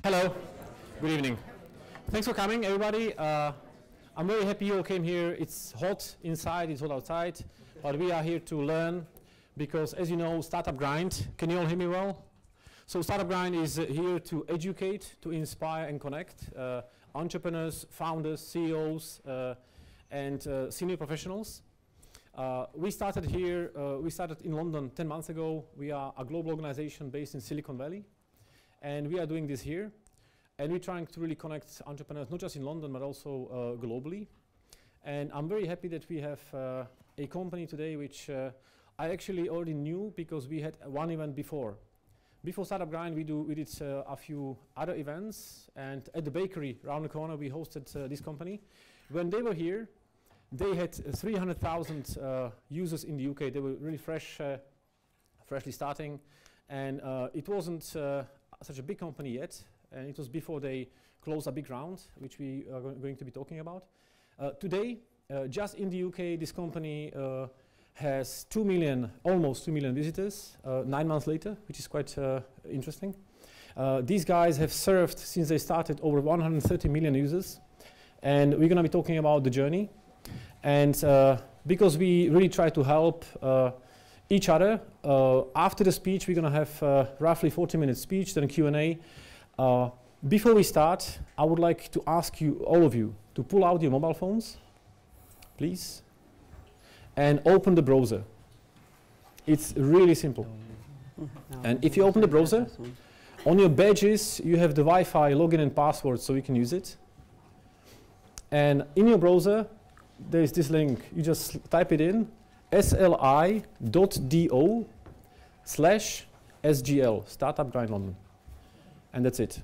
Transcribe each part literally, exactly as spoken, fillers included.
Hello, good evening. Thanks for coming, everybody. Uh, I'm very happy you all came here. It's hot inside, it's hot outside, but we are here to learn because, as you know, Startup Grind, can you all hear me well? So Startup Grind is uh, here to educate, to inspire and connect uh, entrepreneurs, founders, C E Os, uh, and uh, senior professionals. Uh, we started here, uh, we started in London ten months ago. We are a global organization based in Silicon Valley. And we are doing this here, and we're trying to really connect entrepreneurs, not just in London, but also uh, globally. And I'm very happy that we have uh, a company today which uh, I actually already knew because we had one event before. Before Startup Grind, we, do, we did uh, a few other events, and at the bakery around the corner, we hosted uh, this company. When they were here, they had uh, three hundred thousand uh, users in the U K. They were really fresh, uh, freshly starting, and uh, it wasn't uh, such a big company yet, and it was before they closed a big round, which we are go going to be talking about. Uh, today, uh, just in the U K, this company uh, has two million, almost two million visitors, uh, nine months later, which is quite uh, interesting. Uh, these guys have served, since they started, over one hundred thirty million users, and we're going to be talking about the journey. And uh, because we really try to help uh, each other. Uh, after the speech, we're going to have uh, roughly forty minute speech, then a Q and A. Uh, before we start, I would like to ask you, all of you, to pull out your mobile phones, please, and open the browser. It's really simple. No. And if you open the browser, on your badges, you have the Wi-Fi login and password, so you can use it. And in your browser, there is this link. You just type it in. sli dot do slash sgl, Startup Grind London. And that's it.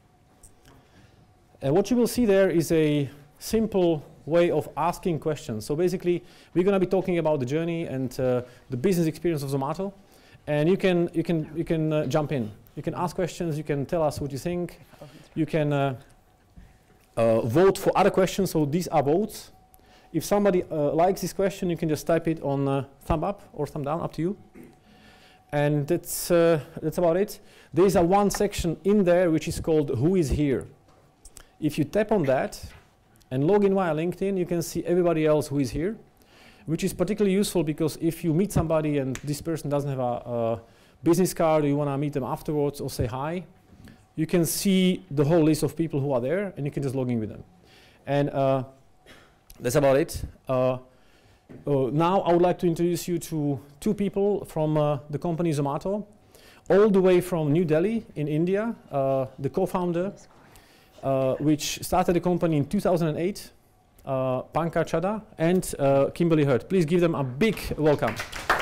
And what you will see there is a simple way of asking questions. So basically, we're going to be talking about the journey and uh, the business experience of Zomato. And you can, you can, you can uh, jump in. You can ask questions. You can tell us what you think. You can uh, uh, vote for other questions. So these are votes. If somebody uh, likes this question, you can just type it on uh, thumb up or thumb down, up to you. And that's, uh, that's about it. There is a one section in there which is called Who is Here. If you tap on that and log in via LinkedIn, you can see everybody else who is here, which is particularly useful because if you meet somebody and this person doesn't have a, a business card, or you want to meet them afterwards or say hi, you can see the whole list of people who are there and you can just log in with them. And uh, that's about it. Uh, uh, now I would like to introduce you to two people from uh, the company Zomato, all the way from New Delhi in India, uh, the co-founder, uh, which started the company in two thousand eight, uh, Pankaj, Chaddah, and uh, Kimberly, Hurd. Please give them a big welcome.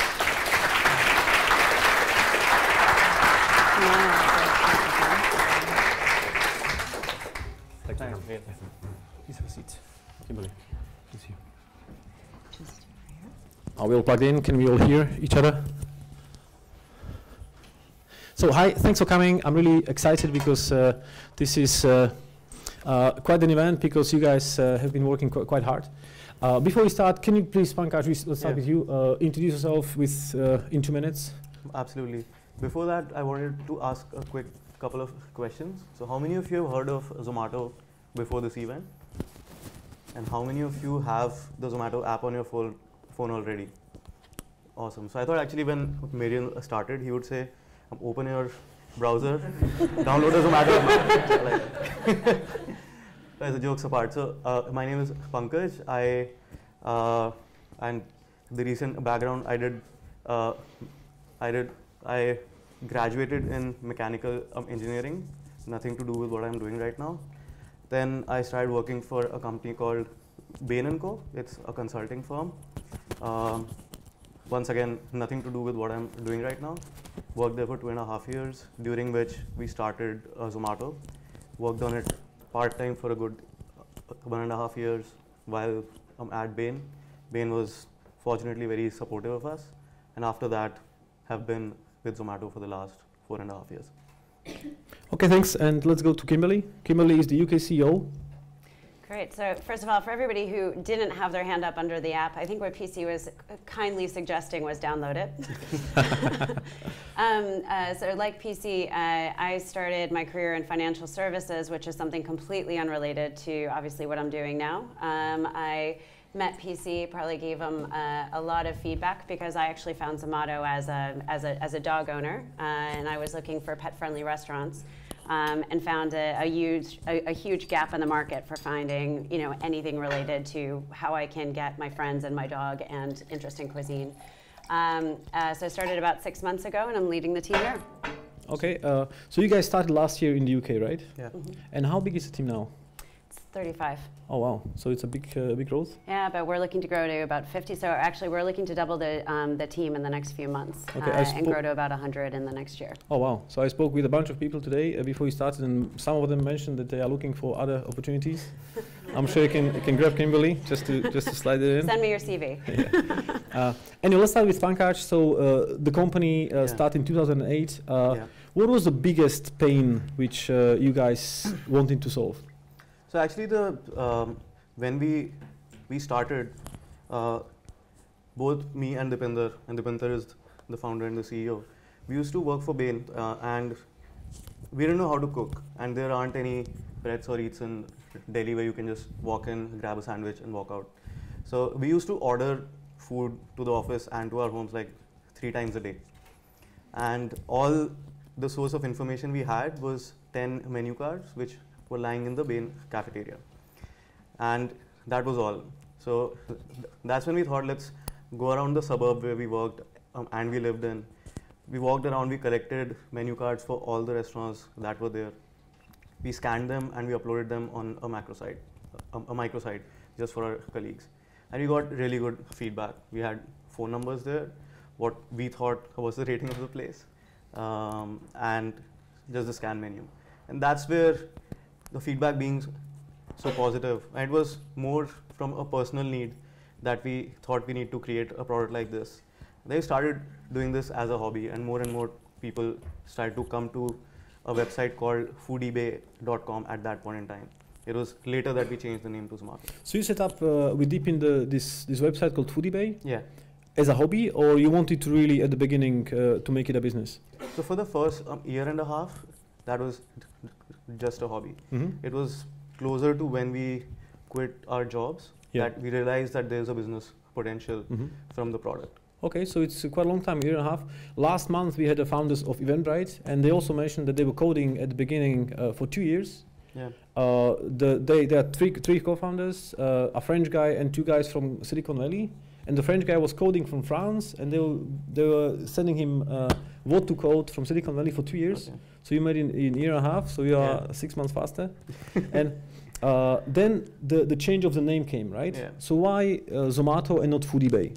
Please have a seat. Kimberly. Are we all plugged in? Can we all hear each other? So hi, thanks for coming. I'm really excited because uh, this is uh, uh, quite an event because you guys uh, have been working qu quite hard. Uh, before we start, can you please, Pankaj, let's start yeah. with you. Uh, introduce yourself with uh, in two minutes. Absolutely. Before that, I wanted to ask a quick couple of questions. So how many of you have heard of Zomato before this event? And how many of you have the Zomato app on your phone phone already? Awesome. So I thought actually when Marian started, he would say, open your browser, download a Zomato app. As a jokes apart. So uh, my name is Pankaj. I uh, and the recent background I did, uh, I did, I graduated in mechanical um, engineering. Nothing to do with what I'm doing right now. Then I started working for a company called Bain and Co. It's a consulting firm. Um, once again, nothing to do with what I'm doing right now. Worked there for two and a half years, during which we started uh, Zomato. Worked on it part-time for a good uh, one and a half years while I'm at Bain. Bain was fortunately very supportive of us. And after that, have been with Zomato for the last four and a half years. Okay, thanks. And let's go to Kimberly. Kimberly is the U K C E O. Great. So first of all, for everybody who didn't have their hand up under the app, I think what P C was kindly suggesting was download it. um, uh, so like P C, uh, I started my career in financial services, which is something completely unrelated to obviously what I'm doing now. Um, I met P C, probably gave him uh, a lot of feedback because I actually found Zomato as a, as a, as a dog owner, uh, and I was looking for pet-friendly restaurants. Um, and found a, a huge a, a huge gap in the market for finding you know anything related to how I can get my friends and my dog and interesting cuisine. Um, uh, so I started about six months ago, and I'm leading the team here. Okay, uh, so you guys started last year in the U K, right? Yeah. Mm-hmm. And how big is the team now? It's thirty-five. Oh wow, so it's a big uh, big growth. Yeah, but we're looking to grow to about fifty. So actually, we're looking to double the um, the team in the next few months, Okay, uh, and grow to about one hundred in the next year. Oh wow, so I spoke with a bunch of people today uh, before we started, and some of them mentioned that they are looking for other opportunities. I'm sure you can you can grab Kimberly just to just to slide it in. Send me your C V. Yeah. uh, anyway, let's start with Pankaj. So uh, the company uh, Yeah. started in two thousand eight. Uh, Yeah. What was the biggest pain which uh, you guys wanted to solve? So actually, the um, when we we started, uh, both me and Deepinder, and Deepinder is the founder and the C E O. We used to work for Bain, uh, and we didn't know how to cook, and there aren't any Pets or Eats in Delhi where you can just walk in, grab a sandwich, and walk out. So we used to order food to the office and to our homes like three times a day, and all the source of information we had was ten menu cards which were lying in the Bain cafeteria, and that was all. So th that's when we thought, let's go around the suburb where we worked um, and we lived in. We walked around, we collected menu cards for all the restaurants that were there. We scanned them and we uploaded them on a macro site, a, a microsite, just for our colleagues. And we got really good feedback. We had phone numbers there, what we thought was the rating of the place, um, and just the scan menu. And that's where the feedback being so positive. And it was more from a personal need that we thought we need to create a product like this. They started doing this as a hobby, and more and more people started to come to a website called foodie dot com at that point in time. It was later that we changed the name to Zomato. So you set up uh, with Deepinder this this website called Foodie Yeah. as a hobby, or you wanted to really at the beginning uh, to make it a business? So for the first um, year and a half, that was just a hobby. Mm-hmm. It was closer to when we quit our jobs Yeah. that we realized that there's a business potential Mm-hmm. from the product. Okay, so it's uh, quite a long time, a year and a half. Last month we had the founders of Eventbrite, and they also mentioned that they were coding at the beginning uh, for two years. Yeah. Uh, the, they, there are three, three co-founders, uh, a French guy and two guys from Silicon Valley. And the French guy was coding from France, and they were, they were sending him uh, what to code from Silicon Valley for two years. Okay. So you made it in, in a year and a half, so you are Yeah. six months faster. And uh, then the, the change of the name came, right? Yeah. So why uh, Zomato and not Foodie?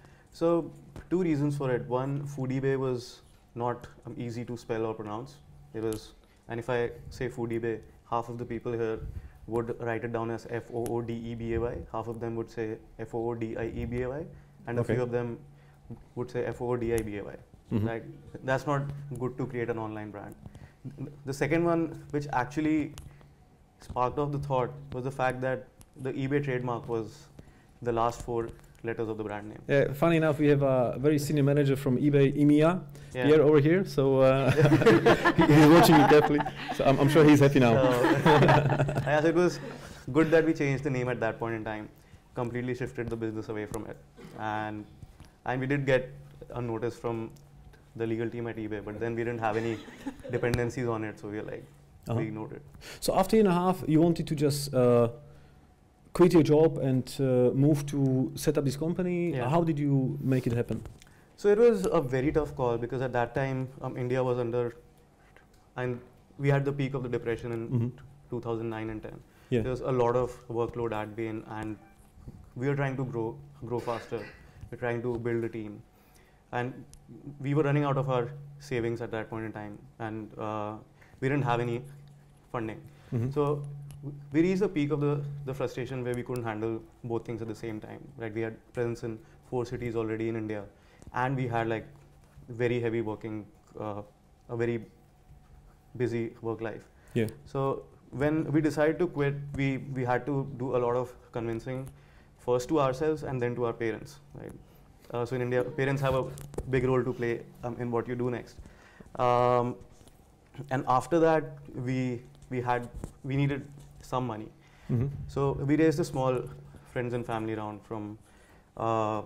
So two reasons for it. One, Foodie was not um, easy to spell or pronounce. It was, and if I say Foodie, half of the people here would write it down as F O O D E B A Y. Half of them would say F O O D I E B A Y, and Okay. a few of them would say F O O D I B A Y. Mhm. Right? That's not good to create an online brand. The second one, which actually sparked off the thought, was the fact that the eBay trademark was the last four letters of the brand name. Yeah, funny enough, we have a very senior manager from eBay, E M E A, Yeah. here over here. So uh, he's watching it carefully. So I'm, I'm sure he's happy now. So, yes, it was good that we changed the name at that point in time. Completely shifted the business away from it, and and we did get a notice from the legal team at eBay, but then we didn't have any dependencies on it, so we were like, Uh-huh. we ignored it. So after a year and a half, you wanted to just uh, quit your job and uh, move to set up this company. Yeah. How did you make it happen? So it was a very tough call because at that time um, India was under, and we had the peak of the depression in Mhm. two thousand nine and ten. Yeah. There was a lot of workload at Bain, and we were trying to grow, grow faster. We're trying to build a team, and we were running out of our savings at that point in time, and uh, we didn't have any funding. Mhm. So w- we reached the peak of the, the frustration where we couldn't handle both things at the same time. Right? We had presence in four cities already in India, and we had like very heavy working, uh, a very busy work life. Yeah. So when we decided to quit, we, we had to do a lot of convincing, first to ourselves and then to our parents, right? Uh, so in India, parents have a big role to play um, in what you do next. Um, and after that, we, we, had, we needed some money. Mm-hmm. So we raised a small friends and family round from uh,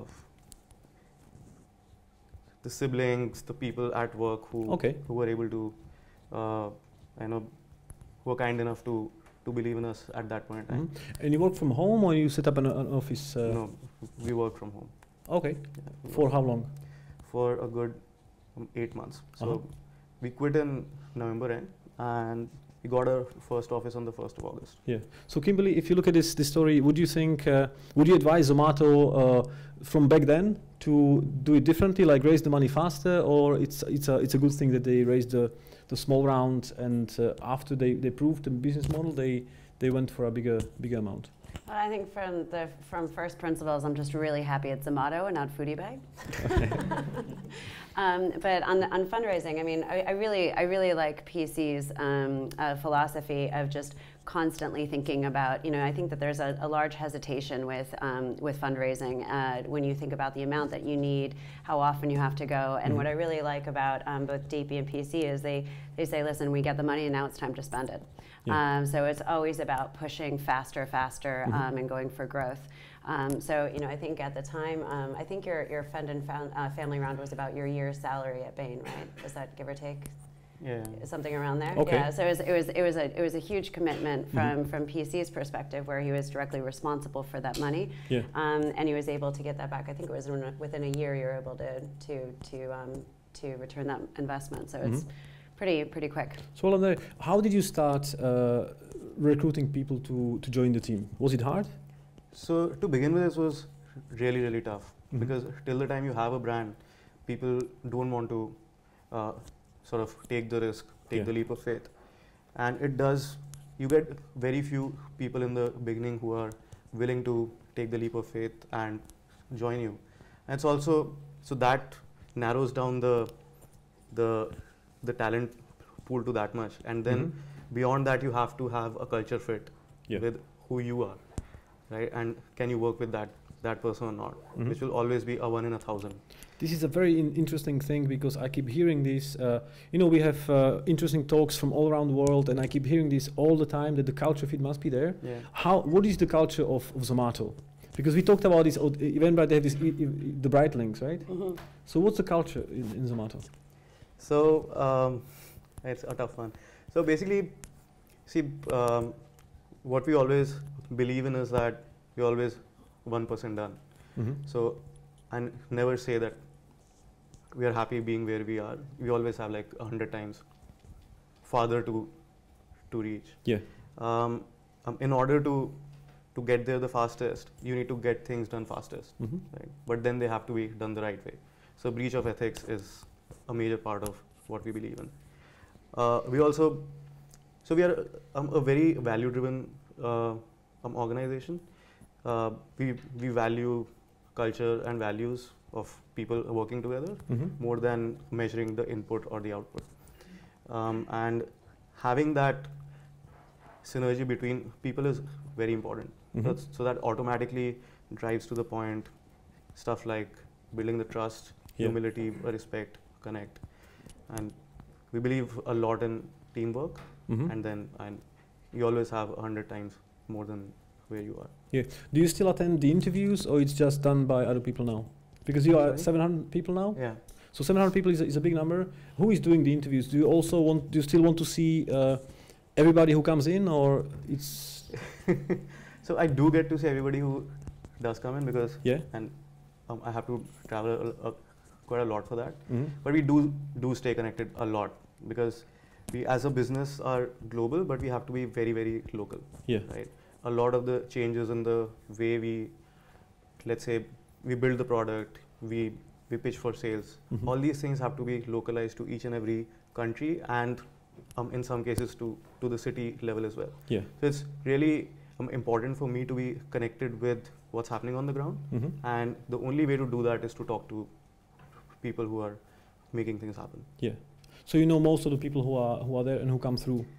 the siblings, the people at work who, okay. who were able to, uh, I know, who were kind enough to, to believe in us at that point in time. Mm-hmm. And you work from home or you set up an, an office? Uh no, we work from home. Okay. Yeah, For how long? For a good um, eight months. So uh-huh. we quit in November end and we got our first office on the first of August. Yeah. So Kimberly, if you look at this, this story, would you think, uh, would you advise Zomato uh, from back then to do it differently, like raise the money faster, or it's it's a it's a good thing that they raised the the small round and uh, after they, they proved the business model, they they went for a bigger bigger amount? Well, I think from the from first principles, I'm just really happy it's Zomato and not Foodie Bag. um, but on the, on fundraising, I mean, I, I really I really like P C's um, uh, philosophy of just constantly thinking about, you know, I think that there's a, a large hesitation with um, with fundraising uh, when you think about the amount that you need, how often you have to go, and mm-hmm. what I really like about um, both D P and P C is they they say, listen, we get the money and now it's time to spend it. Yeah. Um, so it's always about pushing faster, faster, mm-hmm. um, and going for growth. Um, so you know, I think at the time, um, I think your your fund and found, uh, family round was about your year's salary at Bain, right? Is that give or take? Yeah. Something around there. Okay. Yeah. So it was it was it was a it was a huge commitment from mm-hmm. from P C's perspective, where he was directly responsible for that money. Yeah. Um, and he was able to get that back. I think it was in a, within a year you were able to to to um, to return that investment. So mm-hmm. it's pretty pretty quick. So Alan, how did you start uh, recruiting people to to join the team? Was it hard? So to begin with, it was really really tough mm-hmm. because till the time you have a brand, people don't want to uh, sort of take the risk, take yeah. the leap of faith, and it does. You get very few people in the beginning who are willing to take the leap of faith and join you. And it's also so that narrows down the the the talent pool to that much, and then mm-hmm. beyond that you have to have a culture fit yeah. with who you are, right? And can you work with that that person or not, mm-hmm. which will always be a one in a thousand. This is a very in interesting thing because I keep hearing this. Uh, you know, we have uh, interesting talks from all around the world, and I keep hearing this all the time that the culture fit must be there. Yeah. How? What is the culture of, of Zomato? Because we talked about this event, but they have this e e the bright links, right? Mm-hmm. So what's the culture in, in Zomato? So um, it's a tough one. So basically, see, um, what we always believe in is that we're always one percent done. Mm-hmm. So, and never say that we are happy being where we are. We always have like a hundred times farther to to reach. Yeah. Um, um, in order to to get there the fastest, you need to get things done fastest, mm-hmm. right? But then they have to be done the right way. So breach of ethics is a major part of what we believe in. Uh, we also, so we are um, a very value-driven uh, um, organization. Uh, we we value culture and values of people working together mm-hmm. more than measuring the input or the output. Um, and having that synergy between people is very important. Mm-hmm. That's, so that automatically drives to the point stuff like building the trust, yeah. humility, respect, connect. And we believe a lot in teamwork, mm-hmm. and then and you always have a hundred times more than where you are. Yeah. Do you still attend the interviews, or it's just done by other people now? Because you are seven hundred people now. Yeah. So seven hundred people is a, is a big number. Who is doing the interviews? Do you also want? Do you still want to see uh, everybody who comes in, or it's? So I do get to see everybody who does come in because yeah. and um, I have to travel a, a, quite a lot for that. Mm-hmm. But we do do stay connected a lot because we as a business are global, but we have to be very very local. Yeah. Right. A lot of the changes in the way we, let's say, we build the product, we we pitch for sales. Mm-hmm. All these things have to be localized to each and every country, and um, in some cases to to the city level as well. Yeah. So it's really um, important for me to be connected with what's happening on the ground, mm-hmm. and the only way to do that is to talk to people who are making things happen. Yeah. So you know most of the people who are who are there and who come through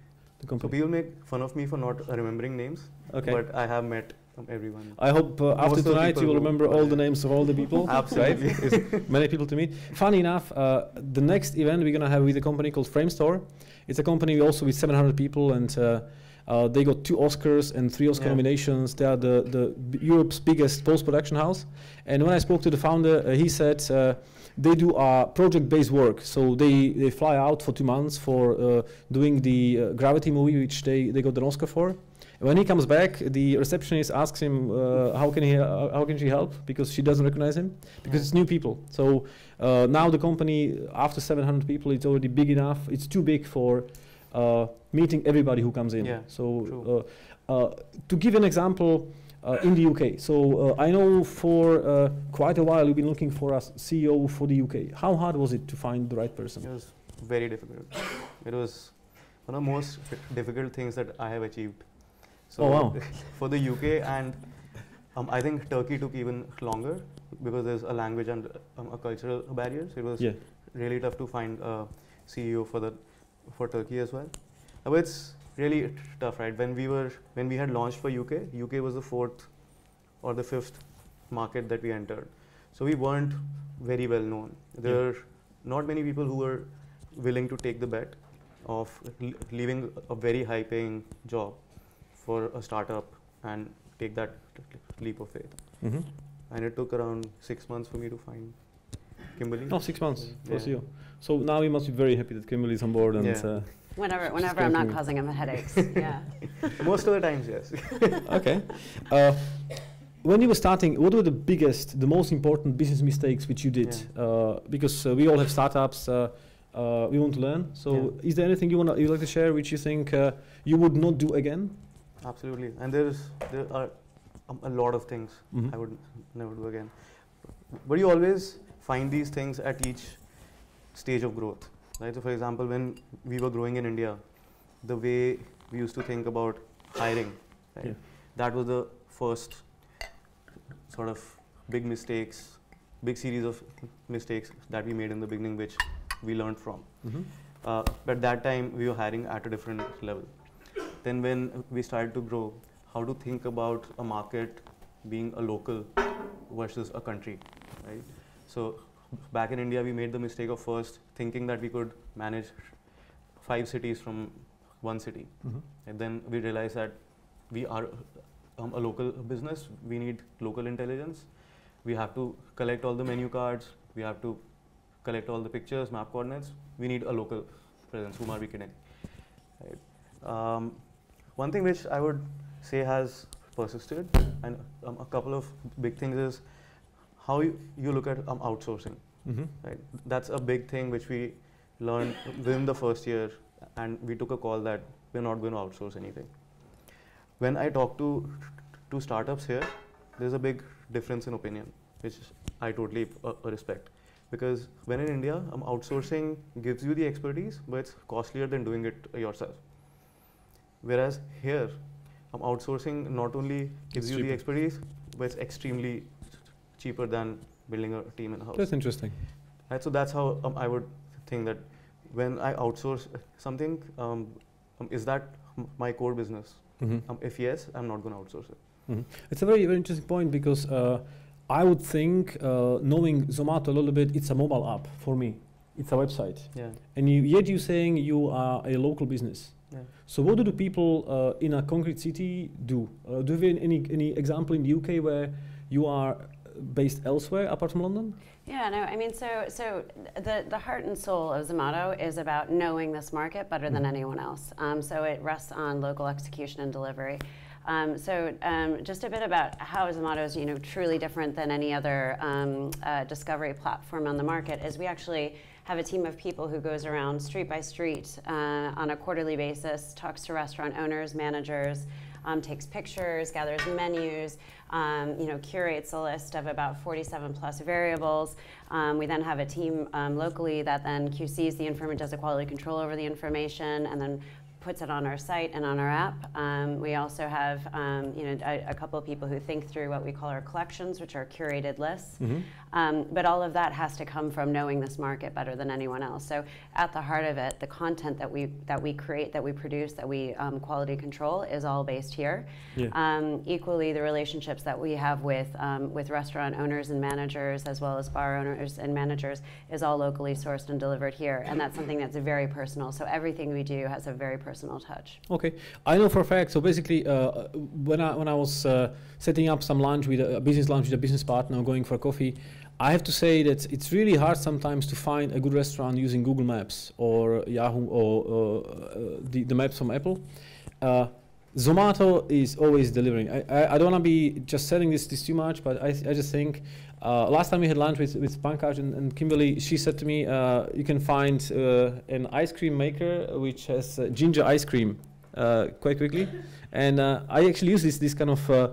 the company? So people make fun of me for not uh, remembering names, Okay. but I have met um, everyone. I hope uh, after Most of the tonight people you will who- remember all the names of all the people. Absolutely. Right? It's many people to meet. Funny enough, uh, the next event we're gonna have with a company called Frame Store. It's a company also with seven hundred people, and uh, uh, they got two Oscars and three Oscar Yeah. nominations. They are the, the b- Europe's biggest post-production house. And when I spoke to the founder, uh, he said uh, they do uh, project-based work. So they, they fly out for two months for uh, doing the uh, Gravity movie, which they, they got an Oscar for. And when he comes back, the receptionist asks him, uh, how can he, uh, how can she help? Because she doesn't recognize him, because Yeah. it's new people. So uh, now the company, after seven hundred people, it's already big enough. It's too big for uh, meeting everybody who comes in. Yeah, So uh, uh, to give an example, uh, in the U K. So uh, I know for uh, quite a while you've been looking for a C E O for the U K. How hard was it to find the right It person? was very difficult. It was one of the most difficult things that I have achieved. So Oh, wow. for the U K, and um, I think Turkey took even longer because there's a language and um, a cultural barriers. It was Yeah. really tough to find a C E O for the for Turkey as well. Uh, But it's really t- tough, right? When we were when we had launched for U K, U K was the fourth or the fifth market that we entered. So we weren't very well known. There Yeah. were not many people who were willing to take the bet of l- leaving a very high-paying job for a startup and take that leap of faith. Mm-hmm. And it took around six months for me to find Kimberly. Oh, six months for Yeah. C E O. So now you must be very happy that Kimberly is on board. And Yeah. uh, Whenever, whenever going I'm for not me. causing him headaches. Yeah. Most of the times, yes. okay. Uh, when you were starting, what were the biggest, the most important business mistakes which you did? Yeah. Uh, because uh, we all have startups, uh, uh, we want to learn. So, Yeah. is there anything you want you like to share which you think uh, you would not do again? Absolutely. And there's there are um, a lot of things Mhm. I would never do again. But you always find these things at each stage of growth. Right? So for example, when we were growing in India, the way we used to think about hiring, right? Yeah. That was the first sort of big mistakes, big series of mistakes that we made in the beginning, which we learned from. Mm-hmm. Uh, but that time we were hiring at a different level. Then when we started to grow, how to think about a market being a local versus a country, right? So back in India, we made the mistake of first thinking that we could manage five cities from one city. Mm-hmm. And then we realized that we are um, a local business, we need local intelligence. We have to collect all the menu cards, we have to collect all the pictures, map coordinates. We need a local presence. Whom are we kidding? Right. Um, one thing which I would say has persisted, and um, a couple of big things is how you, you look at um, outsourcing. Mm-hmm. Right. That's a big thing which we learned within the first year, and we took a call that we're not going to outsource anything. When I talk to to startups here, there's a big difference in opinion, which I totally uh, respect. Because when in India, um, outsourcing gives you the expertise, but it's costlier than doing it yourself. Whereas here, um, outsourcing not only gives It's you cheaper. the expertise, but it's extremely cheaper than building a team in house. That's interesting. Right, so that's how um, I would think that when I outsource something, um, um, is that m- my core business? Mm-hmm. Um, if yes, I'm not going to outsource it. Mm-hmm. It's a very, very interesting point because uh, I would think, uh, knowing Zomato a little bit, it's a mobile app for me. It's a website. Yeah. And you, yet you're saying you are a local business. Yeah. So what do the people uh, in a concrete city do? Uh, do you have any, any example in the U K where you are based elsewhere apart from London? Yeah, no, I mean, so so the, the heart and soul of Zomato is about knowing this market better than anyone else. Um, so it rests on local execution and delivery. Um, so um, just a bit about how Zomato is, you know, truly different than any other um, uh, discovery platform on the market is we actually have a team of people who goes around street by street uh, on a quarterly basis, talks to restaurant owners, managers, um, takes pictures, gathers menus, um, you know, curates a list of about forty-seven plus variables. Um, we then have a team um, locally that then Q Cs the information, does a quality control over the information, and then puts it on our site and on our app. Um, we also have um, you know, a, a couple of people who think through what we call our collections, which are curated lists. Mm-hmm. um, but all of that has to come from knowing this market better than anyone else. So at the heart of it, the content that we that we create, that we produce, that we um, quality control is all based here. Yeah. Um, equally, the relationships that we have with um, with restaurant owners and managers, as well as bar owners and managers, is all locally sourced and delivered here, and that's something that's very personal. So everything we do has a very personal touch. Okay, I know for a fact. So basically, uh, when I when I was uh, setting up some lunch with a, a business lunch with a business partner, going for coffee, I have to say that it's really hard sometimes to find a good restaurant using Google Maps or Yahoo or uh, the, the maps from Apple. Uh, Zomato is always delivering. I, I, I don't want to be just selling this, this too much, but I, I just think uh, last time we had lunch with, with Pankaj and, and Kimberly, she said to me, uh, you can find uh, an ice cream maker which has uh, ginger ice cream uh, quite quickly. And uh, I actually use this, this kind of uh,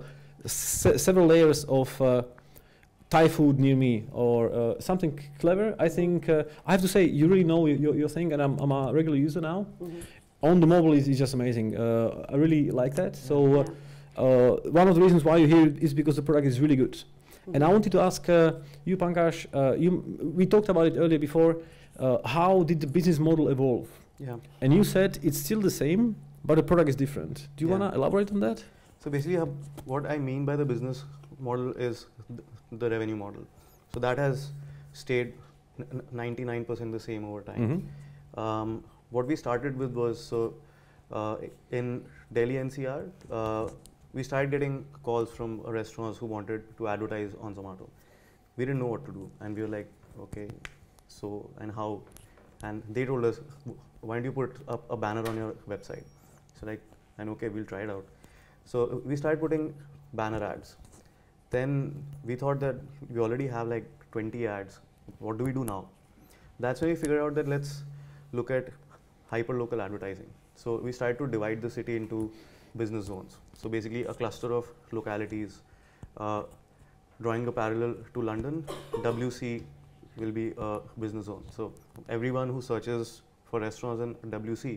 se several layers of uh, Thai food near me or uh, something clever. I think, uh, I have to say, you really know your, your thing, and I'm, I'm a regular user now. Mm-hmm. On the mobile is, is just amazing. Uh, I really like that. So uh, uh, one of the reasons why you're here is because the product is really good. Mm-hmm. And I wanted to ask uh, you, Pankaj, uh, you, we talked about it earlier before, uh, how did the business model evolve? Yeah. And you said it's still the same, but the product is different. Do you yeah. want to elaborate on that? So basically uh, what I mean by the business model is th the revenue model. So that has stayed ninety-nine percent the same over time. Mm-hmm. um, What we started with was, so uh, in Delhi N C R, uh, we started getting calls from restaurants who wanted to advertise on Zomato. We didn't know what to do, and we were like, okay, so, and how? And they told us, why don't you put up a banner on your website? So like, and okay, we'll try it out. So we started putting banner ads. Then we thought that we already have like twenty ads. What do we do now? That's when we figured out that let's look at hyper-local advertising. So we started to divide the city into business zones. So basically a cluster of localities. Uh, drawing a parallel to London, W C will be a business zone. So everyone who searches for restaurants in W C,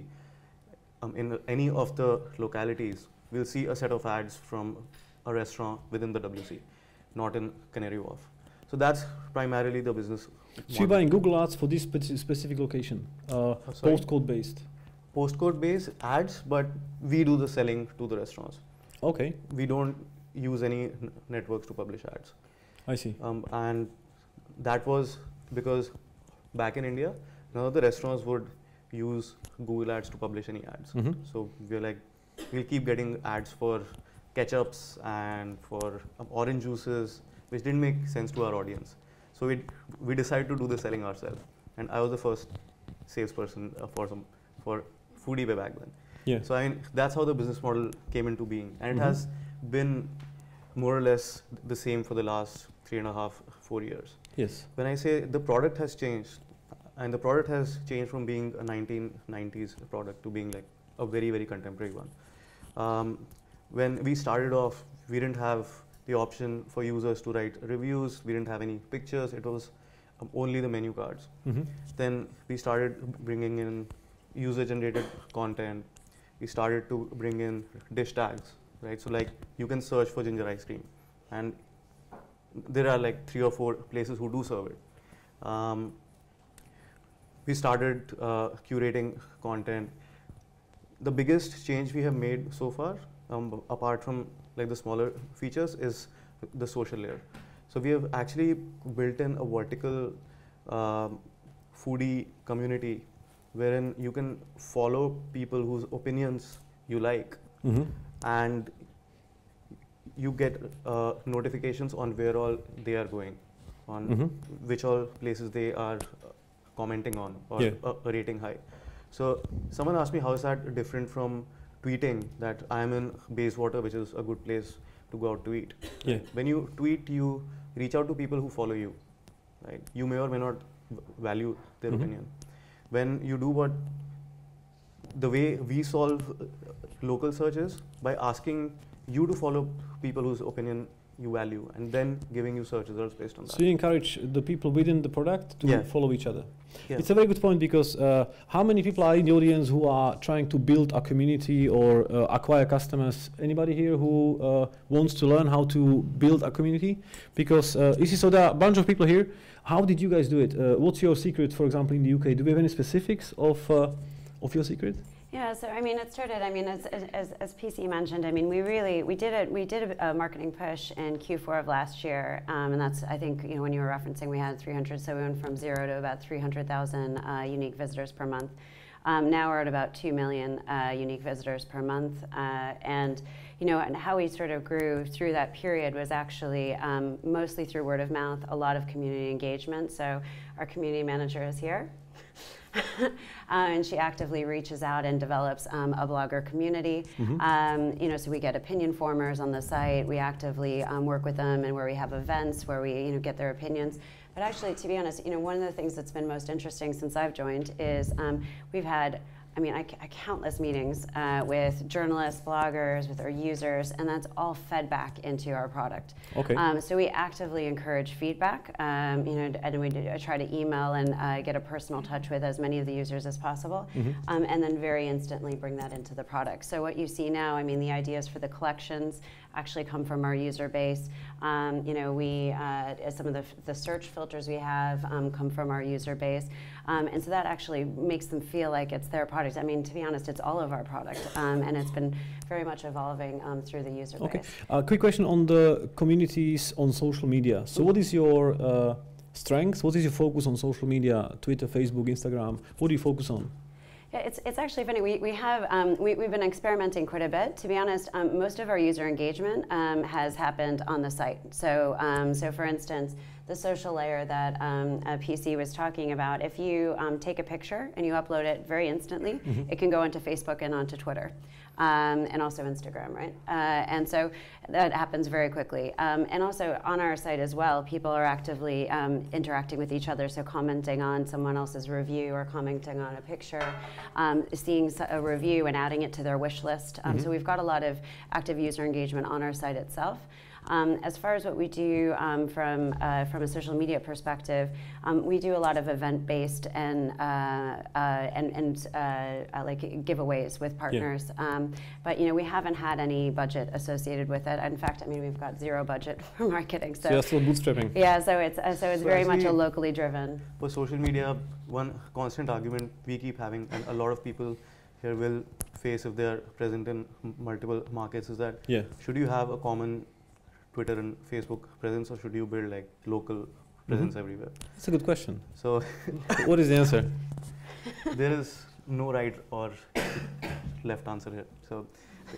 um, in any of the localities, will see a set of ads from a restaurant within the W C, not in Canary Wharf. So that's primarily the business. So you're buying Google Ads for this speci specific location, uh, oh, postcode based? Postcode based ads, but we do the selling to the restaurants. Okay. We don't use any n networks to publish ads. I see. Um, and that was because back in India, none of the restaurants would use Google Ads to publish any ads. Mm-hmm. So we're like, we'll keep getting ads for ketchups and for um, orange juices, which didn't make sense to our audience. So we we decided to do the selling ourselves, and I was the first salesperson uh, for some for foodie way back then. Yeah. So I mean that's how the business model came into being, and mm-hmm. it has been more or less the same for the last three and a half, four years. Yes. When I say the product has changed, and the product has changed from being a nineteen nineties product to being like a very very contemporary one. Um, when we started off, we didn't have the option for users to write reviews. We didn't have any pictures. It was um, only the menu cards. Mm-hmm. Then we started bringing in user-generated content. We started to bring in dish tags, right? So like you can search for ginger ice cream, and there are like three or four places who do serve it. Um, we started uh, curating content. The biggest change we have made so far, um, apart from like the smaller features, is the social layer. So we have actually built in a vertical um, foodie community wherein you can follow people whose opinions you like, mm-hmm. and you get uh, notifications on where all they are going, on mm-hmm. which all places they are uh, commenting on or yeah. uh, rating high. So someone asked me, how is that different from tweeting that I am in Bayswater, which is a good place to go out to eat. Yeah. When you tweet, you reach out to people who follow you, right? You may or may not value their mm-hmm. opinion. When you do what, the way we solve uh, local searches by asking you to follow people whose opinion you value, and then giving you search results based on that. So you encourage the people within the product to Yeah. follow each other. Yeah. It's a very good point, because uh, how many people are in the audience who are trying to build a community or uh, acquire customers? Anybody here who uh, wants to learn how to build a community? Because uh, you see, so there are a bunch of people here. How did you guys do it? Uh, what's your secret, for example, in the U K? Do we have any specifics of uh, of your secret? Yeah, so I mean, it started. I mean, as, as, as P C mentioned, I mean, we really we did a we did a, a marketing push in Q four of last year, um, and that's I think you know when you were referencing we had three hundred, so we went from zero to about three hundred thousand uh, unique visitors per month. Um, now we're at about two million uh, unique visitors per month, uh, and you know, and how we sort of grew through that period was actually um, mostly through word of mouth, a lot of community engagement. So our community manager is here. uh, and she actively reaches out and develops um, a blogger community. Mm-hmm. um, you know, so we get opinion formers on the site. We actively um, work with them, and where we have events where we you know get their opinions. But actually, to be honest, you know, one of the things that's been most interesting since I've joined is um, we've had. I mean, I, I countless meetings uh, with journalists, bloggers, with our users, and that's all fed back into our product. Okay. Um, so we actively encourage feedback, um, you know, and we do, I try to email and uh, get a personal touch with as many of the users as possible, Mm-hmm. um, and then very instantly bring that into the product. So what you see now, I mean, the ideas for the collections actually come from our user base. Um, you know, we uh, some of the, the search filters we have um, come from our user base, um, and so that actually makes them feel like it's their product. I mean, to be honest, it's all of our product, um, and it's been very much evolving um, through the user Okay. base. Uh, quick question on the communities on social media. So what is your uh, strength? What is your focus on social media? Twitter, Facebook, Instagram? What do you focus on? Yeah, it's, it's actually funny. We, we have, um, we, we've been experimenting quite a bit. To be honest, um, most of our user engagement um, has happened on the site. So, um, so for instance, the social layer that um, uh, P C was talking about, if you um, take a picture and you upload it very instantly, Mm-hmm. it can go into Facebook and onto Twitter. Um, and also Instagram, right? Uh, and so that happens very quickly. Um, and also on our site as well, people are actively um, interacting with each other, so commenting on someone else's review or commenting on a picture, um, seeing a review and adding it to their wish list. Um, Mm-hmm. So we've got a lot of active user engagement on our site itself. Um, as far as what we do um, from uh, from a social media perspective, um, we do a lot of event-based and uh, uh, and, and uh, uh, like giveaways with partners. Yeah. Um, but you know, we haven't had any budget associated with it. In fact, I mean, we've got zero budget for marketing. So, So you're still bootstrapping. Yeah, so it's uh, so it's So very much a actually, locally driven. For social media, one constant argument we keep having, and a lot of people here will face if they are present in m- multiple markets, is that Yeah. should you have a common Twitter and Facebook presence, or should you build like local presence Mm-hmm. everywhere? That's a good question. So What is the answer? there is no right or left answer here. So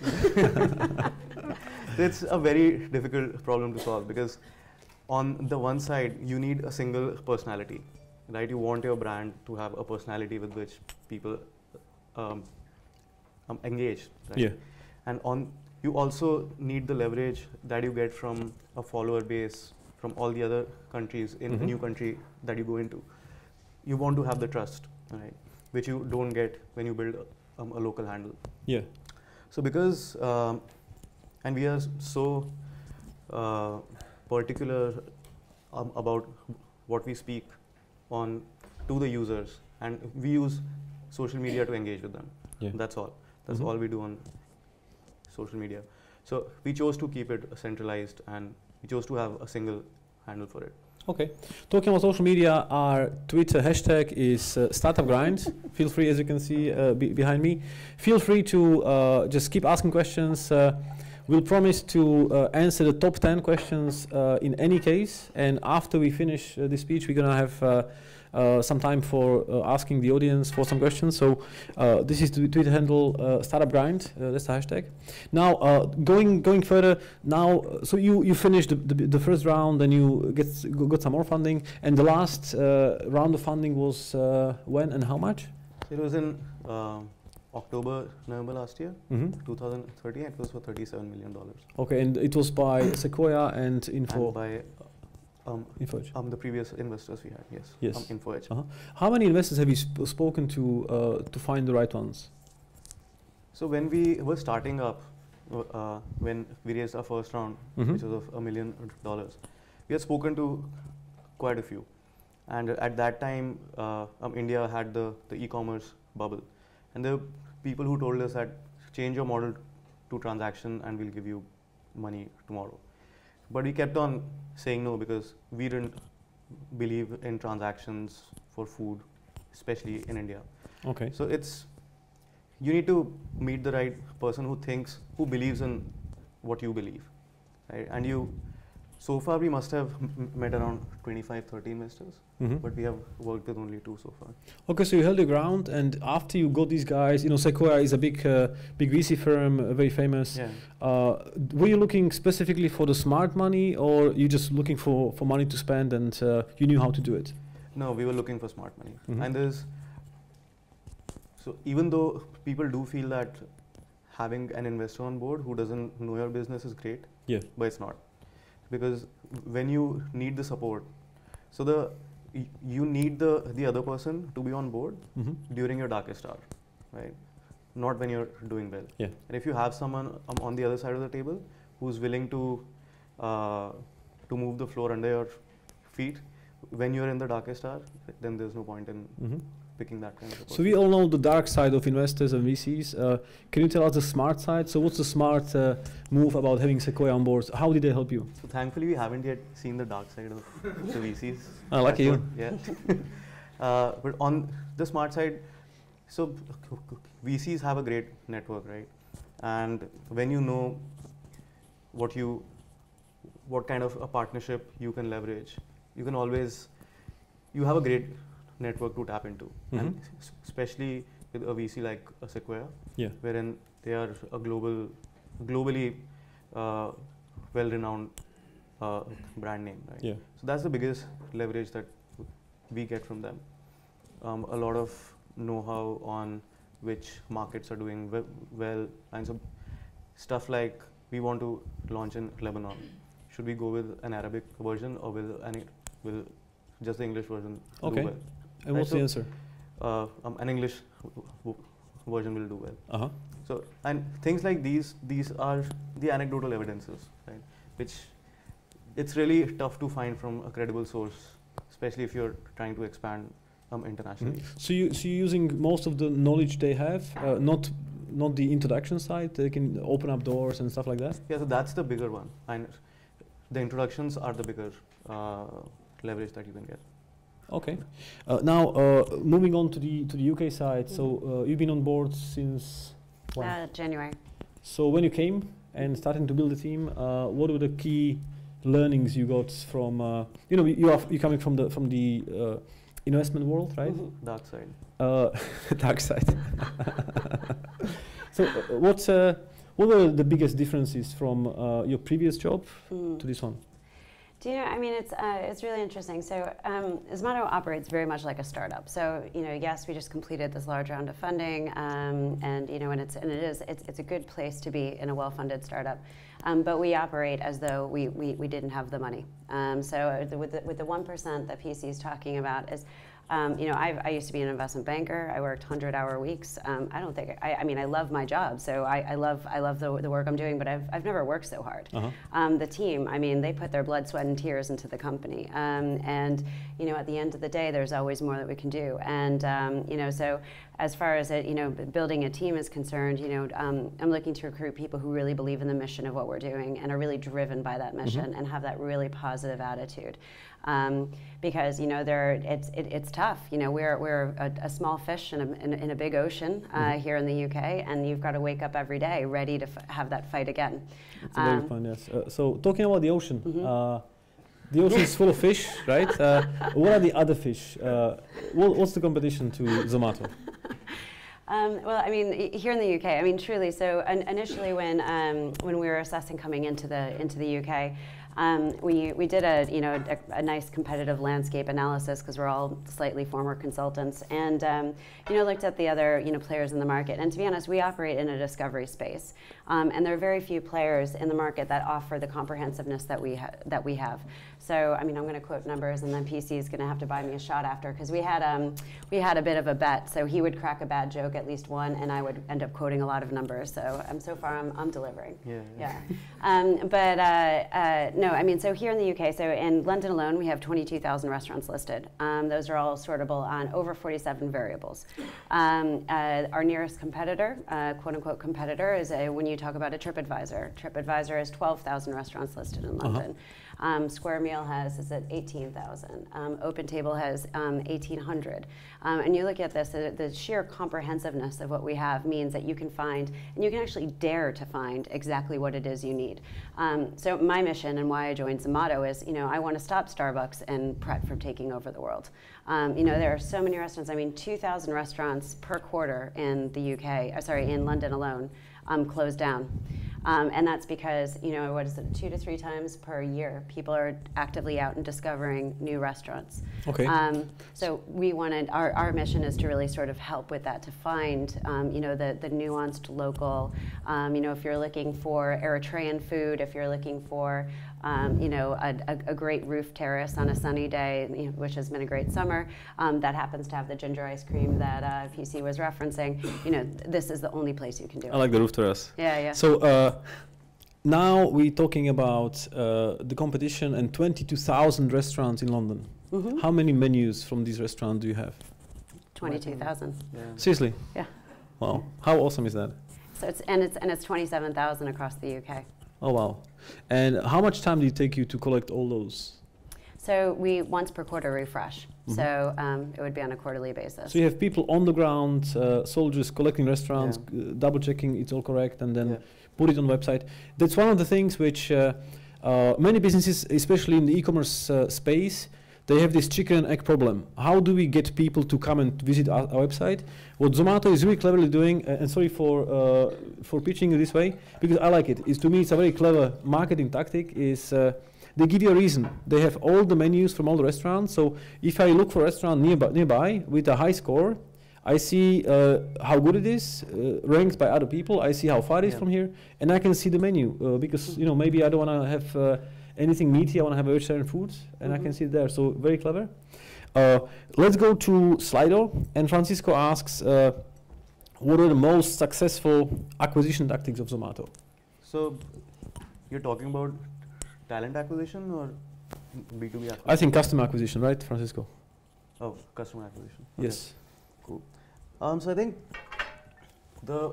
it's a very difficult problem to solve, because on the one side you need a single personality, right? You want your brand to have a personality with which people um, um, engage, right? Yeah. And on you also need the leverage that you get from a follower base from all the other countries in Mhm. a new country that you go into. You want to have the trust, right, which you don't get when you build um, a local handle. Yeah. So because, um, and we are so uh, particular um, about what we speak on to the users, and we use social media to engage with them. Yeah. That's all. That's Mhm. all we do on social media. So we chose to keep it centralized, and we chose to have a single handle for it. Okay. Talking about social media, our Twitter hashtag is uh, Startup Grind. Feel free, as you can see uh, be behind me, feel free to uh, just keep asking questions. Uh, we'll promise to uh, answer the top ten questions uh, in any case. And after we finish uh, this speech, we're going to have uh, uh, some time for uh, asking the audience for some questions. So uh, this is the Twitter handle, uh, Startup Grind. Uh, that's the hashtag. Now, uh, going going further. Now, uh, so you you finished the, the, the first round, and you get got some more funding. And the last uh, round of funding was uh, when and how much? It was in uh, October, November last year, Mm-hmm. two thousand thirteen. It was for thirty-seven million dollars. Okay, and it was by Sequoia and Info. And by um, InfoEdge. um, the previous investors we had, yes. Yes. Um, InfoEdge. Uh-huh. How many investors have you sp spoken to uh, to find the right ones? So when we were starting up, uh, when we raised our first round, Mhm. which was of a million dollars, we had spoken to quite a few. And at that time, uh, um, India had the, the e-commerce bubble. And there were people who told us that change your model to transaction and we'll give you money tomorrow. But we kept on saying no because we didn't believe in transactions for food, especially in India. Okay. So it's, you need to meet the right person who thinks, who believes in what you believe, right? And you, so far we must have m met around twenty-five, thirty investors, Mm-hmm. but we have worked with only two so far. Okay, so you held the ground, and after you got these guys, you know, Sequoia is a big, uh, big V C firm, uh, very famous. Yeah. Uh, were you looking specifically for the smart money, or you just looking for, for money to spend, and uh, you knew how to do it? No, we were looking for smart money. Mhm. And there's, so even though people do feel that having an investor on board who doesn't know your business is great, Yeah. but it's not. Because when you need the support, so the y you need the the other person to be on board Mm-hmm. during your darkest hour, right? Not when you're doing well. Yeah. And if you have someone um, on the other side of the table who's willing to uh, to move the floor under your feet when you're in the darkest hour, then there's no point in Mm-hmm. picking that kind of support. So we all know the dark side of investors and V Cs. Uh, can you tell us the smart side? So what's the smart uh, move about having Sequoia on board? How did they help you? So thankfully, we haven't yet seen the dark side of the V Cs. Ah, lucky you. Yeah. uh, but on the smart side, so V Cs have a great network, right? And when you know what you, what kind of a partnership you can leverage, you can always, you have a great network to tap into, and Mhm. s- especially with a V C like a Sequoia, Yeah. wherein they are a global, globally uh, well-renowned uh, brand name, right? Yeah. So that's the biggest leverage that we get from them. Um, a lot of know-how on which markets are doing we well, and so stuff like we want to launch in Lebanon. Should we go with an Arabic version or will an will just the English version Okay. do well? And Right, what's so- the answer? Uh, um, an English w w version will do well. Uh-huh. So, and things like these, these are the anecdotal evidences, right? Which it's really tough to find from a credible source, especially if you're trying to expand um, internationally. Mhm. So you so you're using most of the knowledge they have, uh, not not the introduction side. They can open up doors and stuff like that. Yeah, so that's the bigger one, and the introductions are the bigger uh, leverage that you can get. Okay. Uh, now uh, moving on to the to the U K side. So uh, you've been on board since when? Uh, January. So when you came and starting to build a team, uh, what were the key learnings you got from? Uh, you know, you are you coming from the from the uh, investment world, right? Mhm. Dark side. Uh, dark side. So uh, what's uh, what were the biggest differences from uh, your previous job Mm. to this one? Do you know, I mean, it's, uh, it's really interesting. So um, Zomato operates very much like a startup. So, you know, yes, we just completed this large round of funding, um, and, you know, and, it's, and it is, it's, it's a good place to be in a well-funded startup. Um, but we operate as though we, we, we didn't have the money. Um, so uh, the, with, the, with the one percent that P C is talking about is, Um, you know, I've, I used to be an investment banker. I worked hundred-hour weeks. Um, I don't think I, I mean, I love my job, so I, I love, I love the, the work I'm doing. But I've, I've never worked so hard. Uh-huh. Um, the team, I mean, they put their blood, sweat, and tears into the company. Um, and you know, at the end of the day, there's always more that we can do. And um, you know, so as far as it, you know, b- building a team is concerned, you know, um, I'm looking to recruit people who really believe in the mission of what we're doing and are really driven by that mission Mhm. and have that really positive attitude. Um, because you know, they're, it's it, it's tough. You know, we're we're a, a small fish in a, in, a- in a big ocean uh, Mhm. here in the U K, and you've got to wake up every day ready to f- have that fight again. It's a very Um, fun, yes. Uh, so talking about the ocean, Mhm. uh, the ocean is full of fish, right? Uh, what are the other fish? Uh, what, what's the competition to Zomato? Um, well, I mean, i- here in the U K, I mean, truly. So in, initially, when um, when we were assessing coming into the into the U K, um, we we did a you know a, a nice competitive landscape analysis because we're all slightly former consultants, and um, you know looked at the other you know players in the market. And to be honest, we operate in a discovery space, um, and there are very few players in the market that offer the comprehensiveness that we ha- that we have. so, I mean, I'm going to quote numbers, and then P C is going to have to buy me a shot after, because we had um, we had a bit of a bet. So he would crack a bad joke, at least one, and I would end up quoting a lot of numbers. So um, so far, I'm I'm delivering. Yeah. Yeah. yeah. um, but uh, uh, no, I mean, so here in the U K, so in London alone, we have twenty-two thousand restaurants listed. Um, those are all sortable on over forty-seven variables. Um, uh, our nearest competitor, uh, quote unquote competitor, is a, when you talk about a TripAdvisor. TripAdvisor has twelve thousand restaurants listed in London. Uh-huh. um, Square Meal has is at eighteen thousand. Um, OpenTable has um, eighteen hundred. Um, and you look at this, uh, the sheer comprehensiveness of what we have means that you can find, and you can actually dare to find exactly what it is you need. Um, so my mission and why I joined Zomato is, you know, I want to stop Starbucks and Pret from taking over the world. Um, you know, there are so many restaurants. I mean, two thousand restaurants per quarter in the U K, uh, sorry, in London alone, um, closed down. Um, and that's because, you know, what is it, two to three times per year, people are actively out and discovering new restaurants. Okay. Um, so we wanted, our, our mission is to really sort of help with that, to find, um, you know, the, the nuanced local, um, you know, if you're looking for Eritrean food, if you're looking for, um, you know, a, a, a great roof terrace on a sunny day, you know, which has been a great summer, um, that happens to have the ginger ice cream that uh, P C was referencing, you know, th this is the only place you can do it. I like the roof terrace. Yeah, yeah. So uh, now we're talking about uh, the competition and twenty-two thousand restaurants in London. Mm-hmm. How many menus from these restaurants do you have? twenty-two thousand. Yeah. Seriously? Yeah. Wow. How awesome is that? So it's and it's and it's twenty-seven thousand across the U K. Oh, wow. And how much time did it take you to collect all those? So we once per quarter refresh. Mm-hmm. So um, it would be on a quarterly basis. So you have people on the ground, uh, soldiers collecting restaurants, Yeah. uh, double checking it's all correct, and then Yeah. put it on the website. That's one of the things which uh, uh, many businesses, especially in the e-commerce uh, space, they have this chicken and egg problem. How do we get people to come and visit our, our website? What Zomato is really cleverly doing, uh, and sorry for uh, for pitching it this way, because I like it, is to me it's a very clever marketing tactic, is uh, they give you a reason. They have all the menus from all the restaurants, so if I look for a restaurant nearby, nearby with a high score, I see uh, how good it is, uh, ranked by other people, I see how far it is Yeah. from here, and I can see the menu, uh, because you know maybe I don't want to have uh, anything meaty, I want to have a vegetarian food, and Mm-hmm. I can see it there, so very clever. Uh, let's go to Slido, and Francisco asks, uh, what are the most successful acquisition tactics of Zomato? So you're talking about talent acquisition or B two B acquisition? I think customer acquisition, right, Francisco? Oh, customer acquisition. Okay. Yes. Cool. Um, so I think the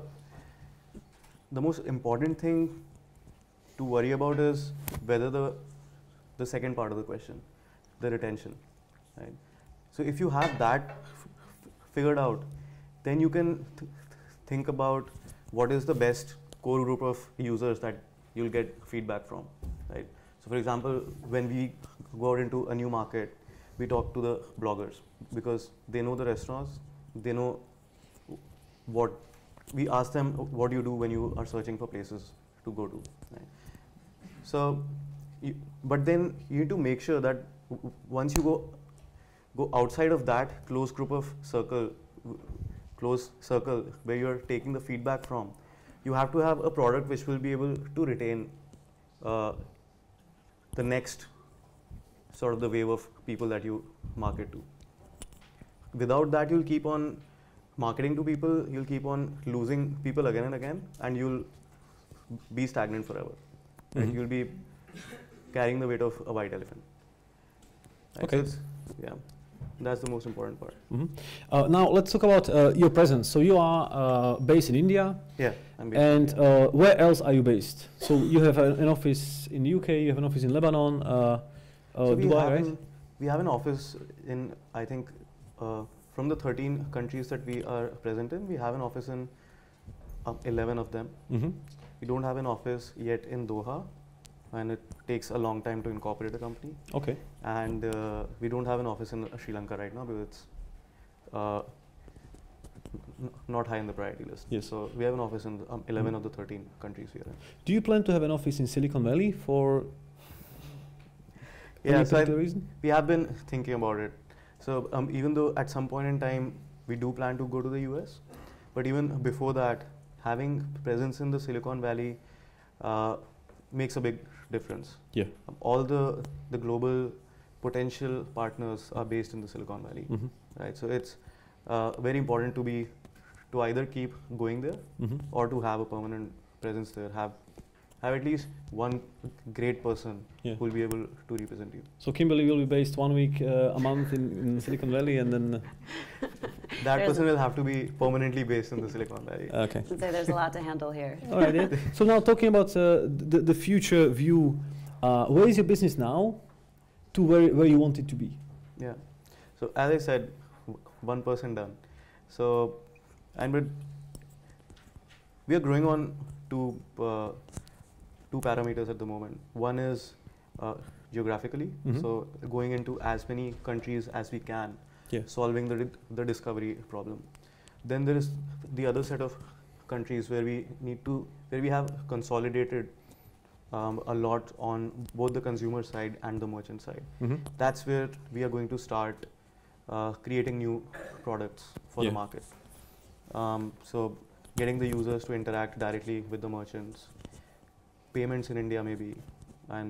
the most important thing to worry about is whether the the second part of the question, the retention, right? So if you have that f figured out, then you can th think about what is the best core group of users that you'll get feedback from, right? So for example, when we go out into a new market, we talk to the bloggers because they know the restaurants, they know what, we ask them what you do when you are searching for places to go to, right? So, you, but then you need to make sure that w once you go go outside of that close group of circle, close circle where you are taking the feedback from, you have to have a product which will be able to retain uh, the next sort of the wave of people that you market to. Without that, you'll keep on marketing to people, you'll keep on losing people again and again, and you'll be stagnant forever. Right? Mm-hmm. You'll be carrying the weight of a white elephant. Right? Okay. So it's, yeah, that's the most important part. Mm-hmm. uh, now let's talk about uh, your presence. So you are uh, based in India. Yeah, I'm based And in India. uh, where else are you based? So you have a, an office in the U K, you have an office in Lebanon, uh, uh, So we Dubai, have right? an, we have an office in, I think, uh, from the thirteen countries that we are present in, we have an office in uh, eleven of them. Mm-hmm. We don't have an office yet in Doha, and it takes a long time to incorporate a company. Okay. And uh, we don't have an office in uh, Sri Lanka right now because it's uh, n not high in the priority list. Yes. So we have an office in um, eleven Mm. of the thirteen countries we are in. Do you plan to have an office in Silicon Valley for Yeah, any so I, particular reason? we have been thinking about it. So um, even though at some point in time we do plan to go to the U S, but even before that, having presence in the Silicon Valley uh, makes a big difference. Yeah. Um, all the the global potential partners are based in the Silicon Valley, Mm-hmm. right? So it's uh, very important to be to either keep going there Mm-hmm. or to have a permanent presence there. Have have at least one great person Yeah. who will be able to represent you. So Kimberly will be based one week uh, a month in, in Silicon Valley, and then uh, That There's person will have to be permanently based in the Silicon Valley. okay. I'd say there's a lot to handle here. All right. Yeah. So now talking about uh, the the future view, uh, where is your business now, to where where you want it to be? Yeah. So as I said, w- one person done. So, and with we are growing on two uh, two parameters at the moment. One is uh, geographically, Mhm. so going into as many countries as we can, Yeah. solving the di- the discovery problem. Then there is the other set of countries where we need to where we have consolidated um, a lot on both the consumer side and the merchant side. Mm-hmm. That's where we are going to start uh, creating new products for Yeah. the market. Um, so getting the users to interact directly with the merchants, payments in India maybe, and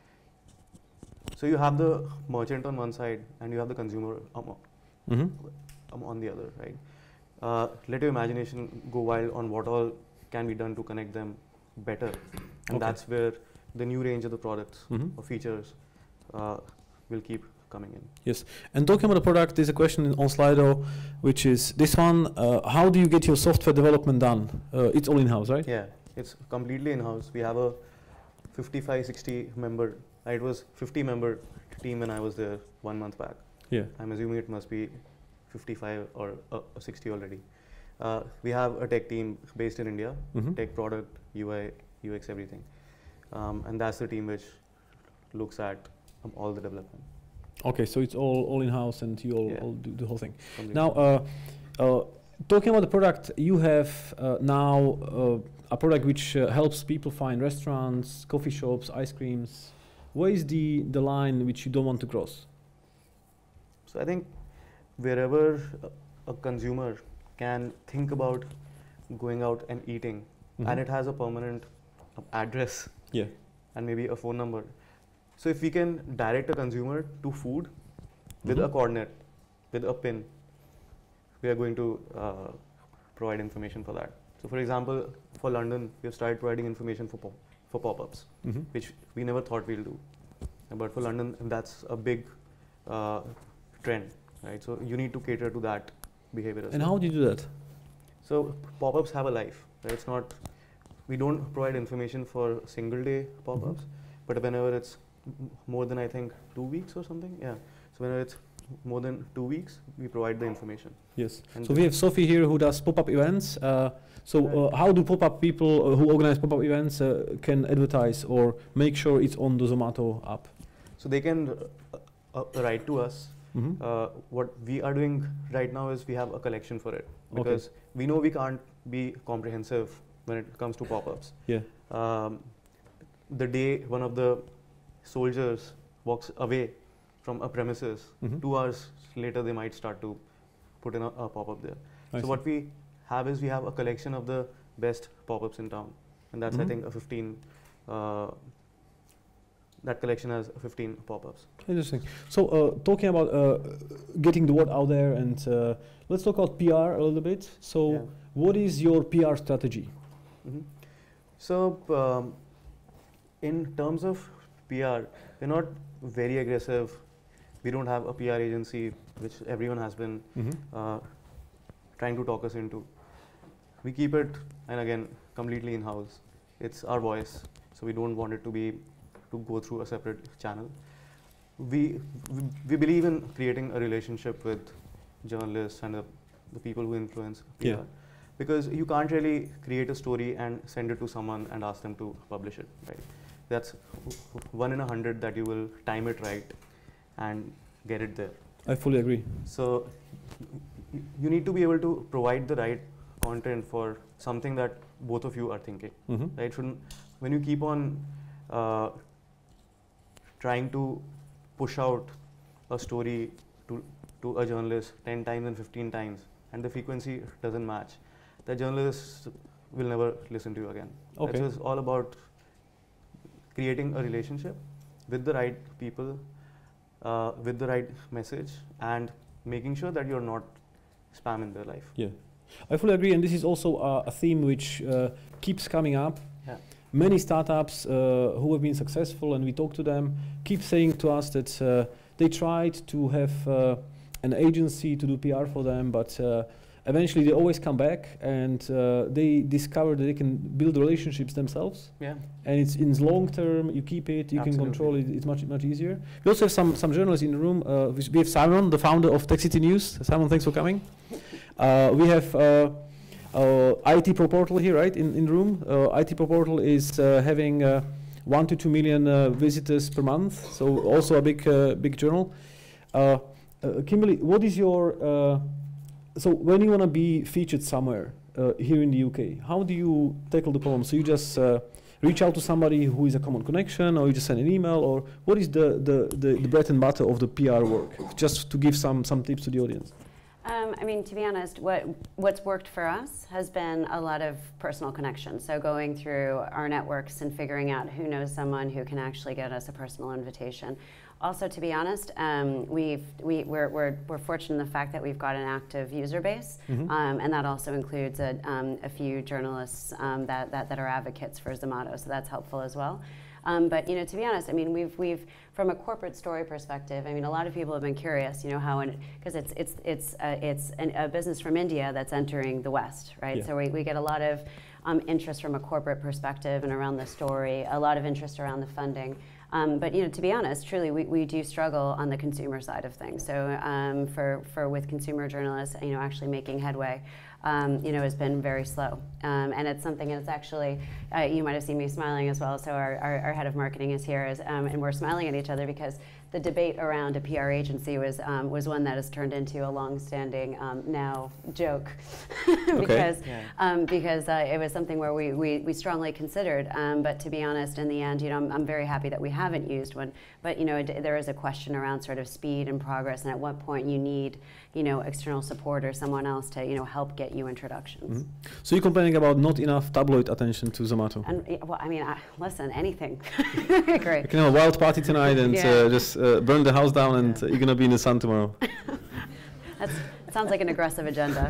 so you have the merchant on one side and you have the consumer um, Mm-hmm. um, on the other, right? Uh, let your imagination go wild on what all can be done to connect them better, and Okay. that's where the new range of the products Mm-hmm. or features uh, will keep coming in. Yes. And talking about the product, there's a question on Slido, which is this one: uh, how do you get your software development done? Uh, it's all in-house, right? Yeah, it's completely in-house. We have a fifty-five, sixty member. It was fifty member team when I was there one month back. Yeah. I'm assuming it must be fifty-five or uh, sixty already. Uh, we have a tech team based in India, Mm-hmm. tech product, U I, U X, everything. Um, and that's the team which looks at um, all the development. Okay, so it's all all in-house, and you all, Yeah. all do the whole thing. Completely. Now, uh, uh, talking about the product, you have uh, now uh, a product which uh, helps people find restaurants, coffee shops, ice creams. Where is the, the line which you don't want to cross? So I think wherever a, a consumer can think about going out and eating, Mhm. and it has a permanent uh, address Yeah. and maybe a phone number. So if we can direct a consumer to food with a Mhm. coordinate, with a pin, we are going to uh, provide information for that. So for example, for London, we have started providing information for pop- for pop-ups, Mm-hmm. which we never thought we'll do. But for London, that's a big uh, trend, right? So you need to cater to that behavior as And well. how do you do that? So pop-ups have a life, right? It's not, we don't provide information for single day pop-ups, Mm-hmm. but whenever it's m- more than I think two weeks or something, yeah. So whenever it's more than two weeks, we provide the information. Yes. And So we have Sophie here who does pop-up events. Uh, so uh, how do pop-up people uh, who organize pop-up events uh, can advertise or make sure it's on the Zomato app? So they can uh, uh, write to us. Mm-hmm. Uh, what we are doing right now is we have a collection for it, Okay. because we know we can't be comprehensive when it comes to pop-ups. Yeah. Um, the day one of the soldiers walks away from a premises, Mhm. two hours later they might start to put in a, a pop-up there. I so see. what we have is we have a collection of the best pop-ups in town, and that's Mhm. I think a fifteen. Uh, that collection has fifteen pop-ups. Interesting. So uh, talking about uh, getting the word out there, and uh, let's talk about P R a little bit. So Yeah. what is your P R strategy? Mhm. So, um, in terms of P R, we're not very aggressive. We don't have a P R agency, which everyone has been Mm-hmm. uh, trying to talk us into. We keep it, and again, completely in-house. It's our voice, so we don't want it to be to go through a separate channel. We we, we believe in creating a relationship with journalists and the, the people who influence P R. Yeah. Because you can't really create a story and send it to someone and ask them to publish it, right? That's one in a hundred that you will time it right and get it there. I fully agree. So y- you need to be able to provide the right content for something that both of you are thinking, Mm-hmm. right? Shouldn't, when you keep on uh, trying to push out a story to, to a journalist ten times and fifteen times, and the frequency doesn't match, the journalist will never listen to you again. Okay. It's all about creating a relationship with the right people, uh, with the right message, and making sure that you're not spam in their life. Yeah, I fully agree, and this is also uh, a theme which uh, keeps coming up. Yeah. Many startups uh, who have been successful, and we talk to them, keep saying to us that uh, they tried to have uh, an agency to do P R for them, but uh, eventually they always come back and uh, they discover that they can build relationships themselves. Yeah. And it's in long term, you keep it, you Absolutely. can control it, it's much much easier. We also have some, some journalists in the room. Uh, we have Simon, the founder of Tech City News. Simon, thanks for coming. Uh, we have uh, uh, I T Pro Portal here, right, in, in the room. Uh, I T Pro Portal is uh, having uh, one to two million uh, visitors per month, so also a big, uh, big journal. Uh, uh, Kimberly, what is your, uh, so when you want to be featured somewhere uh, here in the U K, how do you tackle the problem? So you just uh, reach out to somebody who is a common connection, or you just send an email, or what is the, the, the, the bread and butter of the P R work? Just to give some, some tips to the audience. Um, I mean, to be honest, what what's worked for us has been a lot of personal connection. So going through our networks and figuring out who knows someone who can actually get us a personal invitation. Also, to be honest, um, we've we we're, we're we're fortunate in the fact that we've got an active user base, Mm-hmm. um, and that also includes a um, a few journalists um, that, that that are advocates for Zomato. So that's helpful as well. Um, but you know, to be honest, I mean, we've we've from a corporate story perspective. I mean, a lot of people have been curious, you know, how because it's it's it's uh, it's an, a business from India that's entering the West, right? Yeah. So we, we get a lot of um, interest from a corporate perspective and around the story, a lot of interest around the funding. Um, but you know, to be honest, truly, we, we do struggle on the consumer side of things. So um, for for with consumer journalists, you know, actually making headway. Um, you know, has been very slow. Um, and it's something, and it's actually, uh, you might have seen me smiling as well, so our, our, our head of marketing is here, is, um, and we're smiling at each other because the debate around a P R agency was um, was one that has turned into a long-standing um, now joke because Okay. Yeah. um, because uh, it was something where we, we, we strongly considered, um, but to be honest, in the end, you know, I'm, I'm very happy that we haven't used one, but you know, it, there is a question around sort of speed and progress, and at what point you need, you know, external support or someone else to, you know, help get you introductions. Mm-hmm. So you're complaining about not enough tabloid attention to Zomato. And y- well, I mean, I, listen, anything. Great. You can have a wild party tonight and Yeah. uh, just uh, burn the house down, and uh, you're gonna be in the sun tomorrow. That's, that sounds like an aggressive agenda.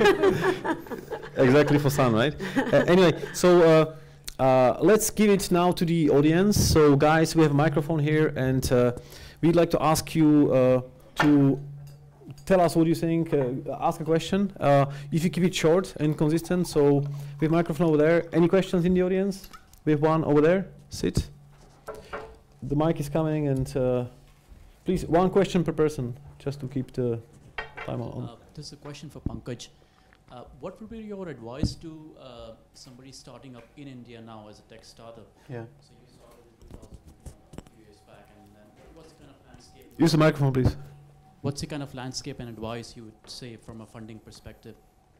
Exactly, for sun, right? Uh, anyway, so uh, uh, let's give it now to the audience. So guys, we have a microphone here, and uh, we'd like to ask you uh, to tell us what you think, uh, ask a question. Uh, if you keep it short and consistent, so we have a microphone over there. Any questions in the audience? We have one over there. Sit. The mic is coming, and uh, please, one question per person, just to keep the time on. Uh, this is a question for Pankaj. Uh, what would be your advice to uh, somebody starting up in India now as a tech startup? Yeah. So you started in two thousand, a few years back, and then what's the kind of landscape? Use the microphone, please. What's the kind of landscape and advice you would say from a funding perspective?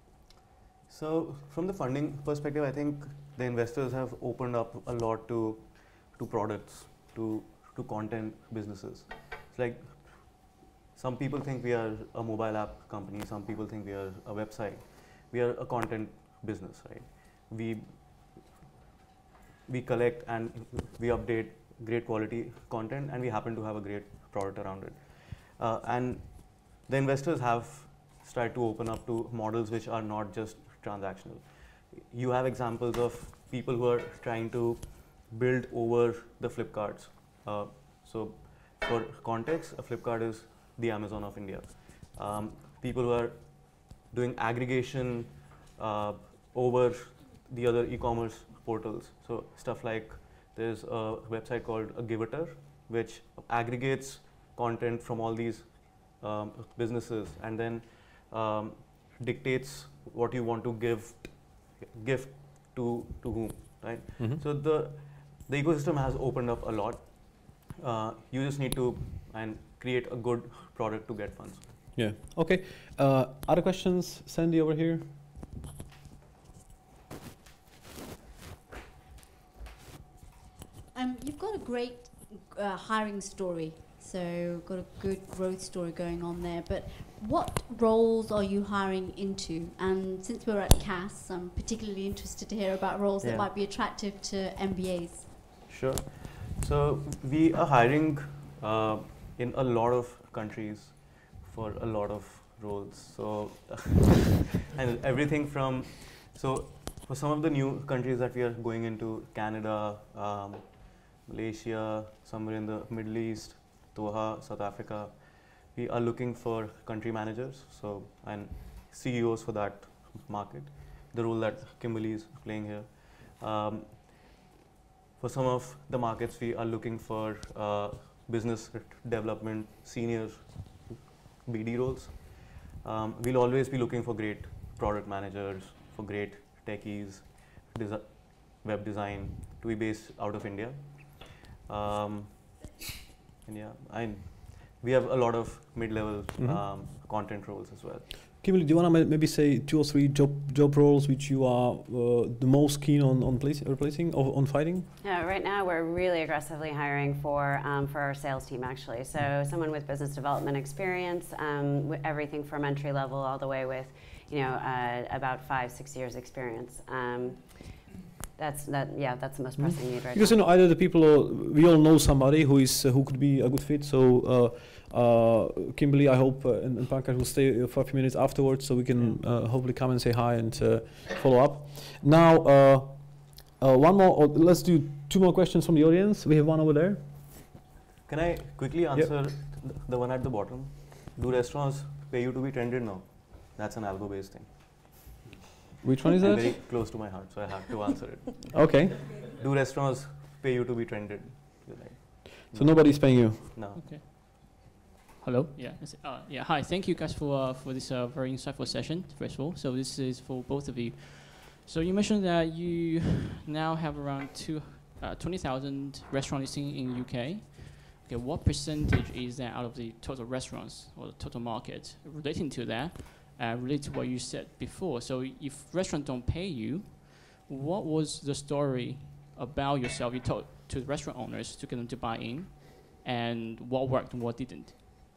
So from the funding perspective, I think the investors have opened up a lot to to products, to to content businesses. It's like some people think we are a mobile app company, some people think we are a website. We are a content business, right? We we collect and we update great quality content, and we happen to have a great product around it. Uh, and the investors have started to open up to models which are not just transactional. You have examples of people who are trying to build over the Flipkarts. Uh, so for context, a Flipkart is the Amazon of India. Um, people who are doing aggregation uh, over the other e-commerce portals. So stuff like there's a website called a Giveter, which aggregates content from all these um, businesses and then um, dictates what you want to give gift to to whom, right? Mm-hmm. So the the ecosystem has opened up a lot. Uh, you just need to and create a good product to get funds. Yeah. Okay. Uh, other questions? Sandy over here. Um, you've got a great uh, hiring story, so got a good growth story going on there. But what roles are you hiring into? And since we're at C A S, I'm particularly interested to hear about roles Yeah. that might be attractive to M B As. Sure. So we are hiring uh, in a lot of countries for a lot of roles. So and everything from, so for some of the new countries that we are going into, Canada, um, Malaysia, somewhere in the Middle East, Doha, South Africa, we are looking for country managers, so and C E Os for that market, the role that Kimberly is playing here. Um, for some of the markets, we are looking for uh, business development, senior B D roles. Um, we'll always be looking for great product managers, for great techies, desi web design, to be based out of India. Um, and yeah, I, we have a lot of mid-level Mm-hmm. um, content roles as well. Kimberly, do you want to maybe say two or three job job roles which you are uh, the most keen on on place, replacing or on fighting? Yeah, right now we're really aggressively hiring for um, for our sales team actually. So someone with business development experience, um, with everything from entry level all the way with, you know, uh, about five six years experience. Um, That's that. Yeah, that's the most pressing mm-hmm. need right because now. you know either the people or we all know somebody who is uh, who could be a good fit. So uh, uh, Kimberly, I hope uh, and, and Pankaj will stay for a few minutes afterwards, so we can uh, hopefully come and say hi and uh, follow up. Now, uh, uh, one more. Or let's do two more questions from the audience. We have one over there. Can I quickly answer Yep. th the one at the bottom? Do restaurants pay you to be trended now? That's an algo-based thing. Which one is And that? very close to my heart, so I have to answer it. Okay. Do restaurants pay you to be trended? Like, So nobody's paying you. no. Okay. Hello. Yeah. is it- Uh, yeah. Hi. Thank you guys for uh, for this uh, very insightful session. First of all, so this is for both of you. So you mentioned that you now have around two, uh, twenty thousand restaurants in in U K. Okay. What percentage is that out of the total restaurants or the total market relating to that? Uh, related to what you said before. So if restaurants don't pay you, what was the story about yourself you told to the restaurant owners to get them to buy in, and what worked and what didn't?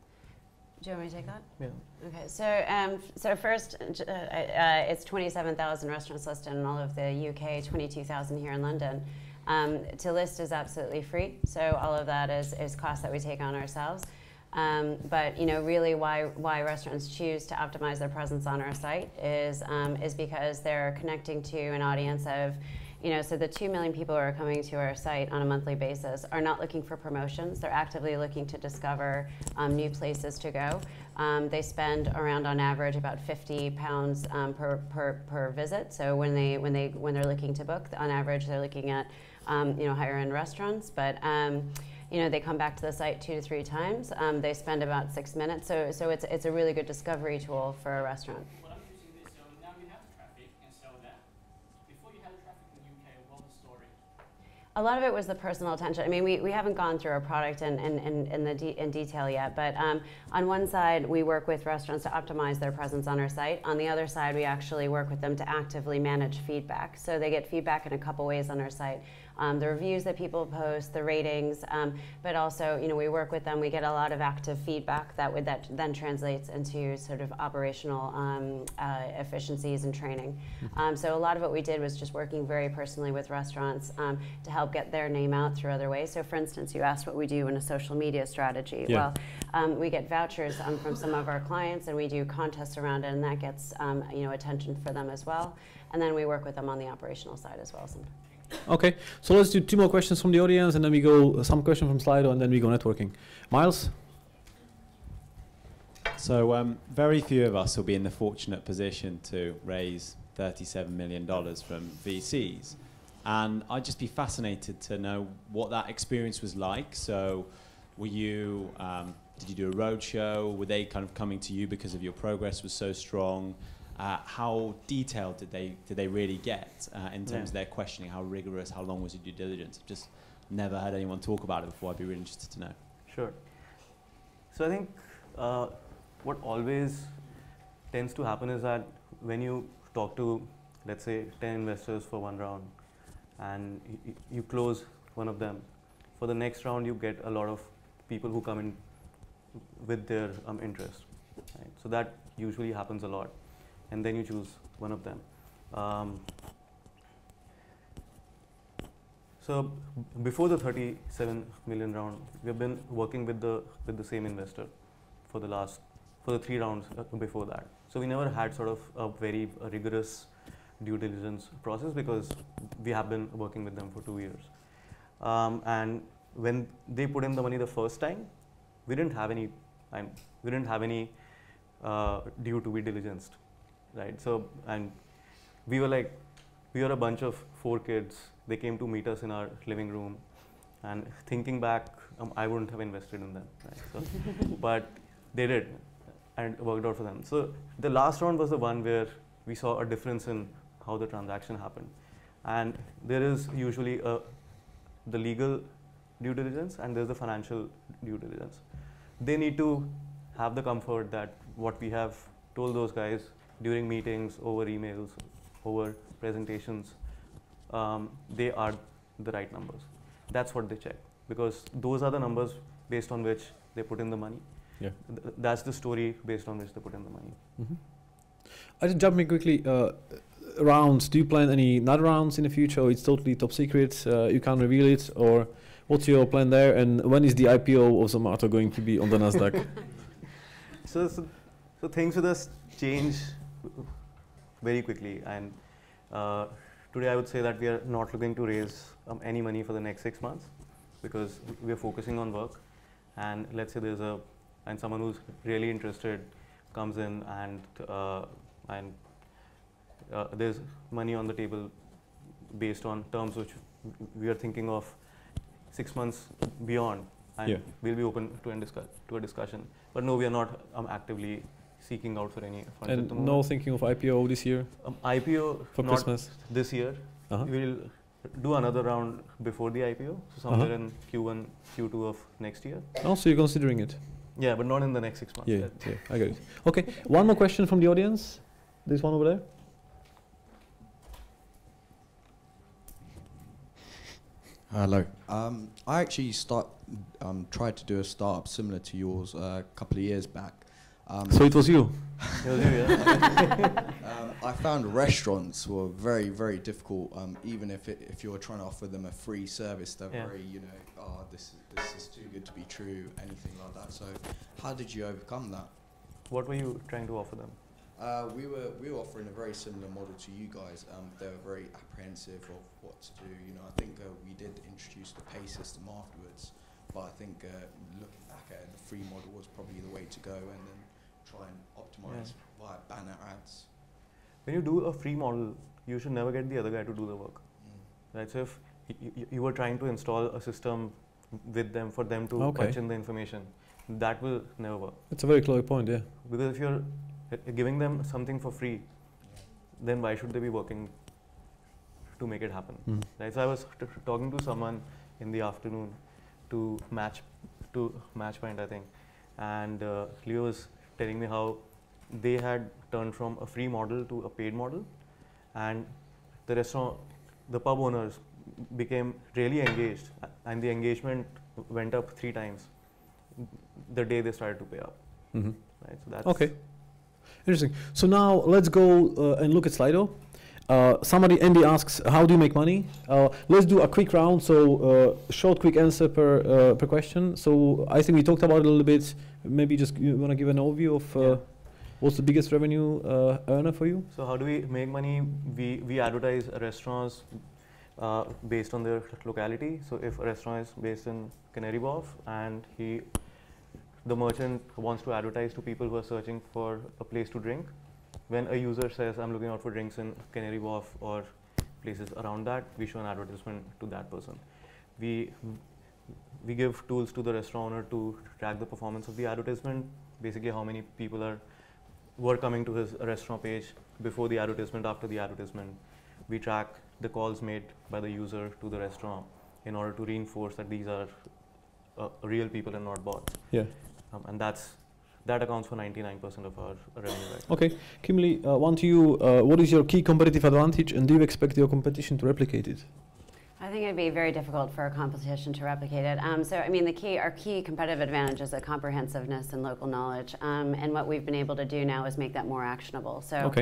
Do you want me to take that? Yeah. Okay, so um, so first, uh, uh, it's twenty-seven thousand restaurants listed in all of the U K, twenty-two thousand here in London. Um, to list is absolutely free, so all of that is, is cost that we take on ourselves. Um, but you know, really, why why restaurants choose to optimize their presence on our site is um, is because they're connecting to an audience of, you know, so the two million people who are coming to our site on a monthly basis are not looking for promotions. They're actively looking to discover um, new places to go. Um, they spend around, on average, about fifty pounds um, per, per per visit. So when they when they when they're looking to book, on average, they're looking at um, you know, higher end restaurants, but. Um, You know, they come back to the site two to three times. Um, they spend about six minutes. So, so it's it's a really good discovery tool for a restaurant. Well, I'm using this, so now you have traffic and sell that. Before you had traffic in the U K, what was the story? A lot of it was the personal attention. I mean, we, we haven't gone through our product in, in, in, in, the de in detail yet, but um, on one side, we work with restaurants to optimize their presence on our site. On the other side, we actually work with them to actively manage feedback. So they get feedback in a couple ways on our site. Um, the reviews that people post, the ratings, um, but also, you know, we work with them. We get a lot of active feedback that would that then translates into sort of operational um, uh, efficiencies and training. Um, so a lot of what we did was just working very personally with restaurants um, to help get their name out through other ways. So, for instance, you asked what we do in a social media strategy. Yeah. Well, um, we get vouchers um, from some of our clients, and we do contests around it, and that gets um, you know, attention for them as well. And then we work with them on the operational side as well sometimes. Okay, so let's do two more questions from the audience, and then we go uh, some question from Slido, and then we go networking. Miles? So um, very few of us will be in the fortunate position to raise thirty-seven million dollars from V Cs. And I'd just be fascinated to know what that experience was like. So were you, um, did you do a roadshow? Were they kind of coming to you because of your progress was so strong? Uh, how detailed did they did they really get uh, in terms Yeah. of their questioning? How rigorous? How long was your due diligence? I've just never heard anyone talk about it before. I'd be really interested to know. Sure. So I think uh, what always tends to happen is that when you talk to, let's say, ten investors for one round, and y you close one of them, for the next round you get a lot of people who come in with their um, interest. Right? So that usually happens a lot, and then you choose one of them. Um, So before the thirty-seven million round, we've been working with the with the same investor for the last for the three rounds uh, before that. So we never had sort of a very uh, rigorous due diligence process because we have been working with them for two years. Um, and when they put in the money the first time, we didn't have any, um, we didn't have any uh, due to be diligenced, right? So and we were like, we were a bunch of four kids. They came to meet us in our living room, and thinking back, um, I wouldn't have invested in them, right? So, but they did, and it worked out for them. So the last round was the one where we saw a difference in how the transaction happened, and there is usually a the legal due diligence and there's the financial due diligence. They need to have the comfort that what we have told those guys during meetings, over emails, over presentations, um, they are the right numbers. That's what they check, because those are the numbers based on which they put in the money. Yeah. Th that's the story based on which they put in the money. Mm-hmm. I just jump in quickly. Uh, rounds, do you plan any not rounds in the future, or it's totally top secret, uh, you can't reveal it, or what's your plan there, and when is the I P O of Zomato going to be on the Nasdaq? so, so, so things with us change very quickly, and uh, today I would say that we are not looking to raise um, any money for the next six months because we are focusing on work, and let's say there's a, and someone who's really interested comes in and, uh, and Uh, there's money on the table based on terms which we are thinking of six months beyond, and yeah. we'll be open to, discuss, to a discussion. But no, we are not um, actively seeking out for any funds. And no thinking of I P O this year? Um, I P O for not Christmas? This year. Uh-huh. We'll do another round before the I P O, so somewhere uh-huh. in Q one, Q two of next year. Also, you're considering it? Yeah, but not in the next six months. Yeah, yeah, I get it. Okay, one more question from the audience. There's one over there. Hello. Um, I actually start um, tried to do a startup similar to yours uh, a couple of years back. Um, so it was you? It was you, yeah. um, I found restaurants were very, very difficult. Um, even if it, if you were trying to offer them a free service, they're yeah. very, you know, oh, this is, this is too good to be true, anything like that. So, how did you overcome that? What were you trying to offer them? Uh, we were we were offering a very similar model to you guys. Um, they were very apprehensive of what to do. You know, I think uh, we did introduce the pay system afterwards, but I think uh, looking back at it, the free model was probably the way to go, and then try and optimize yeah. via banner ads. When you do a free model, you should never get the other guy to do the work. Mm. Right. So if y you were trying to install a system with them for them to okay. punch in the information, that will never work. That's a very clear point. Yeah. Because if you're giving them something for free, then why should they be working to make it happen? Mm. Right. So I was t talking to someone in the afternoon to match to Matchpoint, I think, and uh, Leo was telling me how they had turned from a free model to a paid model, and the restaurant, the pub owners became really engaged, and the engagement went up three times the day they started to pay up. Mm-hmm. Right. So that's okay. Interesting. So now let's go uh, and look at Slido. Uh, somebody, Andy asks, how do you make money? Uh, let's do a quick round. So uh, short, quick answer per uh, per question. So I think we talked about it a little bit. Maybe just you want to give an overview of uh, yeah. what's the biggest revenue uh, earner for you? So how do we make money? We we advertise restaurants uh, based on their locality. So if a restaurant is based in Canary Wharf and he the merchant wants to advertise to people who are searching for a place to drink, when a user says, I'm looking out for drinks in Canary Wharf or places around that, we show an advertisement to that person. We, we give tools to the restaurant owner to track the performance of the advertisement, basically how many people are were coming to his restaurant page before the advertisement, after the advertisement. We track the calls made by the user to the restaurant in order to reinforce that these are uh, real people and not bots. Yeah. Um, and that's that accounts for ninety-nine percent of our revenue. Right? Okay, Kimberly, uh, one to you. Uh, what is your key competitive advantage, and do you expect your competition to replicate it? I think it'd be very difficult for a competition to replicate it. Um, so, I mean, the key, our key competitive advantage is the comprehensiveness and local knowledge. Um, and what we've been able to do now is make that more actionable. So, okay.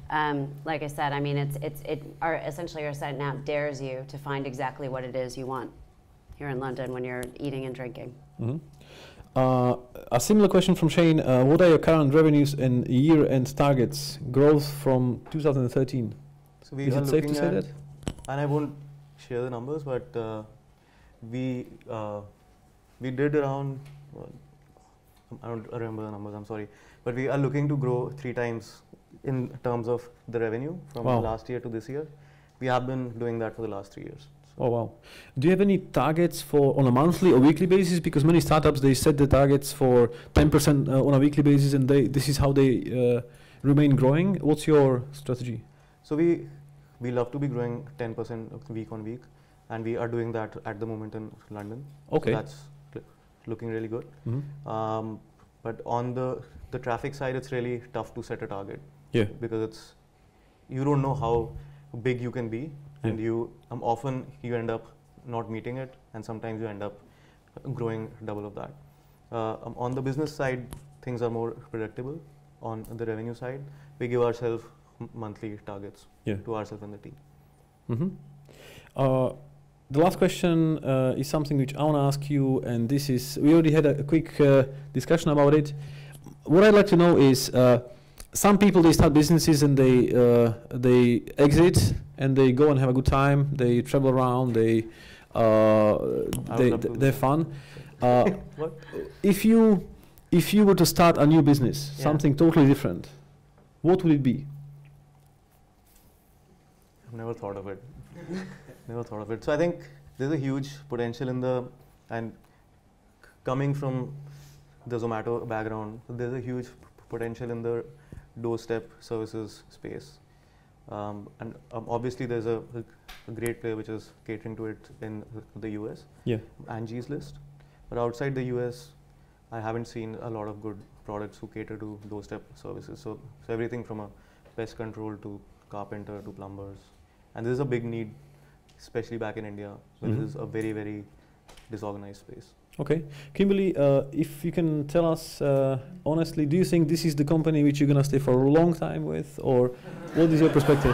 um, like I said, I mean, it's it's it. Our essentially our site now dares you to find exactly what it is you want here in London when you're eating and drinking. Mm-hmm. Uh, a similar question from Shane. Uh, what are your current revenues and year-end targets? Growth from two thousand thirteen. So we is are it safe to looking say at, that? and I won't share the numbers, but uh, we uh, we did around. Well, I don't remember the numbers. I'm sorry, but we are looking to grow three times in terms of the revenue from Wow. last year to this year. We have been doing that for the last three years. Oh wow! Do you have any targets for on a monthly or weekly basis? Because many startups they set the targets for ten percent uh, on a weekly basis, and they this is how they uh, remain growing. What's your strategy? So we we love to be growing ten percent week on week, and we are doing that at the moment in London. Okay. So that's l- looking really good. Mm-hmm. Um, but on the the traffic side, it's really tough to set a target. Yeah. Because it's you don't know how big you can be, and Yeah. you um, often you end up not meeting it, and sometimes you end up growing double of that. Uh, um, on the business side, things are more predictable. On the revenue side, we give ourselves m- monthly targets Yeah. to ourselves and the team. Mm-hmm. Uh, the last question uh, is something which I want to ask you, and this is we already had a, a quick uh, discussion about it. What I'd like to know is. Uh, Some people they start businesses and they uh, they exit and they go and have a good time. They travel around. They uh, they love to they're fun. Uh, What? if you if you were to start a new business, Yeah. something totally different, what would it be? I've never thought of it. Never thought of it. So I think there's a huge potential in the and c- coming from the Zomato background, there's a huge p- potential in the doorstep services space. Um, and um, obviously there's a, a, a great player which is catering to it in the U S, Yeah. Angie's List. But outside the U S, I haven't seen a lot of good products who cater to doorstep services. So, so everything from a pest control to carpenter to plumbers. And this is a big need, especially back in India, where Mhm. this is a very, very disorganized space. Okay, Kimberly, uh, if you can tell us uh, honestly, do you think this is the company which you're gonna stay for a long time with, or what is your perspective?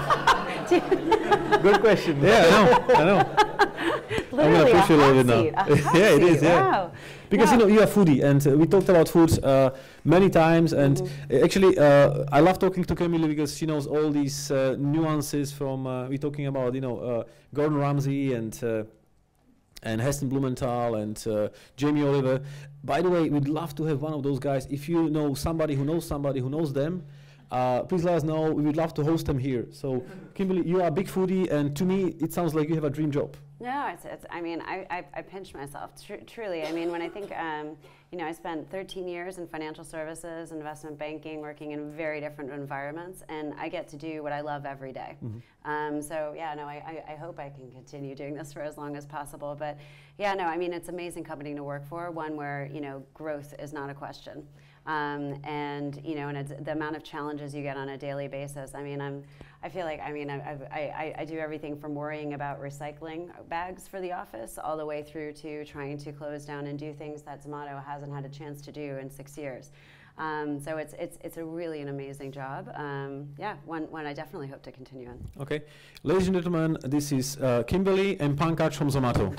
Good question. Yeah, I know, I know. Literally a push you a little hot bit now. seat. A hot Yeah, it seat. is, yeah. Wow. Because No. you know you're a foodie, and uh, we talked about food uh, many times. And Mhm. uh, actually, uh, I love talking to Kimberly because she knows all these uh, nuances. From uh, we're talking about, you know, uh, Gordon Ramsay and uh, and Heston Blumenthal and uh, Jamie Oliver. By the way, we'd love to have one of those guys. If you know somebody who knows somebody who knows them, uh, please let us know. We would love to host them here. So, Kimberly, you are a big foodie, and to me, it sounds like you have a dream job. No, it's, it's I mean, I, I, I pinch myself, tr- truly. I mean, when I think, um, you know, I spent thirteen years in financial services, investment banking, working in very different environments, and I get to do what I love every day. Mm-hmm. Um, so, yeah, no, I, I, I hope I can continue doing this for as long as possible. But, yeah, no, I mean, it's an amazing company to work for, one where, you know, growth is not a question. Um, and, you know, and it's the amount of challenges you get on a daily basis. I mean, I'm, I feel like, I mean, I, I, I, I do everything from worrying about recycling bags for the office all the way through to trying to close down and do things that Zomato hasn't had a chance to do in six years. Um, so it's, it's, it's a really an amazing job. Um, yeah, one, one I definitely hope to continue in. Okay, ladies and gentlemen, this is uh, Kimberly and Pankaj from Zomato.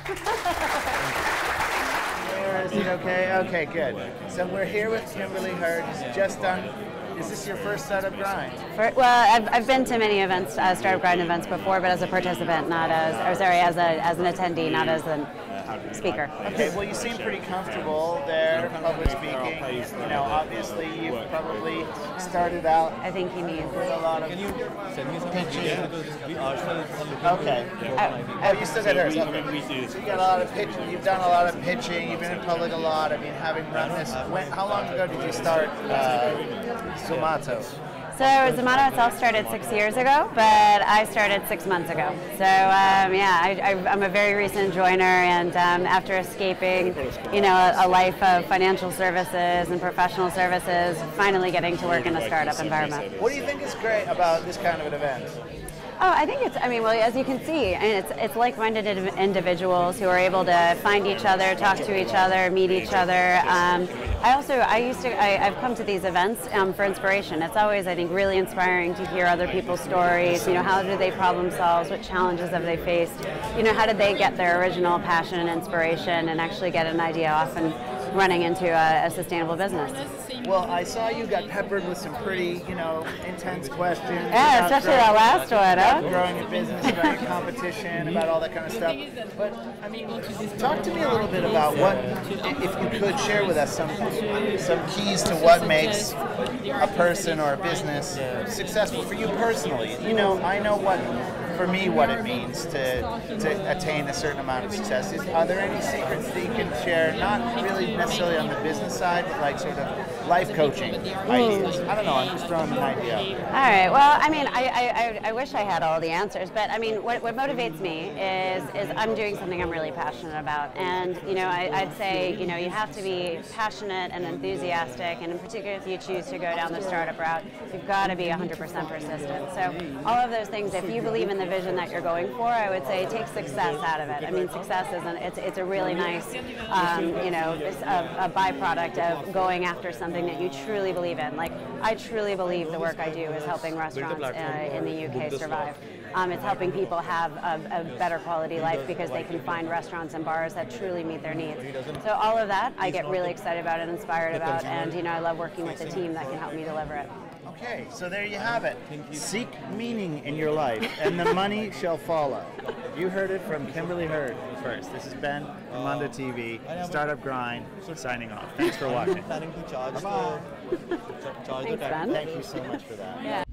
Is it okay? Okay, good. So we're here with Kimberly Hurd, who's just done. Is this your first startup grind? For, well, I've, I've been to many events, uh, startup grind events before, but as a participant, not as, or sorry, as a as an attendee, not as a speaker. Okay, well you seem pretty comfortable there, public speaking. You know, obviously you've probably started out. I think he means. With a lot of. Can you send me some pitching? Okay. Oh, Oh, you still got hers. Okay. So you got a lot of pitching. You've done a lot of pitching. You've been in public a lot. I mean, having run this. When, how long ago did you start uh, Zomato? So Zomato itself started six years ago, but I started six months ago. So um, yeah, I, I, I'm a very recent joiner, and um, after escaping, you know, a, a life of financial services and professional services, finally getting to work in a startup environment. What do you think is great about this kind of an event? Oh, I think it's, I mean, well, as you can see, I mean, it's, it's like-minded indiv- individuals who are able to find each other, talk to each other, meet each other. Um, I also, I used to, I, I've come to these events um, for inspiration. It's always, I think, really inspiring to hear other people's stories. You know, how do they problem solve? What challenges have they faced? You know, how did they get their original passion and inspiration and actually get an idea off and running into a, a sustainable business? Well, I saw you got peppered with some pretty, you know, intense questions. Yeah, especially that last one, huh? About growing your business, about your competition, about all that kind of stuff. But, I mean, talk to me a little bit about what, if you could share with us some, some keys to what makes a person or a business successful for you personally. You know, I know what, for me, what it means to, to attain a certain amount of success. Is, are there any secrets that you can share, not really necessarily on the business side, but like sort of life coaching ideas? I don't know, I'm just throwing an idea out there. All right, well, I mean, I, I, I wish I had all the answers, but I mean, what, what motivates me is, is I'm doing something I'm really passionate about. And, you know, I, I'd say, you know, you have to be passionate and enthusiastic, and in particular if you choose to go down the startup route, you've got to be one hundred percent persistent. So all of those things, if you believe in the vision that you're going for, I would say take success out of it. I mean, success isn't, it's, it's a really nice, um, you know, a, a byproduct of going after something that you truly believe in. Like, I truly believe the work I do is helping restaurants uh, in the U K survive. Um, it's helping people have a, a better quality life because they can find restaurants and bars that truly meet their needs. So all of that I get really excited about and inspired about, and you know, I love working with a team that can help me deliver it. Okay, so there you have it. Seek meaning in your life, and the money shall follow. You heard it from Kimberly Hurd first. This has been Mondo T V, Startup Grind, signing off. Thanks for watching. Bye-bye. Thanks, Ben. Thank you so much for that. Yeah.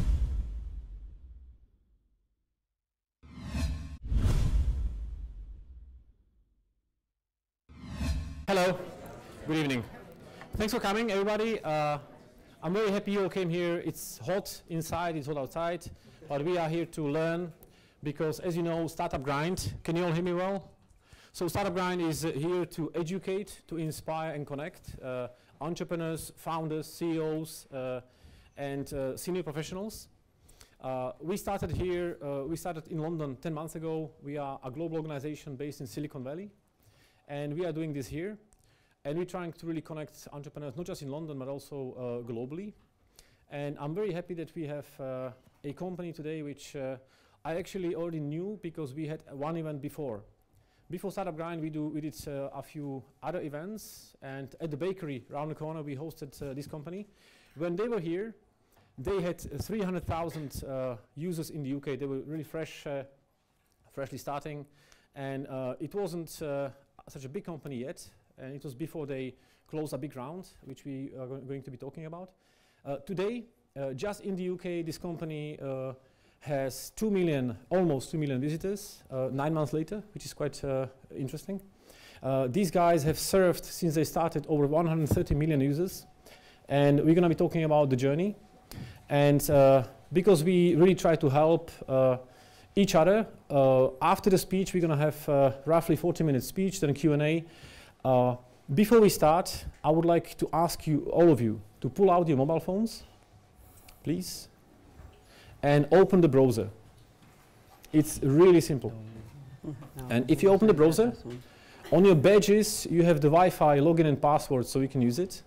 Hello, good evening. Thanks for coming, everybody. Uh, I'm very happy you all came here. It's hot inside, it's hot outside, but we are here to learn because, as you know, Startup Grind, can you all hear me well? So Startup Grind is uh, here to educate, to inspire and connect uh, entrepreneurs, founders, C E Os, uh, and uh, senior professionals. Uh, we started here, uh, we started in London ten months ago. We are a global organization based in Silicon Valley. And we are doing this here, and we're trying to really connect entrepreneurs, not just in London, but also uh, globally. And I'm very happy that we have uh, a company today which uh, I actually already knew because we had one event before. Before Startup Grind, we, do, we did uh, a few other events, and at the bakery around the corner, we hosted uh, this company. When they were here, they had uh, three hundred thousand uh, users in the U K. They were really fresh, uh, freshly starting, and uh, it wasn't uh, such a big company yet, and it was before they closed a big round, which we are go going to be talking about. Uh, today, uh, just in the U K, this company uh, has two million, almost two million visitors, uh, nine months later, which is quite uh, interesting. Uh, these guys have served, since they started, over one hundred thirty million users, and we're going to be talking about the journey. And uh, because we really try to help uh, each other. Uh, after the speech, we're going to have uh, roughly forty minute speech, then a Q and A. Uh, before we start, I would like to ask you, all of you, to pull out your mobile phones, please, and open the browser. It's really simple. And if you open the browser, on your badges, you have the Wi-Fi login and password, so you can use it.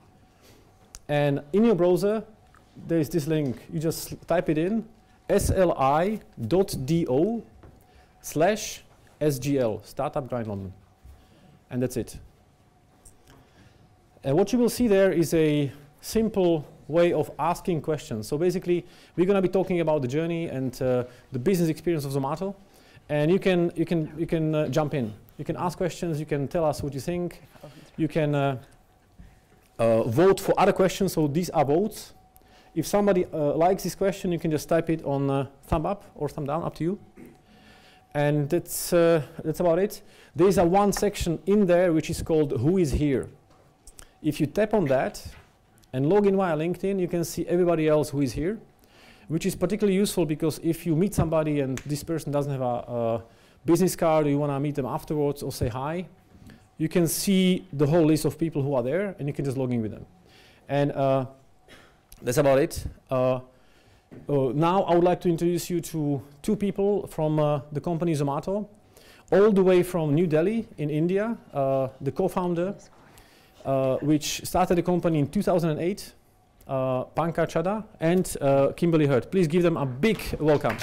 And in your browser, there is this link. You just type it in, sli dot do slash sgl, Startup Grind London. And that's it. And what you will see there is a simple way of asking questions. So basically, we're going to be talking about the journey and uh, the business experience of Zomato. And you can, you can, you can uh, jump in. You can ask questions. You can tell us what you think. You can uh, uh, vote for other questions. So these are votes. If somebody uh, likes this question, you can just type it on uh, thumb up or thumb down, up to you. And that's, uh, that's about it. There is a one section in there which is called Who is Here. If you tap on that and log in via LinkedIn, you can see everybody else who is here, which is particularly useful because if you meet somebody and this person doesn't have a, a business card, or you want to meet them afterwards or say hi, you can see the whole list of people who are there and you can just log in with them. And uh, that's about it. Uh, Uh, now I would like to introduce you to two people from uh, the company Zomato, all the way from New Delhi in India, uh, the co-founder, uh, which started the company in two thousand eight, uh, Pankaj Chaddah and uh, Kimberly Hurd. Please give them a big welcome.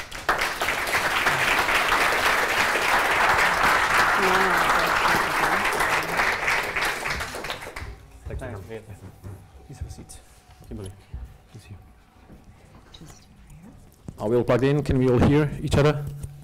Please have a seat. Kimberly, please here. Are we all plugged in? Can we all hear each other?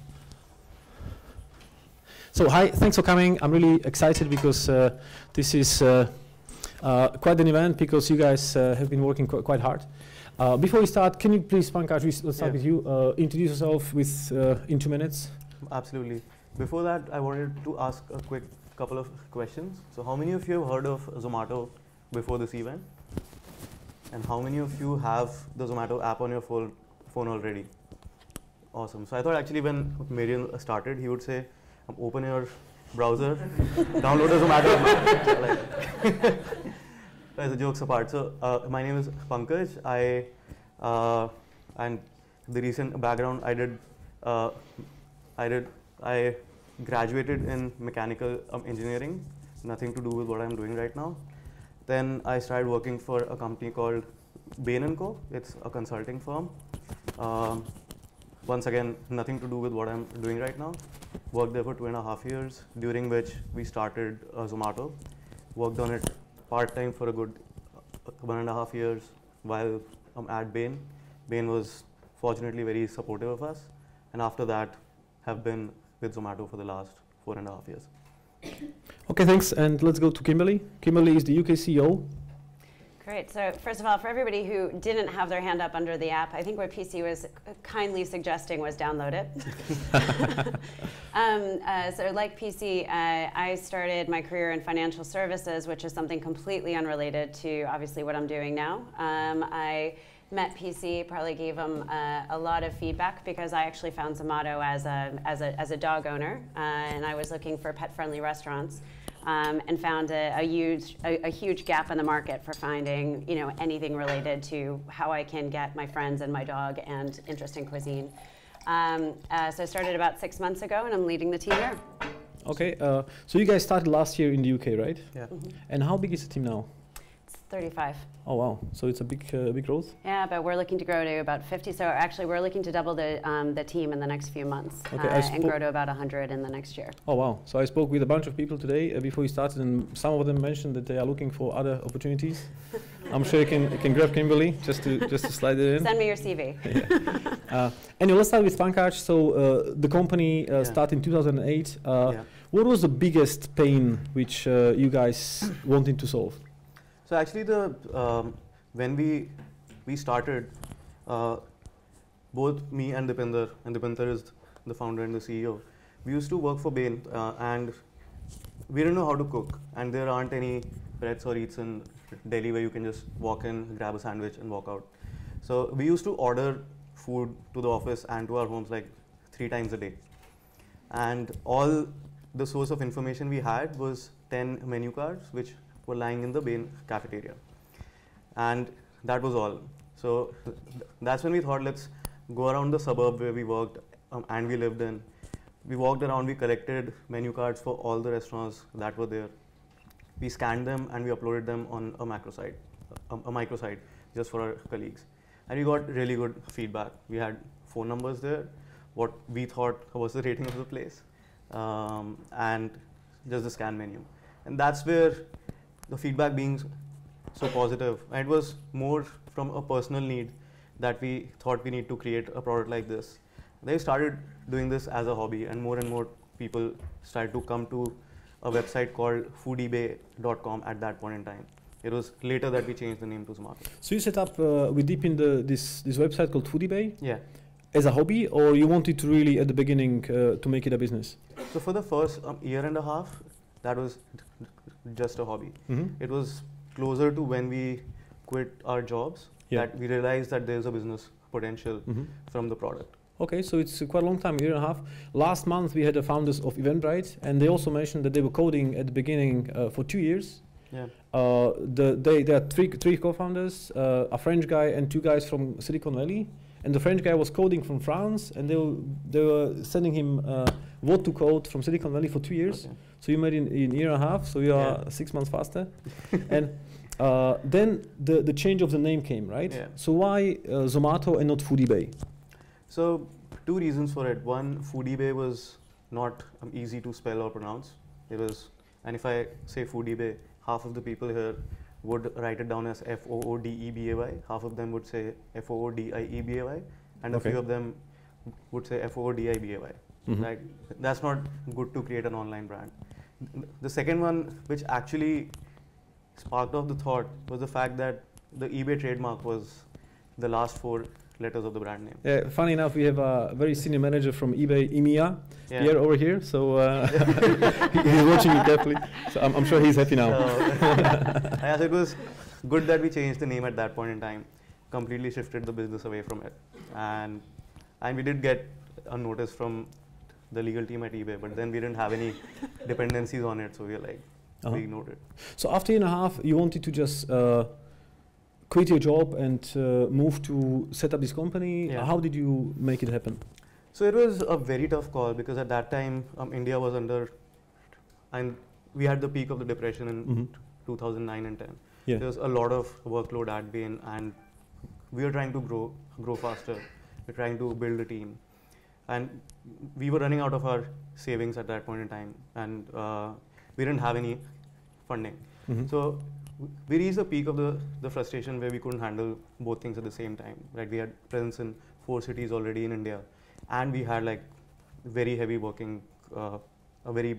So hi, thanks for coming. I'm really excited because uh, this is uh, uh, quite an event because you guys uh, have been working qu quite hard. Uh, before we start, can you please, Pankaj, we let's start yeah. with you. Uh, introduce yourself with uh, in two minutes. Absolutely. Before that, I wanted to ask a quick couple of questions. So how many of you have heard of Zomato before this event? And how many of you have the Zomato app on your phone? phone already? Awesome. So I thought actually when Marian started, he would say, um, open your browser, download a Zomato app. As a jokes apart. So uh, my name is Pankaj. I uh, and the recent background I did, uh, I did, I graduated in mechanical um, engineering. Nothing to do with what I'm doing right now. Then I started working for a company called Bain and Co. It's a consulting firm. Um, once again, nothing to do with what I'm doing right now. Worked there for two and a half years, during which we started uh, Zomato. Worked on it part-time for a good uh, one and a half years while um, at Bain. Bain was fortunately very supportive of us. And after that, have been with Zomato for the last four and a half years. Okay, thanks. And let's go to Kimberly. Kimberly is the U K C E O. Great. So first of all, for everybody who didn't have their hand up under the app, I think what P C was kindly suggesting was download it. um, uh, so like P C, uh, I started my career in financial services, which is something completely unrelated to obviously what I'm doing now. Um, I met P C, probably gave him uh, a lot of feedback because I actually found Zomato as a, as a, as a dog owner, uh, and I was looking for pet-friendly restaurants. Um, and found a, a huge a, a huge gap in the market for finding you know anything related to how I can get my friends and my dog and interesting cuisine. Um, uh, so I started about six months ago, and I'm leading the team here. Okay, uh, so you guys started last year in the U K, right? Yeah. Mm-hmm. And how big is the team now? It's thirty-five. Oh wow, so it's a big uh, big growth. Yeah, but we're looking to grow to about fifty. So actually, we're looking to double the um, the team in the next few months, okay, uh, and grow to about one hundred in the next year. Oh wow! So I spoke with a bunch of people today uh, before we started, and some of them mentioned that they are looking for other opportunities. I'm sure you can you can grab Kimberly just to just to slide it in. Send me your C V. Yeah. uh, anyway, let's start with Pankaj. So uh, the company uh, yeah. started in two thousand eight. Uh, yeah. What was the biggest pain which uh, you guys wanted to solve? So actually, the um, when we we started, uh, both me and Deepinder, and Deepinder is the founder and the C E O, we used to work for Bain, uh, and we didn't know how to cook, and there aren't any Pets or Eats in Delhi where you can just walk in, grab a sandwich, and walk out. So we used to order food to the office and to our homes like three times a day, and all the source of information we had was ten menu cards which were lying in the Bain cafeteria. And that was all. So th that's when we thought, let's go around the suburb where we worked um, and we lived in. We walked around, we collected menu cards for all the restaurants that were there. We scanned them and we uploaded them on a macro site, a, a microsite, just for our colleagues. And we got really good feedback. We had phone numbers there, what we thought was the rating of the place, um, and just the scan menu. And that's where the feedback being so positive. And it was more from a personal need that we thought we need to create a product like this. They started doing this as a hobby, and more and more people started to come to a website called foodie dot com at that point in time. It was later that we changed the name to Zomato. So you set up uh, with Deepinder this this website called Foodie? Yeah. As a hobby, or you wanted to really at the beginning uh, to make it a business? So for the first um, year and a half, that was just a hobby. Mm-hmm. It was closer to when we quit our jobs yeah. that we realized that there's a business potential mm-hmm. from the product. Okay, so it's uh, quite a long time, a year and a half. Last month we had the founders of Eventbrite, and they also mentioned that they were coding at the beginning uh, for two years. Yeah. Uh, the, they, there are three, three co-founders, uh, a French guy and two guys from Silicon Valley, and the French guy was coding from France, and they were, they were sending him uh, what to code from Silicon Valley for two years. Okay. So you made it in, in a year and a half, so you are Yeah. six months faster. And uh, then the, the change of the name came, right? Yeah. So why uh, Zomato and not Foodie? So two reasons for it. One, Foodie was not um, easy to spell or pronounce. It was, and if I say Foodie, half of the people here would write it down as F O O D E B A Y. Half of them would say F O O D I E B A Y, and Okay. a few of them would say F O O D I B A Y. Mhm. Right? That's not good to create an online brand. The second one, which actually sparked off the thought, was the fact that the eBay trademark was the last four letters of the brand name. Yeah, funny enough, we have a very senior manager from eBay, E M E A, Yeah. here over here. So uh, he's watching it carefully. So I'm, I'm sure he's happy now. So, yes, it was good that we changed the name at that point in time. Completely shifted the business away from it, and and we did get a notice from the legal team at eBay, but then we didn't have any dependencies on it, so we were like, Uh-huh. we ignored it. So after a year and a half, you wanted to just uh, quit your job and uh, move to set up this company. Yeah. How did you make it happen? So it was a very tough call because at that time um, India was under, and we had the peak of the depression in Mhm. two thousand nine and ten. Yeah. There was a lot of workload at Bain, and we were trying to grow, grow faster. We're trying to build a team, and we were running out of our savings at that point in time, and uh, we didn't have any funding. Mhm. So w- we reached the peak of the, the frustration where we couldn't handle both things at the same time. Right? We had presence in four cities already in India, and we had like very heavy working, uh, a very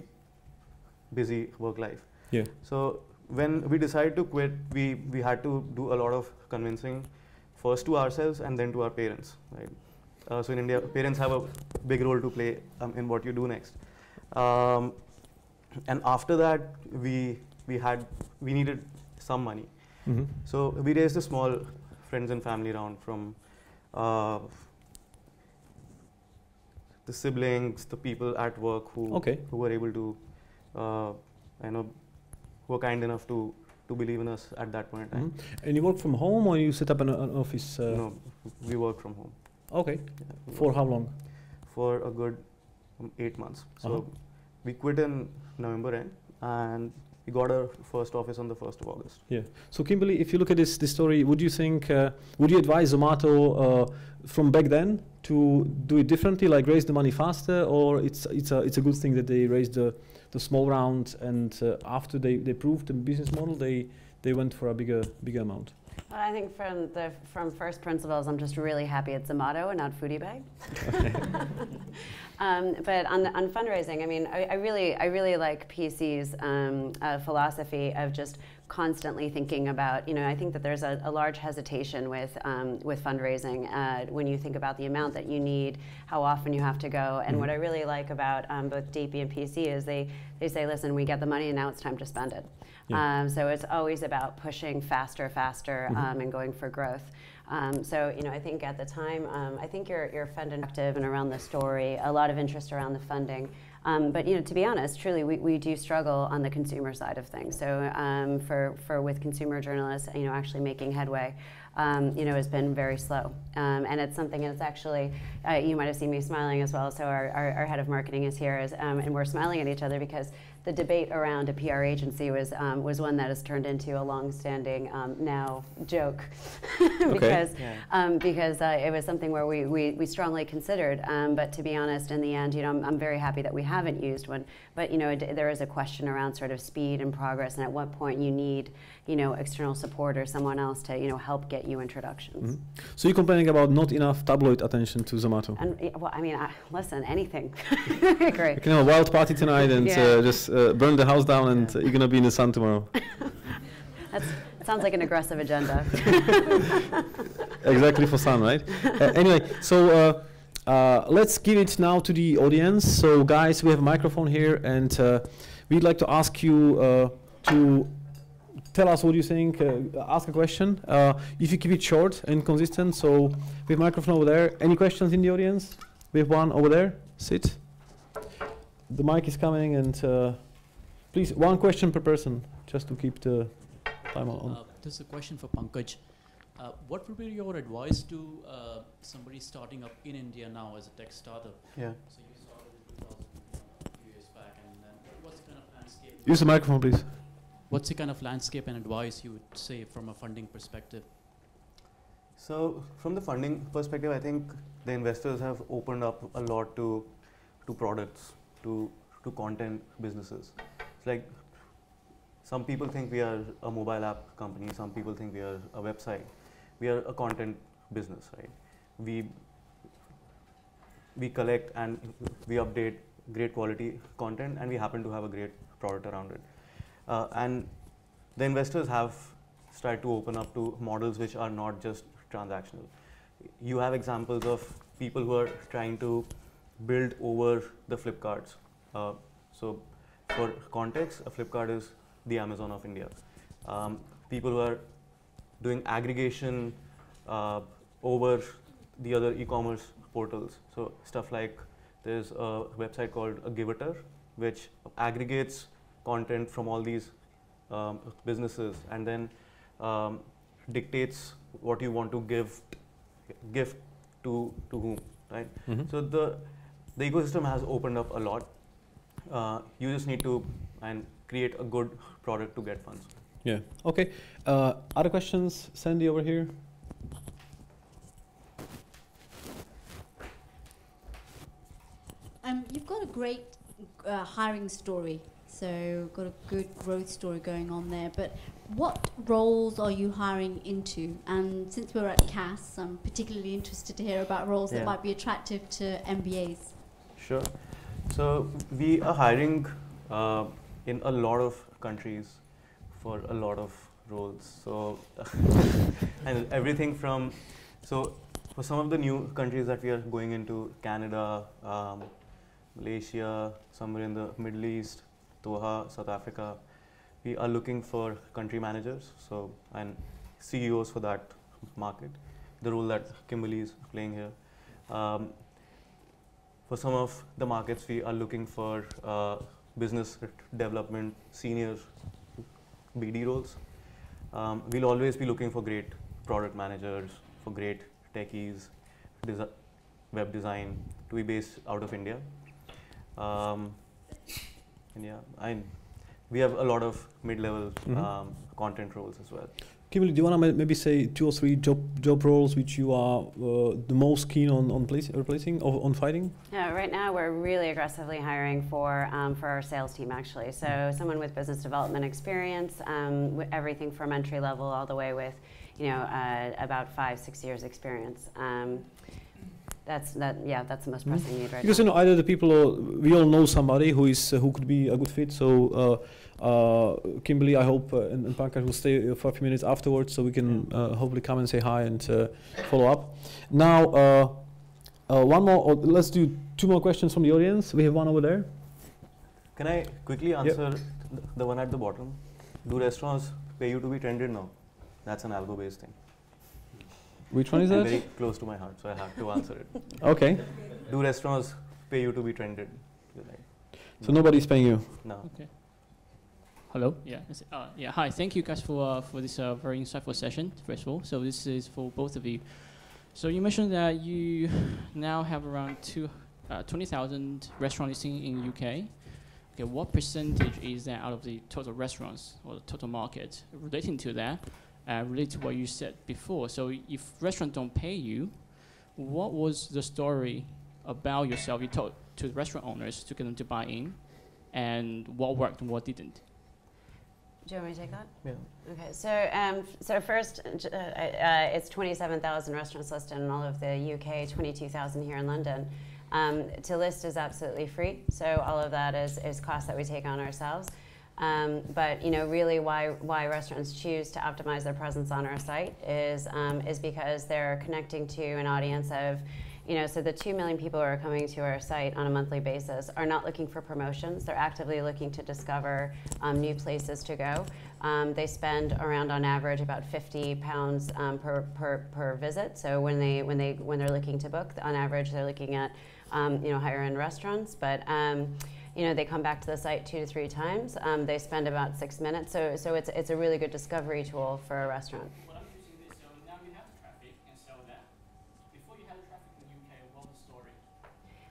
busy work life. Yeah. So when we decided to quit, we, we had to do a lot of convincing, first to ourselves and then to our parents. Right? Uh, so in India, parents have a big role to play um, in what you do next. Um, and after that, we we had we needed some money. Mhm. So we raised a small friends and family round from uh, the siblings, the people at work who Okay. who were able to, uh, I know, who were kind enough to to believe in us at that point in time. Mhm. And you work from home, or you set up an, an office? Uh, No, we work from home. Okay. Yeah, we For work how long? For a good um, eight months. So Uh-huh. we quit in November end, and we got our first office on the first of August. Yeah. So Kimberly, if you look at this this story, would you think uh, would you advise Zomato uh, from back then to do it differently, like raise the money faster, or it's it's a it's a good thing that they raised the the small round, and uh, after they, they proved the business model, they they went for a bigger bigger amount? Well, I think from the from first principles, I'm just really happy it's Zomato and not Foodie Bag. um, but on the, on fundraising, I mean, I, I really I really like P C's um, uh, philosophy of just constantly thinking about, you know, I think that there's a, a large hesitation with um, with fundraising uh, when you think about the amount that you need, how often you have to go, and Mhm. what I really like about um, both D P and P C is they they say, listen, we get the money and now it's time to spend it. Yeah. Um, so it's always about pushing faster, faster, Mhm. um, and going for growth. Um, so you know, I think at the time, um, I think you're you're fund active and around the story, a lot of interest around the funding. Um, but you know, to be honest, truly, we, we do struggle on the consumer side of things. So um, for for with consumer journalists, you know, actually making headway, um, you know, has been very slow. Um, and it's something that's actually, uh, you might have seen me smiling as well. So our, our, our head of marketing is here, is, um, and we're smiling at each other because the debate around a P R agency was um, was one that has turned into a long-standing um, now joke because Yeah. um, because uh, it was something where we, we, we strongly considered. Um, but to be honest, in the end, you know, I'm, I'm very happy that we haven't used one. But you know, it, there is a question around sort of speed and progress, and at what point you need, you know, external support or someone else to, you know, help get you introductions. Mhm. So you're complaining about not enough tabloid attention to Zomato? And uh, well, I mean, I, listen, anything. Great. You can have a wild party tonight and Yeah. uh, just uh, burn the house down, and Yeah. uh, you're gonna be in the sun tomorrow. That's, that sounds like an aggressive agenda. Exactly, for sun, right? Uh, anyway, so uh, uh, let's give it now to the audience. So guys, we have a microphone here, and uh, we'd like to ask you uh, to tell us what you think, uh, ask a question. Uh, if you keep it short and consistent. So we have a microphone over there. Any questions in the audience? We have one over there. Sit. The mic is coming, and uh, please, one question per person, just to keep the time on. Uh, this is a question for Pankaj. Uh, what would be your advice to uh, somebody starting up in India now as a tech startup? Yeah. So you started in two thousand, a few years back, and then what's the kind of landscape? Use the microphone, please. What's the kind of landscape and advice you would say from a funding perspective? So from the funding perspective, I think the investors have opened up a lot to to products, to to content businesses. It's like some people think we are a mobile app company, some people think we are a website. We are a content business, right? We we collect and we update great quality content, and we happen to have a great product around it. Uh, and the investors have started to open up to models which are not just transactional. You have examples of people who are trying to build over the Flipkarts. Uh, so for context, a Flipkart is the Amazon of India. Um, people who are doing aggregation uh, over the other e-commerce portals. So stuff like there's a website called a Giveter, which aggregates content from all these um, businesses and then um, dictates what you want to give gift to to whom, right? Mm-hmm. So the the ecosystem has opened up a lot. Uh, you just need to and create a good product to get funds. Yeah. Okay. Uh, other questions? Sandy over here. Um, you've got a great uh, hiring story, so got a good growth story going on there. But what roles are you hiring into? And since we're at C A S, I'm particularly interested to hear about roles Yeah. that might be attractive to M B As. Sure. So we are hiring uh, in a lot of countries for a lot of roles. So and everything from so for some of the new countries that we are going into, Canada, um, Malaysia, somewhere in the Middle East, Doha, South Africa, we are looking for country managers, so and C E Os for that market, the role that Kimberly is playing here. Um, for some of the markets, we are looking for uh, business development, senior B D roles. Um, we'll always be looking for great product managers, for great techies, desi web design, to be based out of India. Um, and yeah, I, we have a lot of mid-level Mm-hmm. um, content roles as well. Kimberly, do you want to maybe say two or three job job roles which you are uh, the most keen on on place, replacing or on fighting? Yeah, right now we're really aggressively hiring for um, for our sales team actually. So someone with business development experience, um, with everything from entry level all the way with, you know, uh, about five six years experience. Um, That's that. Yeah, that's the most pressing mm-hmm. need right because now. you know either the people or we all know somebody who is uh, who could be a good fit. So uh, uh, Kimberly, I hope uh, and, and Pankaj will stay for a few minutes afterwards, so we can uh, hopefully come and say hi and uh, follow up. Now, uh, uh, one more. Or let's do two more questions from the audience. We have one over there. Can I quickly answer Yep. th the one at the bottom? Do restaurants pay you to be trended now? That's an algo-based thing. Which one is and that? very close to my heart, so I have to answer it. Okay. Do restaurants pay you to be trended? Like, So nobody's paying you. no. Okay. Hello. Yeah. is it- Uh, yeah. Hi. Thank you guys for uh, for this uh, very insightful session. First of all, so this is for both of you. So you mentioned that you now have around two, uh, twenty thousand restaurants in in U K. Okay. What percentage is that out of the total restaurants or the total market relating to that? Uh, related to what you said before. So if restaurants don't pay you, what was the story about yourself you told to the restaurant owners to get them to buy in, and what worked and what didn't? Do you want me to take that? Yeah. Okay, so um, so first, uh, uh, it's twenty-seven thousand restaurants listed in all of the U K, twenty-two thousand here in London. Um, to list is absolutely free, so all of that is, is cost that we take on ourselves. Um, but you know, really, why why restaurants choose to optimize their presence on our site is um, is because they're connecting to an audience of, you know, so the two million people who are coming to our site on a monthly basis are not looking for promotions. They're actively looking to discover um, new places to go. Um, they spend around, on average, about fifty pounds um, per, per per visit. So when they when they when they're looking to book, on average, they're looking at um, you know, higher end restaurants, but. Um, You know, they come back to the site two to three times. Um, they spend about six minutes. So, so it's it's a really good discovery tool for a restaurant. Well, I'm using this, so now you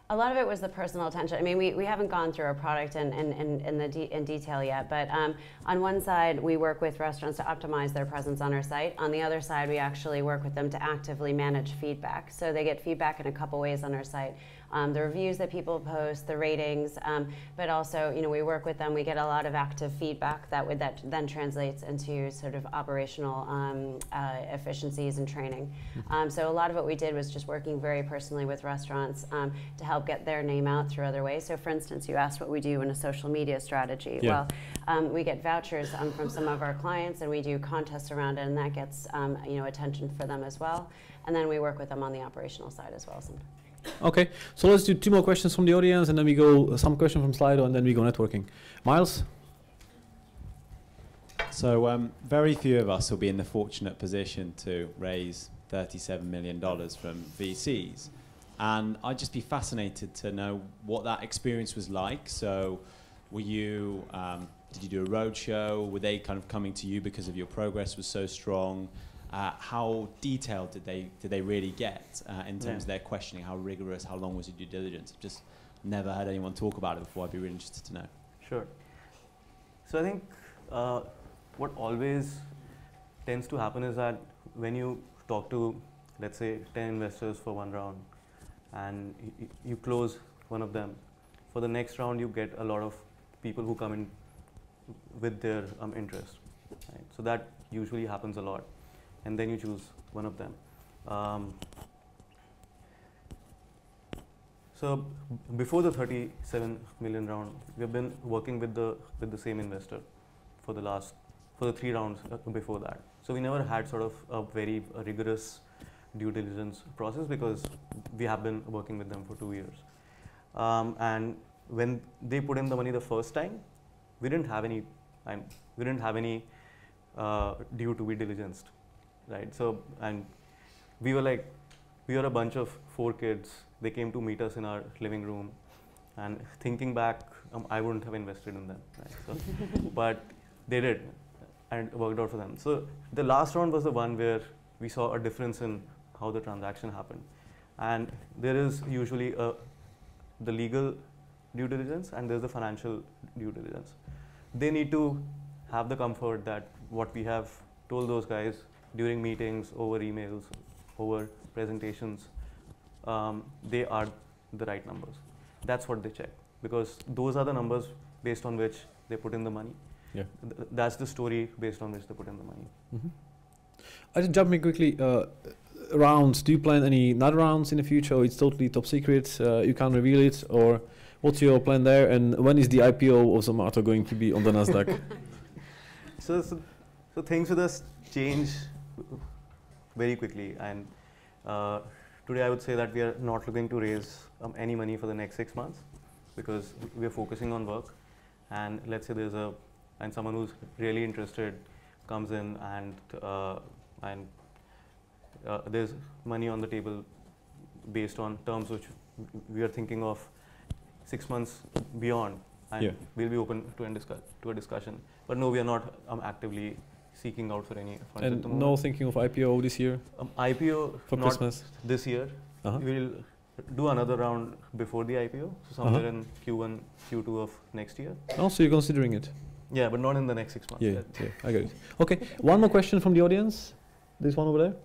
A lot of it was the personal attention. I mean, we, we haven't gone through our product in, in, in, in, the de in detail yet, but um, on one side, we work with restaurants to optimize their presence on our site. On the other side, we actually work with them to actively manage feedback. So they get feedback in a couple ways on our site. Um, the reviews that people post, the ratings, um, but also, you know, we work with them. We get a lot of active feedback that would that then translates into sort of operational um, uh, efficiencies and training. Um, so a lot of what we did was just working very personally with restaurants um, to help get their name out through other ways. So, for instance, you asked what we do in a social media strategy. Yeah. Well, um, we get vouchers um, from some of our clients, and we do contests around it, and that gets um, you know attention for them as well. And then we work with them on the operational side as well sometimes. Okay, so let's do two more questions from the audience, and then we go uh, some question from Slido, and then we go networking. Miles? So um, very few of us will be in the fortunate position to raise thirty-seven million dollars from V Cs. And I'd just be fascinated to know what that experience was like. So were you, um, did you do a roadshow? Were they kind of coming to you because of your progress was so strong? Uh, how detailed did they did they really get uh, in terms Yeah. of their questioning? How rigorous? How long was your due diligence? I've just never heard anyone talk about it before. I'd be really interested to know. Sure. So I think uh, what always tends to happen is that when you talk to, let's say, ten investors for one round, and y you close one of them, for the next round you get a lot of people who come in with their um, interest. Right? So that usually happens a lot. And then you choose one of them. Um, so before the thirty-seven million round, we've been working with the with the same investor for the last for the three rounds uh, before that. So we never had sort of a very uh, rigorous due diligence process because we have been working with them for two years. Um, and when they put in the money the first time, we didn't have any time. We didn't have any uh, due to be diligenced. Right, so and we were like, we were a bunch of four kids. They came to meet us in our living room, and thinking back, um, I wouldn't have invested in them. Right? So, but they did, and it worked out for them. So the last round was the one where we saw a difference in how the transaction happened, and there is usually a the legal due diligence and there's the financial due diligence. They need to have the comfort that what we have told those guys during meetings, over emails, over presentations, um, they are the right numbers. That's what they check, because those are the numbers based on which they put in the money. Yeah. Th that's the story based on which they put in the money. Mm-hmm. I just jump in quickly. Uh, rounds, do you plan any not rounds in the future, or it's totally top secret, uh, you can't reveal it, or what's your plan there, and when is the I P O of Zomato going to be on the Nasdaq? so, so, so things with us change very quickly, and uh, today I would say that we are not looking to raise um, any money for the next six months because we are focusing on work. And let's say there's a and someone who's really interested comes in, and uh, and uh, there's money on the table based on terms which we are thinking of six months beyond, and yeah. we'll be open to, discuss, to a discussion. But no, we are not um, actively seeking out for any funds. And no thinking of I P O this year? Um, I P O for not Christmas? This year. Uh-huh. We'll do another round before the I P O, so somewhere uh-huh. in Q one, Q two of next year. Oh, so you're considering it? Yeah, but not in the next six months. Yeah, yeah, yeah, I get it. Okay, one more question from the audience. This one over there.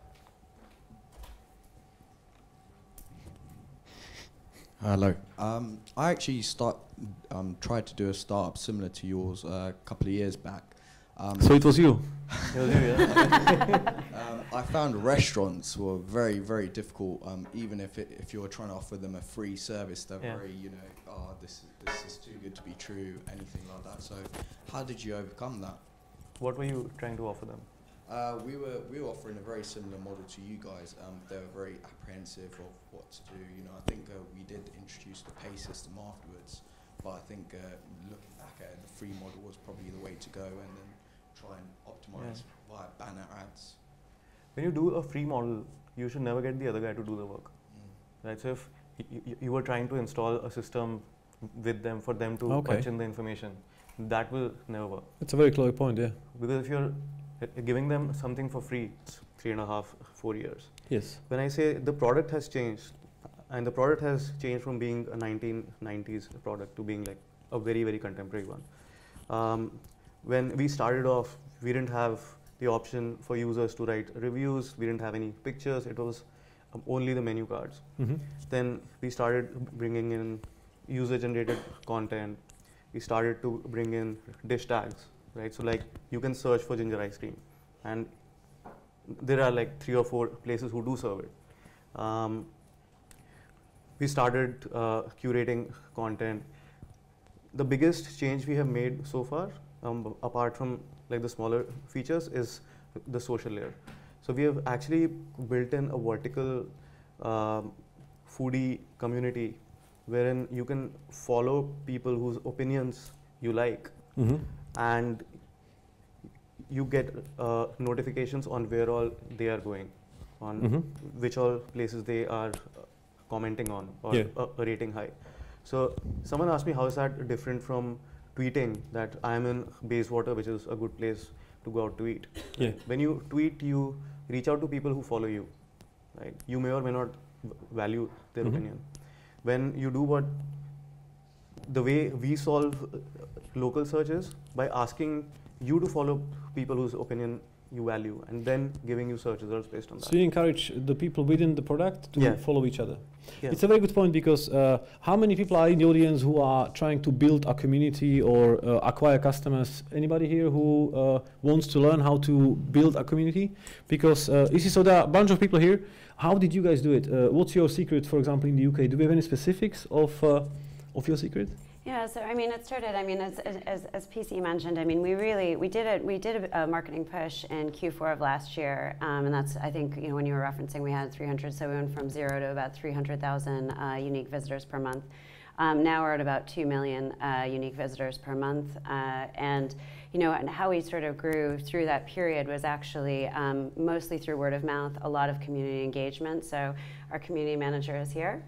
Hello. Um, I actually start um, tried to do a startup similar to yours uh, a couple of years back. Um, so it was you? It was you, yeah. um, I found restaurants were very, very difficult. Um, even if it, if you were trying to offer them a free service, they're yeah. very, you know, oh, this this is too good to be true, anything like that. So, how did you overcome that? What were you trying to offer them? Uh, we were we were offering a very similar model to you guys. Um, they were very apprehensive of what to do. You know, I think uh, we did introduce the pay system afterwards, but I think uh, looking back at it, the free model was probably the way to go, and then try and optimize yeah. via banner ads. When you do a free model, you should never get the other guy to do the work. Mm. Right. So if y you were trying to install a system with them for them to okay. punch in the information, that will never work. It's a very clear point, yeah. Because if you're giving them something for free, it's three and a half, four years. Yes. When I say the product has changed, and the product has changed from being a nineteen nineties product to being like a very, very contemporary one. Um, when we started off, we didn't have the option for users to write reviews. We didn't have any pictures. It was um, only the menu cards. Mm-hmm. Then we started bringing in user-generated content. We started to bring in dish tags, right? So like you can search for ginger ice cream, and there are like three or four places who do serve it. Um, we started uh, curating content. The biggest change we have made so far, um, apart from like the smaller features, is the social layer. So we have actually built in a vertical um, foodie community wherein you can follow people whose opinions you like, Mm-hmm. and you get uh, notifications on where all they are going, on Mm-hmm. which all places they are uh, commenting on or Yeah. uh, rating high. So someone asked me, how is that different from tweeting that I am in Bayswater, which is a good place to go out to eat. Yeah. Right? When you tweet, you reach out to people who follow you, right? You may or may not v- value their Mhm. opinion. When you do what, the way we solve uh, local searches, by asking you to follow people whose opinion you value, and then giving you search results based on that. So you encourage the people within the product to Yeah. follow each other. Yeah. It's a very good point, because uh, how many people are in the audience who are trying to build a community or uh, acquire customers? Anybody here who uh, wants to learn how to build a community? Because uh, you see, so there are a bunch of people here. How did you guys do it? Uh, what's your secret, for example, in the U K? Do we have any specifics of uh, of your secret? Yeah, so I mean, it started. I mean, as, as, as P C mentioned, I mean, we really we did it. We did a, a marketing push in Q four of last year, um, and that's I think you know when you were referencing, we had three hundred, so we went from zero to about three hundred thousand uh, unique visitors per month. Um, now we're at about two million uh, unique visitors per month, uh, and you know, and how we sort of grew through that period was actually um, mostly through word of mouth, a lot of community engagement. So our community manager is here.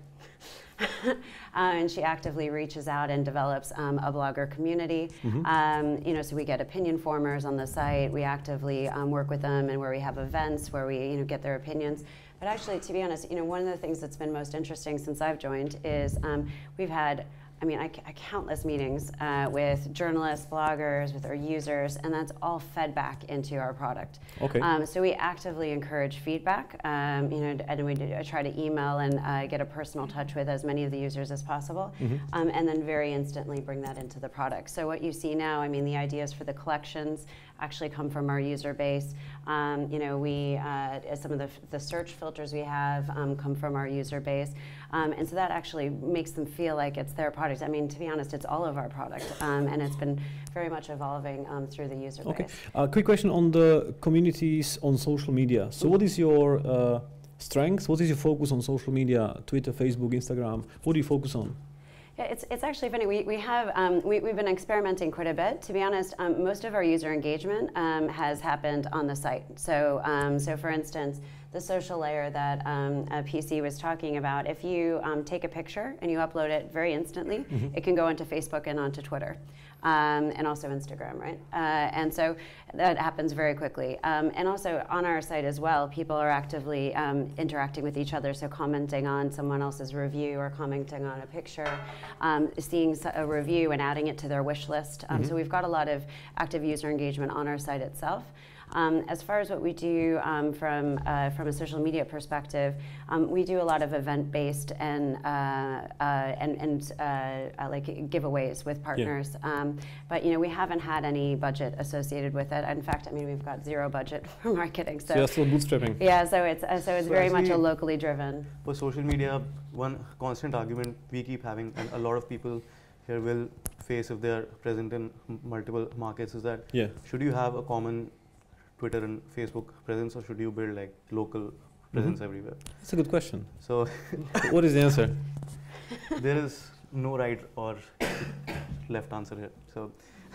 uh, and she actively reaches out and develops um, a blogger community. Mhm. Um, you know, so we get opinion formers on the site. We actively um, work with them, and where we have events where we you know get their opinions. But actually, to be honest, you know, one of the things that's been most interesting since I've joined is um, we've had. I mean, I, I countless meetings uh, with journalists, bloggers, with our users, and that's all fed back into our product. Okay. Um, so we actively encourage feedback, um, you know, and we do, I try to email and uh, get a personal touch with as many of the users as possible, Mhm. um, and then very instantly bring that into the product. So what you see now, I mean, the ideas for the collections actually come from our user base. Um, you know, we uh, some of the, the search filters we have um, come from our user base, um, and so that actually makes them feel like it's their product. I mean, to be honest, it's all of our product, um, and it's been very much evolving um, through the user Okay. base. Uh, quick question on the communities on social media. So what is your uh, strength? What is your focus on social media? Twitter, Facebook, Instagram? What do you focus on? Yeah, it's, it's actually funny. We, we have, um, we, we've been experimenting quite a bit. To be honest, um, most of our user engagement um, has happened on the site. So, um, so for instance, the social layer that um, uh, P C was talking about, if you um, take a picture and you upload it very instantly, Mm-hmm. it can go onto Facebook and onto Twitter. Um, and also Instagram, right? Uh, and so that happens very quickly. Um, and also on our site as well, people are actively um, interacting with each other, so commenting on someone else's review or commenting on a picture, um, seeing a review and adding it to their wish list. Um, Mhm. So we've got a lot of active user engagement on our site itself. Um, as far as what we do um, from uh, from a social media perspective, um, we do a lot of event-based and uh, uh, and, and uh, uh, like giveaways with partners. Um, but you know, we haven't had any budget associated with it. In fact, I mean, we've got zero budget for marketing. So you're still bootstrapping. Yeah, so it's uh, so it's So very much a actually- locally driven. For social media, one constant argument we keep having, and a lot of people here will face if they are present in m- multiple markets, is that Yeah. should you have a common Twitter and Facebook presence, or should you build like local presence Mhm. everywhere? That's a good question. So What is the answer? there is no right or left answer here. So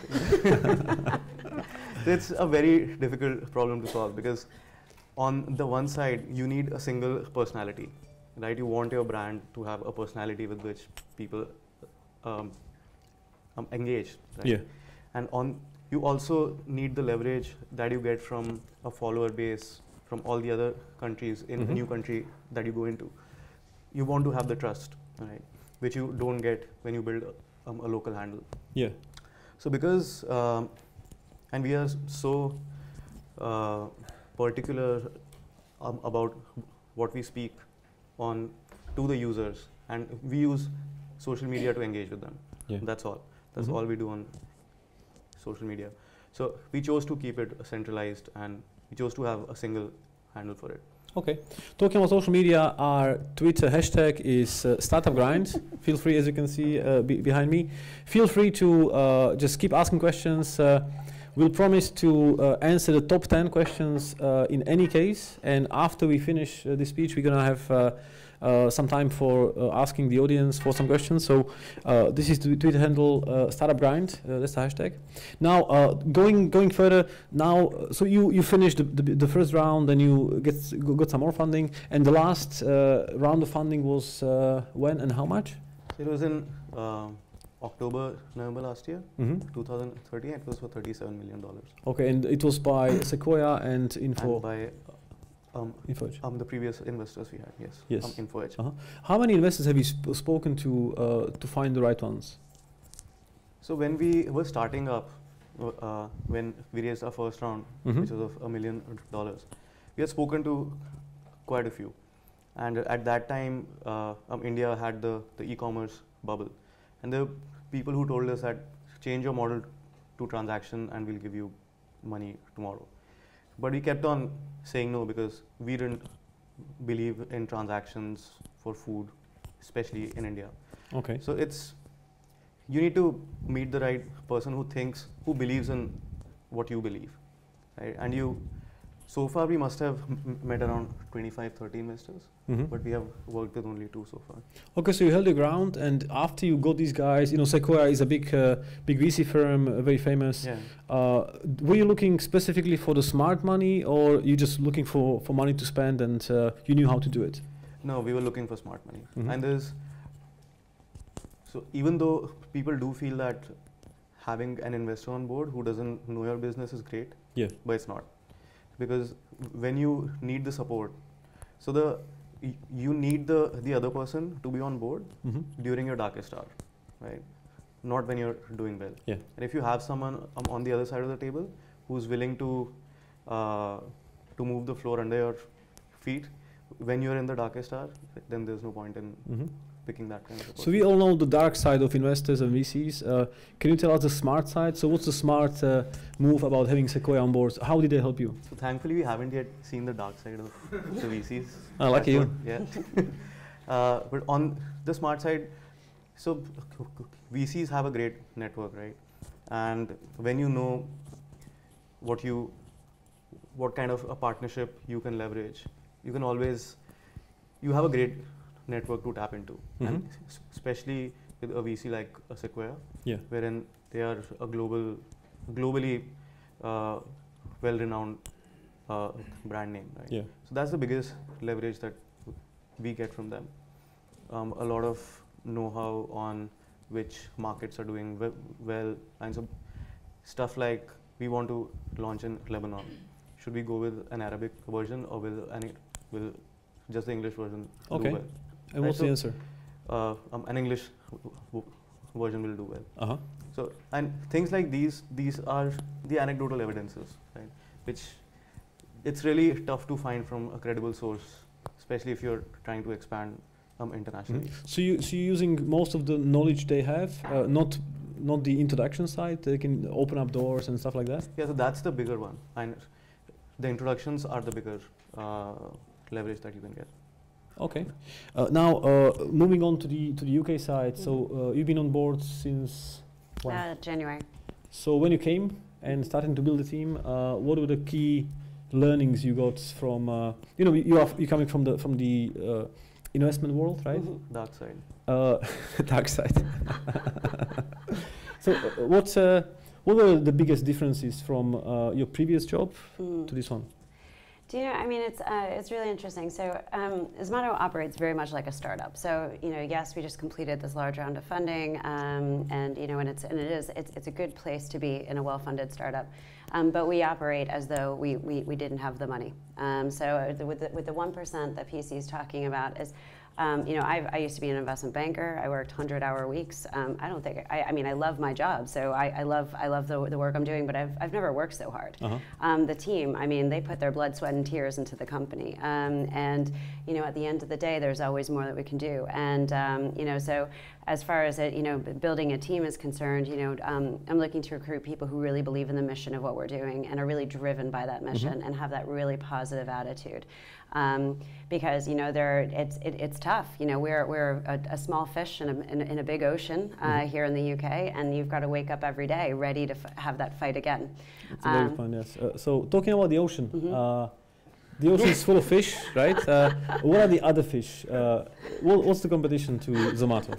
it's a very difficult problem to solve, because on the one side you need a single personality, right? You want your brand to have a personality with which people um, um, engage, right? Yeah. And on you also need the leverage that you get from a follower base from all the other countries in Mhm. a new country that you go into. you want to have the trust, right? Which you don't get when you build a, um, a local handle. Yeah. So because, um, and we are so uh, particular um, about what we speak on to the users, and we use social media to engage with them. Yeah. That's all. That's mm-hmm. all we do on social media. So we chose to keep it centralized, and we chose to have a single handle for it. Okay. Talking about social media, our Twitter hashtag is uh, Startup Grind. Feel free, as you can see uh, be behind me, feel free to uh, just keep asking questions. Uh, we'll promise to uh, answer the top ten questions uh, in any case. And after we finish uh, this speech, we're going to have uh, uh, some time for uh, asking the audience for some questions. So uh, this is the Twitter handle, uh, Startup Grind. Uh, that's the hashtag. Now, uh, going going further. Now, uh, so you you finished the, the, the first round, and you get got some more funding. And the last uh, round of funding was uh, when and how much? It was in uh, October, November last year, mm-hmm. twenty thirteen. It was for thirty-seven million dollars. Okay, and it was by Sequoia and Info. And by um, InfoEdge. Um, the previous investors we had, yes. Yes. Um, InfoEdge. Uh-huh. How many investors have you sp spoken to uh, to find the right ones? So when we were starting up, uh, when we raised our first round, mm-hmm. which was of a million dollars, we had spoken to quite a few. And at that time, uh, um, India had the, the e-commerce bubble. And there were people who told us that change your model to transaction and we'll give you money tomorrow. But we kept on saying no because we didn't believe in transactions for food, especially in India. Okay. So it's, you need to meet the right person who thinks, who believes in what you believe, right? And you, so far we must have m met around twenty-five, thirty investors, mm-hmm. but we have worked with only two so far. Okay, so you held your ground, and after you got these guys, you know, Sequoia is a big, uh, big V C firm, uh, very famous. Yeah. Uh, were you looking specifically for the smart money, or you just looking for, for money to spend and uh, you knew how to do it? No, we were looking for smart money. Mm-hmm. And there's, so even though people do feel that having an investor on board who doesn't know your business is great, yeah, but it's not. Because when you need the support, so the y you need the the other person to be on board mm-hmm. during your darkest hour, right? Not when you're doing well. Yeah. And if you have someone um, on the other side of the table who's willing to uh, to move the floor under your feet when you're in the darkest hour, then there's no point in mm-hmm. picking that kind of support. So we all know the dark side of investors and V Cs. Uh, can you tell us the smart side? So what's the smart uh, move about having Sequoia on board? How did they help you? So thankfully, we haven't yet seen the dark side of the V Cs. Ah, lucky you. Yeah. uh, but on the smart side, so V Cs have a great network, right? And when you know what you, what kind of a partnership you can leverage, you can always, you have a great network to tap into, mm-hmm. and especially with a V C like a Sequoia, yeah. wherein they are a global, globally uh, well-renowned uh, brand name, right? Yeah. So that's the biggest leverage that we get from them. Um, a lot of know-how on which markets are doing we well, and so stuff like we want to launch in Lebanon. Should we go with an Arabic version or will an will just the English version okay. do well? And right, what's so the answer? Uh, um, an English w w version will do well. Uh-huh. So, and things like these, these are the anecdotal evidences, right? Which it's really tough to find from a credible source, especially if you're trying to expand um, internationally. Mm-hmm. So you, so you're using most of the knowledge they have, uh, not not the introduction side. They can open up doors and stuff like that. Yeah, so that's the bigger one, and the introductions are the bigger uh, leverage that you can get. Okay. Uh, now, uh, moving on to the to the U K side. Mm-hmm. So uh, you've been on board since when? Uh, January. So when you came and starting to build a team, uh, what were the key learnings you got from? Uh, you know, you are you coming from the from the uh, investment world, right? Mm-hmm. Dark side. Uh, dark side. So uh, what's uh, what were the biggest differences from uh, your previous job mm. to this one? Do you know, I mean, it's, uh, it's really interesting. So um, Zomato operates very much like a startup. So, you know, yes, we just completed this large round of funding, um, and, you know, and, it's, and it is, it's, it's a good place to be in a well-funded startup. Um, but we operate as though we, we, we didn't have the money. Um, so the, with, the, with the one percent that P C is talking about is, Um, you know, I've, I used to be an investment banker. I worked hundred-hour weeks. Um, I don't think I, I mean I love my job, so I, I love I love the, the work I'm doing. But I've I've never worked so hard. Uh-huh. Um, the team, I mean, they put their blood, sweat, and tears into the company. Um, and you know, at the end of the day, there's always more that we can do. And um, you know, so as far as it, you know, building a team is concerned, you know, um, I'm looking to recruit people who really believe in the mission of what we're doing and are really driven by that mission mm-hmm. and have that really positive attitude. Um, because you know they're, it's it, it's tough. You know we're we're a, a small fish in a, in, in a big ocean uh, mm-hmm. here in the U K, and you've got to wake up every day ready to f have that fight again. It's um, very fun, yes. Uh, so talking about the ocean, mm-hmm. uh, the ocean is full of fish, right? Uh, what are the other fish? Uh, what, what's the competition to Zomato?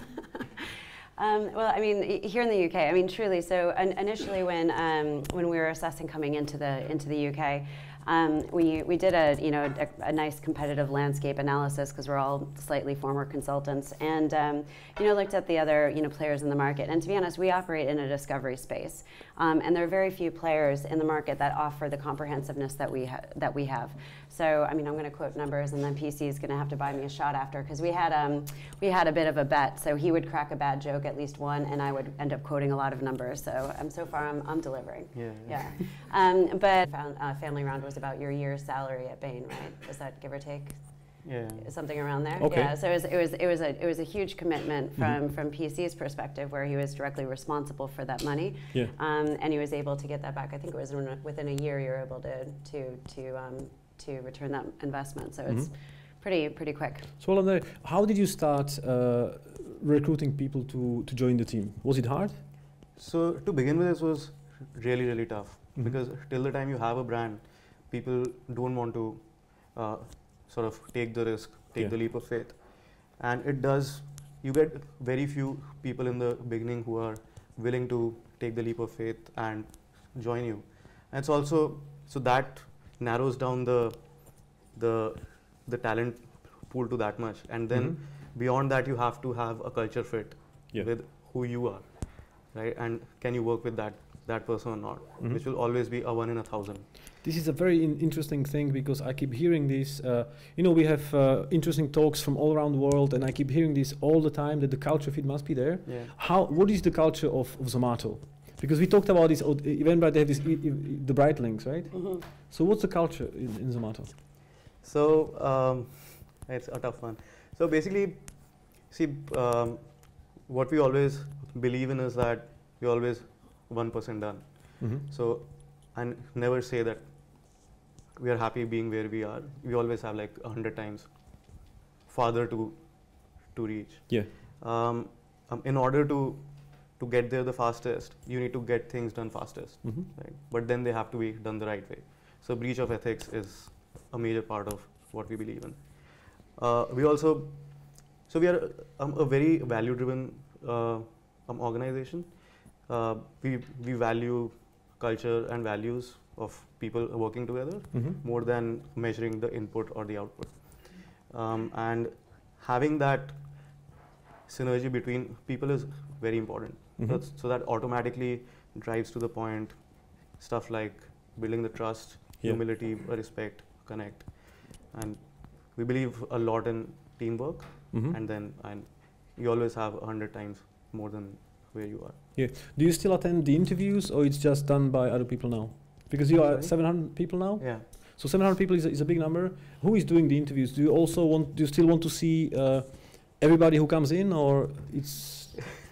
Um, well, I mean, here in the U K, I mean, truly. So in, initially, when um, when we were assessing coming into the into the U K. Um, we, we did a, you know, a, a nice competitive landscape analysis because we're all slightly former consultants and, um, you know, looked at the other, you know, players in the market. And to be honest, we operate in a discovery space. Um, and there are very few players in the market that offer the comprehensiveness that we, ha that we have. So, I mean, I'm going to quote numbers and then P C is going to have to buy me a shot after because we had, um, we had a bit of a bet. So he would crack a bad joke, at least one, and I would end up quoting a lot of numbers. So um, so far I'm, I'm delivering. Yeah. yeah. um, but found, uh, Family Round was about your year's salary at Bain, right? Was that give or take? Yeah. Something around there. Okay. Yeah. So it was it was it was a it was a huge commitment from mm-hmm. from P C's perspective, where he was directly responsible for that money. Yeah. Um, and he was able to get that back. I think it was in, within a year you're able to to to um, to return that investment. So it's mm-hmm. pretty pretty quick. So Alana, how did you start uh, recruiting people to to join the team? Was it hard? So to begin with, this was really really tough mm-hmm. because till the time you have a brand, people don't want to uh, sort of take the risk, take yeah. the leap of faith. And it does, you get very few people in the beginning who are willing to take the leap of faith and join you. And it's also, so that narrows down the, the, the talent pool to that much. And then mm-hmm. beyond that, you have to have a culture fit yeah. with who you are, right? And can you work with that that person or not, mm-hmm. which will always be a one in a thousand. This is a very in interesting thing because I keep hearing this, uh, you know, we have uh, interesting talks from all around the world and I keep hearing this all the time that the culture fit must be there. Yeah. How, what is the culture of, of Zomato? Because we talked about this event, but they have this, e e the bright links, right? Mm-hmm. So what's the culture in, in Zomato? So um, it's a tough one. So basically, see, um, what we always believe in is that we always one percent done. Mm-hmm. So I never say that we are happy being where we are. We always have like a hundred times farther to to reach. Yeah. Um, um, in order to to get there the fastest, you need to get things done fastest, mm-hmm. right? But then they have to be done the right way. So breach of ethics is a major part of what we believe in. Uh, we also, so we are um, a very value-driven uh, um, organization. Uh, we, we value culture and values of people working together mm-hmm. more than measuring the input or the output. Um, and having that synergy between people is very important. Mm-hmm. so, so that automatically drives to the point stuff like building the trust, yeah. humility, respect, connect. And we believe a lot in teamwork, mm-hmm. and then and you always have a hundred times more than where you are. Yeah. Do you still attend the interviews, or it's just done by other people now? Because you are seven hundred people now. Yeah. So seven hundred people is a, is a big number. Who is doing the interviews? Do you also want? Do you still want to see uh, everybody who comes in, or it's?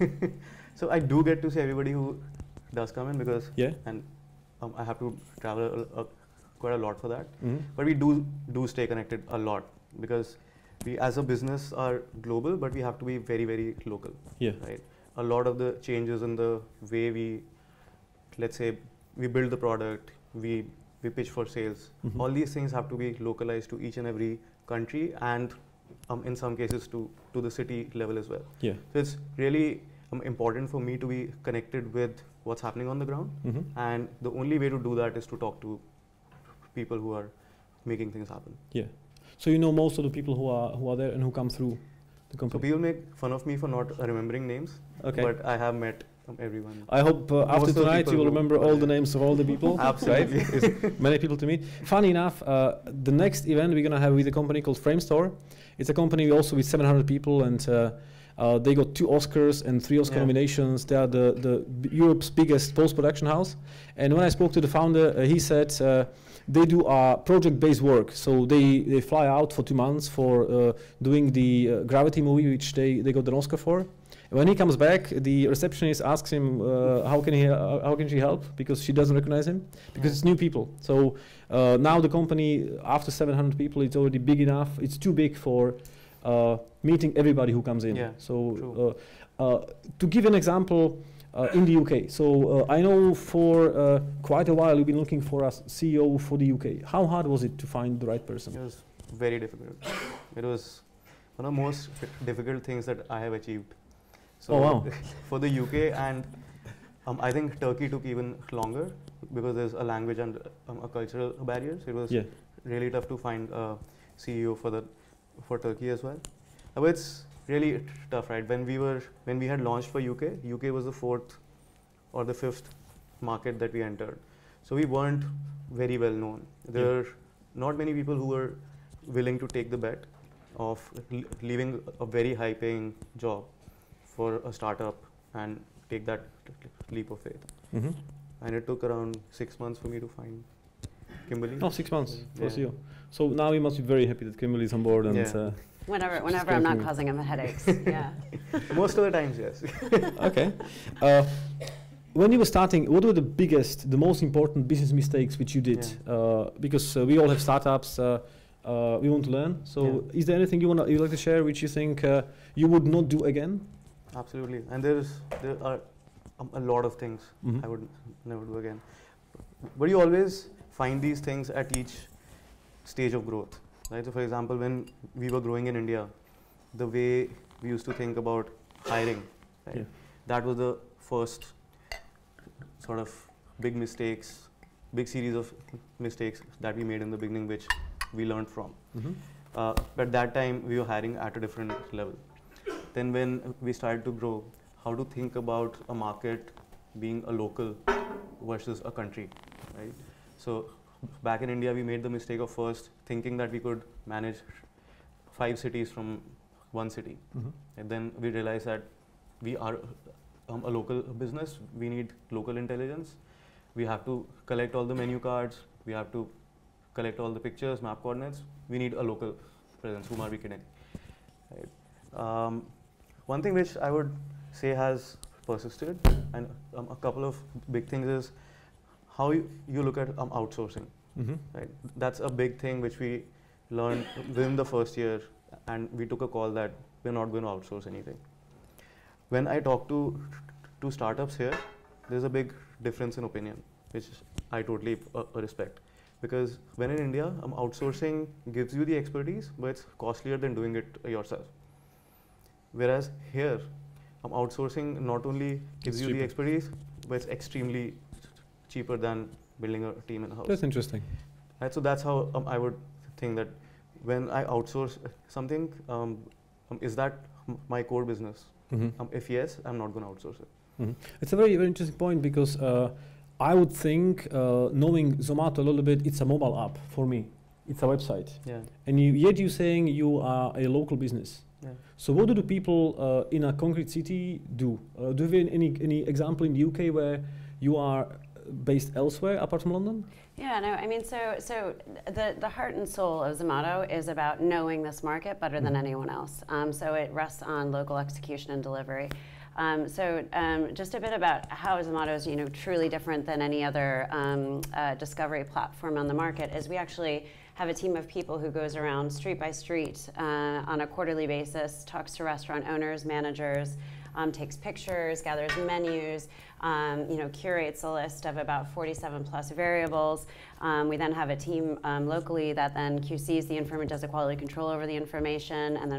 So I do get to see everybody who does come in because yeah. and um, I have to travel a, a, quite a lot for that. Mm-hmm. But we do do stay connected a lot because we as a business are global, but we have to be very very local. Yeah. Right. A lot of the changes in the way we, let's say, we build the product, we we pitch for sales. Mm-hmm. All these things have to be localized to each and every country, and um, in some cases to to the city level as well. Yeah. So it's really um, important for me to be connected with what's happening on the ground, mm-hmm. and the only way to do that is to talk to people who are making things happen. Yeah. So you know most of the people who are who are there and who come through the company. So people make fun of me for not uh, remembering names. Okay. But I have met um, everyone. I hope uh, after Most of the tonight people you will who remember were all the there. names of all the people. Absolutely. Right? It's many people to meet. Funny enough, uh, the next event we're gonna have with a company called Frame Store. It's a company also with seven hundred people, and uh, uh, they got two Oscars and three Oscar Yeah. nominations. They are the, the b- Europe's biggest post-production house. And when I spoke to the founder, uh, he said uh, they do uh, project-based work. So they, they fly out for two months for uh, doing the uh, Gravity movie, which they, they got an Oscar for. When he comes back, the receptionist asks him, uh, how can he, uh, how can she help? Because she doesn't recognize him, because Yeah. it's new people. So uh, now the company, after seven hundred people, it's already big enough. It's too big for uh, meeting everybody who comes in. Yeah, So uh, uh, to give an example, uh, in the U K. So uh, I know for uh, quite a while you've been looking for a C E O for the U K. How hard was it to find the right person? It was very difficult. It was one of the most difficult things that I have achieved. So Oh, wow. for the U K, and um, I think Turkey took even longer because there's a language and um, a cultural barriers. It was Yeah. really tough to find a C E O for the for Turkey as well. Uh, But it's really tough, right? When we were when we had launched for U K, U K was the fourth or the fifth market that we entered. So we weren't very well known. There Yeah. were not many people who were willing to take the bet of l- leaving a very high-paying job for a startup and take that leap of faith. Mm-hmm. And it took around six months for me to find Kimberly. Oh, six months for Yeah. C E O. So now you must be very happy that Kimberly is on board and. Yeah. Uh, Whenever, whenever great I'm for not me. causing him headaches. Yeah. Most of the times, yes. okay. Uh, when you were starting, what were the biggest, the most important business mistakes which you did? Yeah. Uh, because uh, we all have startups, uh, uh, we want to learn. So, Yeah. is there anything you want you like to share which you think uh, you would not do again? Absolutely, and there's there are um, a lot of things Mhm. I would never do again. But you always find these things at each stage of growth, right? So, for example, when we were growing in India, the way we used to think about hiring, right? Yeah. That was the first sort of big mistakes, big series of mistakes that we made in the beginning, which we learned from. Mm-hmm. Uh, but that time we were hiring at a different level. Then when we started to grow, how to think about a market being a local versus a country, right? So back in India, we made the mistake of first thinking that we could manage five cities from one city. Mm-hmm. And then we realized that we are um, a local business, we need local intelligence. We have to collect all the menu cards, we have to collect all the pictures, map coordinates. We need a local presence. Whom are we kidding? Right. Um, one thing which I would say has persisted, and um, a couple of big things is how you, you look at um, outsourcing. Mm-hmm. Right. That's a big thing which we learned within the first year, and we took a call that we're not going to outsource anything. When I talk to to startups here, there's a big difference in opinion, which I totally uh, respect. Because when in India, um, outsourcing gives you the expertise, but it's costlier than doing it yourself. Whereas here, um, outsourcing not only gives It's you cheaper. the expertise, but it's extremely cheaper than building a team in-house. That's interesting. Right, so that's how um, I would think that when I outsource something, um, um, is that m- my core business? Mm-hmm. Um, if yes, I'm not going to outsource it. Mhm. It's a very, very interesting point because uh, I would think, uh, knowing Zomato a little bit, it's a mobile app for me. It's a website. Yeah. And you, yet you're saying you are a local business. Yeah. So what do the people uh, in a concrete city do? Uh, do you have any, any example in the U K where you are based elsewhere apart from London? Yeah, no, I mean, so so the, the heart and soul of Zomato is about knowing this market better than Mhm. anyone else. Um, so it rests on local execution and delivery. Um, so um, just a bit about how Zomato is, you know, truly different than any other um, uh, discovery platform on the market is we actually have a team of people who goes around street by street uh, on a quarterly basis, talks to restaurant owners, managers, um, takes pictures, gathers menus, um, you know, curates a list of about forty-seven plus variables. Um, we then have a team um, locally that then Q Cs the information, does a quality control over the information, and then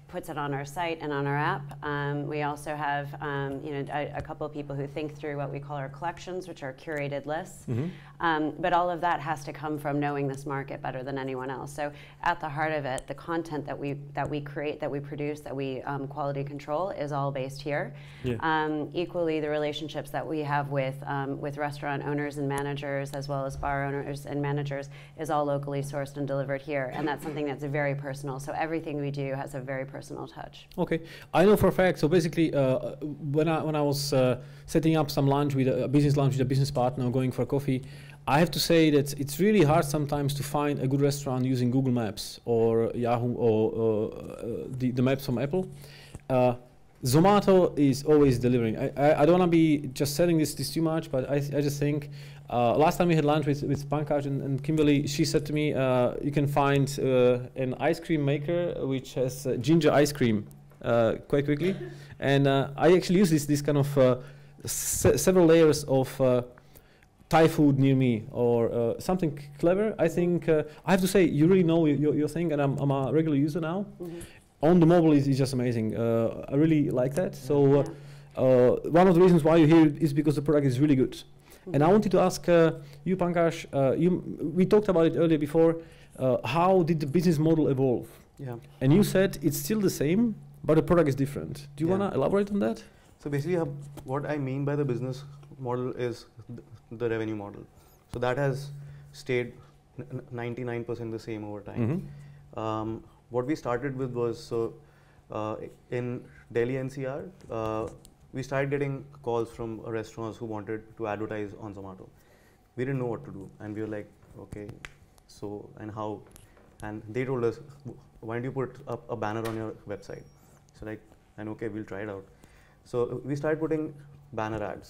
puts it on our site and on our app. Um, we also have um, you know, a, a couple of people who think through what we call our collections, which are curated lists. Mm-hmm. Um, but all of that has to come from knowing this market better than anyone else. So at the heart of it, the content that we that we create, that we produce, that we um, quality control is all based here. Yeah. Um, equally, the relationships that we have with um, with restaurant owners and managers, as well as bar owners and managers, is all locally sourced and delivered here, and that's something that's very personal. So everything we do has a very personal touch. Okay, I know for a fact. So basically, uh, when I when I was uh, setting up some lunch with a, a business lunch with a business partner, going for a coffee, I have to say that it's really hard sometimes to find a good restaurant using Google Maps or Yahoo or uh, the, the maps from Apple. Uh, Zomato is always delivering. I, I, I don't want to be just selling this, this too much, but I, I just think uh, last time we had lunch with, with Pankaj and, and Kimberly, she said to me, uh, you can find uh, an ice cream maker which has uh, ginger ice cream uh, quite quickly. And uh, I actually use this, this kind of uh, se several layers of uh, Thai food near me or uh, something clever. I think uh, I have to say you really know your, your thing, and I'm, I'm a regular user now. Mm-hmm. On the mobile is, is just amazing. Uh, I really like that. So uh, uh, one of the reasons why you're here is because the product is really good. Mm-hmm. And I wanted to ask uh, you, Pankaj. Uh, you, we talked about it earlier before. Uh, how did the business model evolve? Yeah. And you said it's still the same, but the product is different. Do you Yeah. want to elaborate on that? So basically, uh, what I mean by the business model is th the revenue model. So that has stayed ninety-nine percent the same over time. Mm-hmm. um, what we started with was, so uh, in Delhi N C R, uh, we started getting calls from restaurants who wanted to advertise on Zomato. We didn't know what to do, and we were like, okay, so, and how? And they told us, why don't you put up a banner on your website? So like, and okay, we'll try it out. So we started putting banner ads.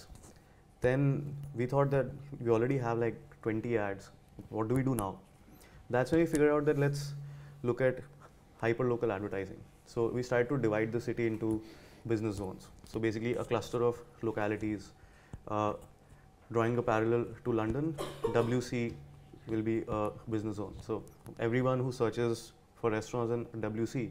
Then we thought that we already have like twenty ads. What do we do now? That's when we figured out that let's look at hyper-local advertising. So we started to divide the city into business zones. So basically a cluster of localities. Uh, drawing a parallel to London, W C will be a business zone. So everyone who searches for restaurants in W C,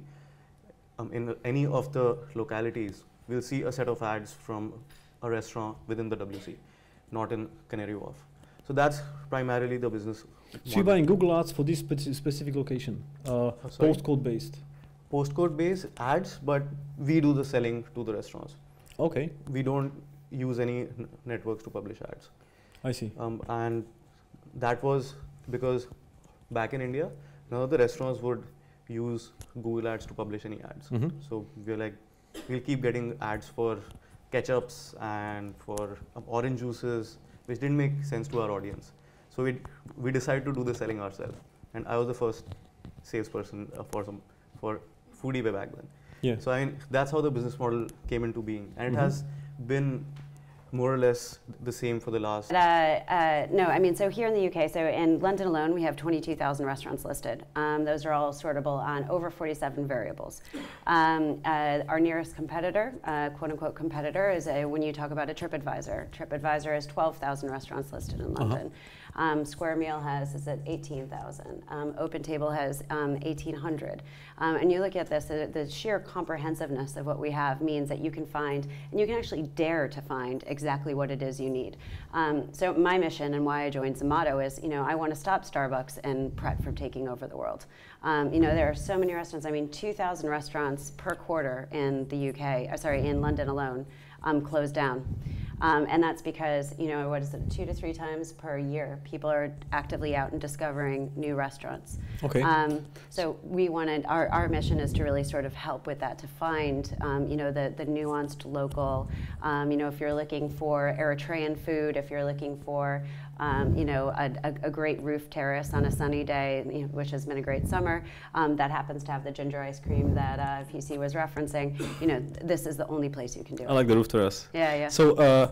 um, in any of the localities, will see a set of ads from a restaurant within the W C, not in Canary Wharf. So that's primarily the business. So you're buying Google Ads for this speci specific location, uh, Oh, sorry? postcode based. Postcode based ads, but we do the selling to the restaurants. Okay, We don't use any n networks to publish ads. I see. Um, and that was because back in India, none of the restaurants would use Google Ads to publish any ads. Mm-hmm. So we're like, we'll keep getting ads for ketchups and for um, orange juices, which didn't make sense to our audience. So we we decided to do the selling ourselves, and I was the first salesperson uh, for some for foodie way back then. Yeah. So I mean, that's how the business model came into being, and Mm-hmm. it has been more or less the same for the last. Uh, uh, no, I mean, so here in the U K, so in London alone, we have twenty-two thousand restaurants listed. Um, those are all sortable on over forty-seven variables. Um, uh, our nearest competitor, uh, quote unquote competitor, is a, when you talk about a TripAdvisor. TripAdvisor has twelve thousand restaurants listed in London. Uh-huh. Um, Square Meal has is at eighteen thousand. Um, OpenTable has um, eighteen hundred. Um, and you look at this, the, the sheer comprehensiveness of what we have means that you can find, and you can actually dare to find exactly what it is you need. Um, so my mission and why I joined Zomato is, you know, I want to stop Starbucks and Pret from taking over the world. Um, you know, there are so many restaurants. I mean, two thousand restaurants per quarter in the U K, uh, sorry, in London alone, um, closed down. Um, and that's because, you know, what is it, two to three times per year, people are actively out and discovering new restaurants. Okay. Um, so we wanted, our, our mission is to really sort of help with that, to find, um, you know, the, the nuanced local, um, you know, if you're looking for Eritrean food, if you're looking for, um, you know, a, a, a great roof terrace on a sunny day, you know, which has been a great summer, um, that happens to have the ginger ice cream that uh, P C was referencing, you know, th this is the only place you can do it. I like the roof terrace. Yeah, yeah. So uh,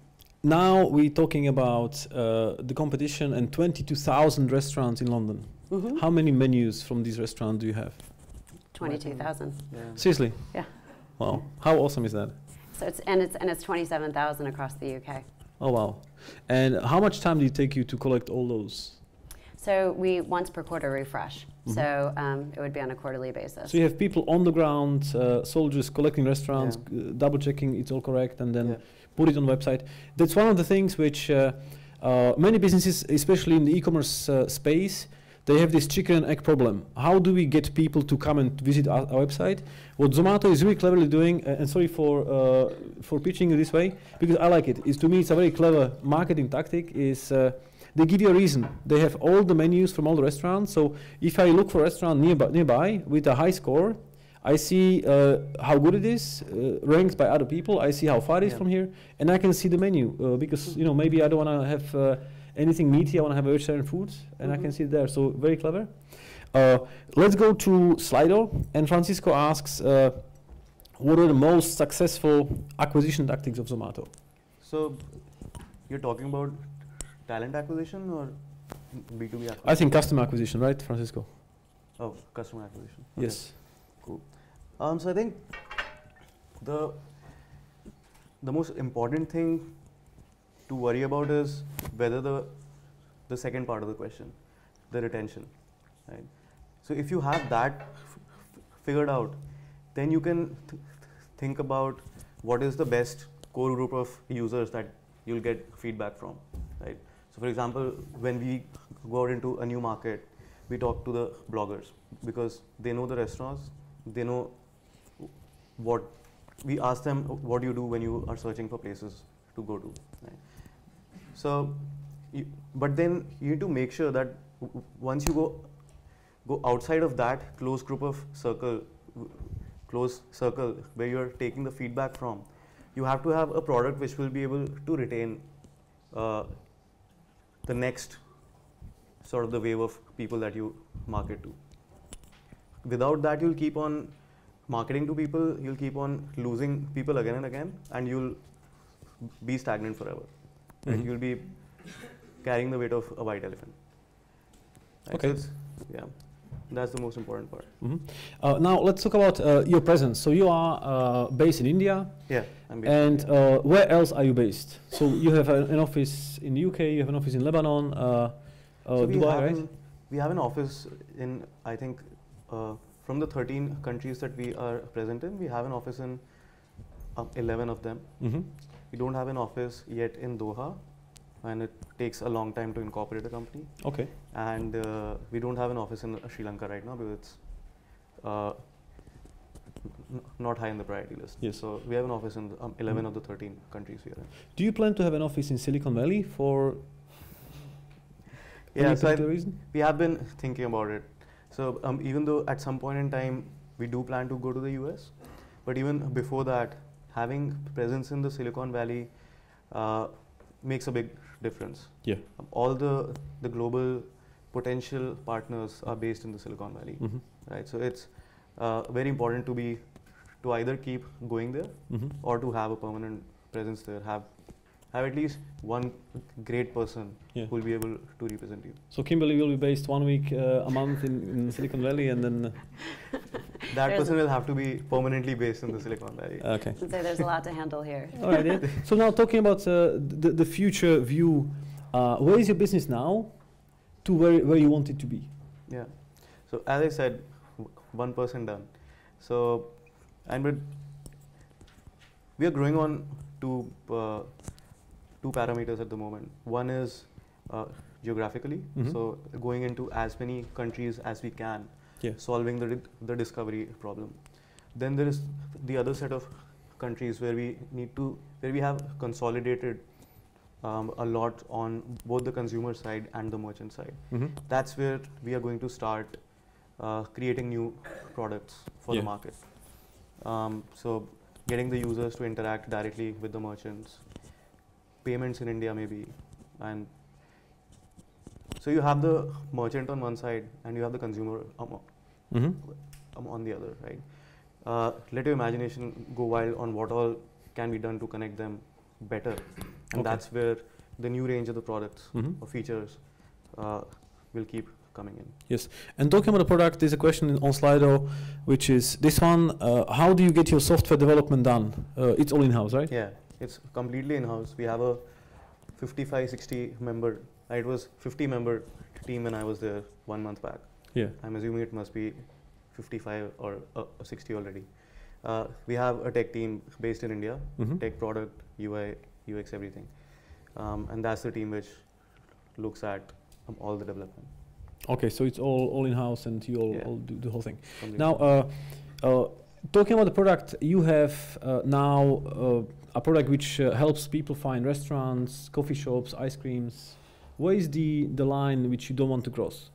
now we're talking about uh, the competition and twenty-two thousand restaurants in London. Mm-hmm. How many menus from these restaurants do you have? twenty-two thousand. Yeah. Seriously? Yeah. Wow. How awesome is that? So it's, and it's, and it's twenty-seven thousand across the U K. Oh, wow. And how much time did it take you to collect all those? So we once per quarter refresh. Mm-hmm. So um, it would be on a quarterly basis. So you have people on the ground, uh, soldiers collecting restaurants, Yeah. uh, double checking it's all correct, and then Yeah. put it on the website. That's one of the things which uh, uh, many businesses, especially in the e-commerce uh, space, they have this chicken and egg problem. How do we get people to come and visit our, our website? What Zomato is really cleverly doing, uh, and sorry for uh, for pitching it this way, because I like it, is to me it's a very clever marketing tactic, is uh, they give you a reason. They have all the menus from all the restaurants, so if I look for a restaurant nearby, nearby with a high score, I see uh, how good it is, uh, ranked by other people, I see how far it is Yeah. from here, and I can see the menu, uh, because you know maybe I don't want to have uh, anything meaty, I want to have vegetarian food, and Mm-hmm. I can see it there, so very clever. Uh, let's go to Slido, and Francisco asks, uh, what are the most successful acquisition tactics of Zomato? So you're talking about talent acquisition or B two B acquisition? I think customer acquisition, right, Francisco? Oh, customer acquisition. Okay. Yes. Cool. Um, so I think the the most important thing to worry about is whether the the second part of the question, the retention, right? So if you have that f- f- figured out, then you can th- think about what is the best core group of users that you'll get feedback from, right? So for example, when we go out into a new market, we talk to the bloggers because they know the restaurants, they know what, we ask them what do you do when you are searching for places to go to, right? So, you, but then you need to make sure that w- w- once you go go outside of that close group of circle, w- close circle where you're taking the feedback from, you have to have a product which will be able to retain uh, the next sort of the wave of people that you market to. Without that, you'll keep on marketing to people, you'll keep on losing people again and again, and you'll be stagnant forever. Right? Mhm. You'll be carrying the weight of a white elephant. Right? Okay. So it's- yeah, that's the most important part. Mhm. Uh, now let's talk about uh, your presence. So you are uh, based in India, Yeah, I'm based in and India. uh, where else are you based? So you have a, an office in the U K, you have an office in Lebanon, uh, uh, So we Dubai, have right? an- we have an office in, I think, uh, from the thirteen countries that we are present in, we have an office in uh, eleven of them. Mm-hmm. We don't have an office yet in Doha, and it takes a long time to incorporate a company. Okay. And uh, we don't have an office in Sri Lanka right now because it's uh, n- not high in the priority list. Yes. So we have an office in um, eleven Mhm. of the thirteen countries we are in. Do you plan to have an office in Silicon Valley for Yeah, any so I, particular reason? we have been thinking about it. So um, even though at some point in time we do plan to go to the U S, but even before that, having presence in the Silicon Valley uh, makes a big difference. Yeah. Um, all the the global potential partners are based in the Silicon Valley, Mm-hmm. right? So it's uh, very important to be to either keep going there Mm-hmm. or to have a permanent presence there. Have have at least one great person Yeah. who will be able to represent you. So Kimberly will be based one week uh, a month in, in Silicon Valley, and then uh, That There's person will have to be permanently based in the Silicon Valley. okay. I'd say there's a lot to handle here. All right. Yeah. So now talking about uh, the the future view, uh, where is your business now, to where where you want it to be? Yeah. So as I said, w- one person done. So, and but we are growing on two uh, two parameters at the moment. One is uh, geographically, Mhm. so going into as many countries as we can, Yeah. solving the di- the discovery problem. Then there is the other set of countries where we need to where we have consolidated um, a lot on both the consumer side and the merchant side. Mm-hmm. That's where we are going to start uh, creating new products for Yeah. the market. Um, so getting the users to interact directly with the merchants, payments in India maybe, and so you have the merchant on one side and you have the consumer um, Mm-hmm. um, on the other, right? Uh, let your imagination go wild on what all can be done to connect them better, and Okay. that's where the new range of the products Mhm. or features uh, will keep coming in. Yes. And talking about the product, there's a question on Slido, which is this one: uh, how do you get your software development done? Uh, it's all in-house, right? Yeah, it's completely in-house. We have a fifty-five, sixty member, uh, it was fifty member team when I was there one month back. Yeah. I'm assuming it must be fifty-five or uh, sixty already. Uh, we have a tech team based in India, Mm-hmm. tech product, U I, U X, everything. Um, and that's the team which looks at um, all the development. Okay, so it's all, all in-house and you all, Yeah. all do the whole thing. Completely. Now, uh, uh, talking about the product, you have uh, now uh, a product which uh, helps people find restaurants, coffee shops, ice creams. Where is the, the line which you don't want to cross?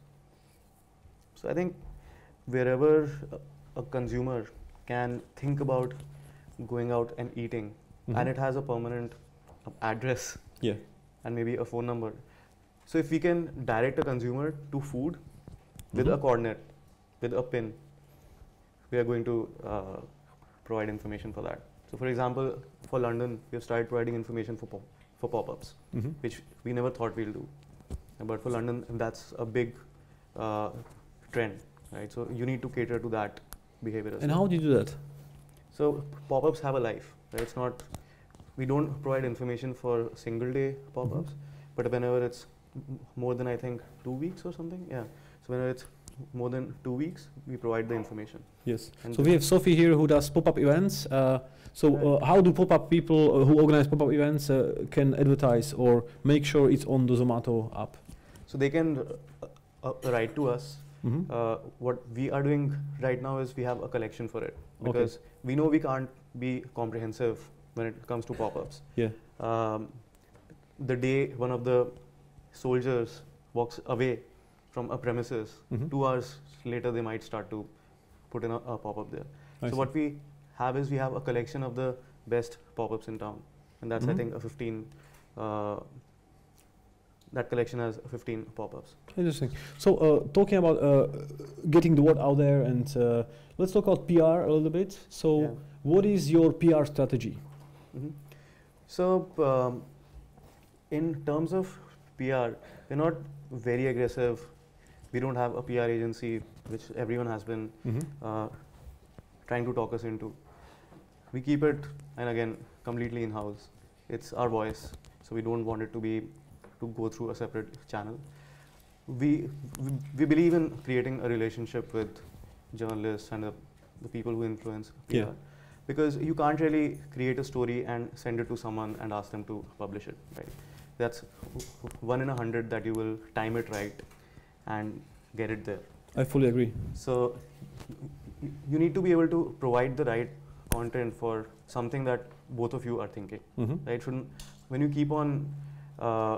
So I think wherever a, a consumer can think about going out and eating, Mhm. and it has a permanent uh, address Yeah. and maybe a phone number. So if we can direct a consumer to food with a Mhm. coordinate, with a pin, we are going to uh, provide information for that. So for example, for London, we have started providing information for, pop for pop-ups, Mm-hmm. which we never thought we'll do. But for London, that's a big uh, trend, right? So you need to cater to that behavior as And well. how do you do that? So pop-ups have a life, right? It's not, we don't provide information for single day pop-ups, but whenever it's m- more than I think two weeks or something, yeah. So whenever it's more than two weeks, we provide the information. Yes. And So we have Sophie here who does pop-up events. Uh, so uh, how do pop-up people uh, who organize pop-up events uh, can advertise or make sure it's on the Zomato app? So they can uh, uh, write to us. Mm-hmm. Uh, what we are doing right now is we have a collection for it, because we know we can't be comprehensive when it comes to pop-ups. Yeah. Um, the day one of the soldiers walks away from a premises, Mhm. two hours later they might start to put in a, a pop-up there. I so see. what we have is we have a collection of the best pop-ups in town, and that's Mhm. I think a fifteen. Uh, that collection has fifteen pop-ups. Interesting. So uh, talking about uh, getting the word out there, and uh, let's talk about P R a little bit. So Yeah. what is your P R strategy? Mhm. So, um, in terms of P R, we're not very aggressive. We don't have a P R agency, which everyone has been Mm-hmm. uh, trying to talk us into. We keep it, and again, completely in-house. It's our voice, so we don't want it to be to go through a separate channel. We we, we believe in creating a relationship with journalists and the, the people who influence P R. Yeah. Because you can't really create a story and send it to someone and ask them to publish it, right? That's one in a hundred that you will time it right and get it there. I fully agree. So y- you need to be able to provide the right content for something that both of you are thinking, Mm-hmm. right? Shouldn't, when you keep on uh,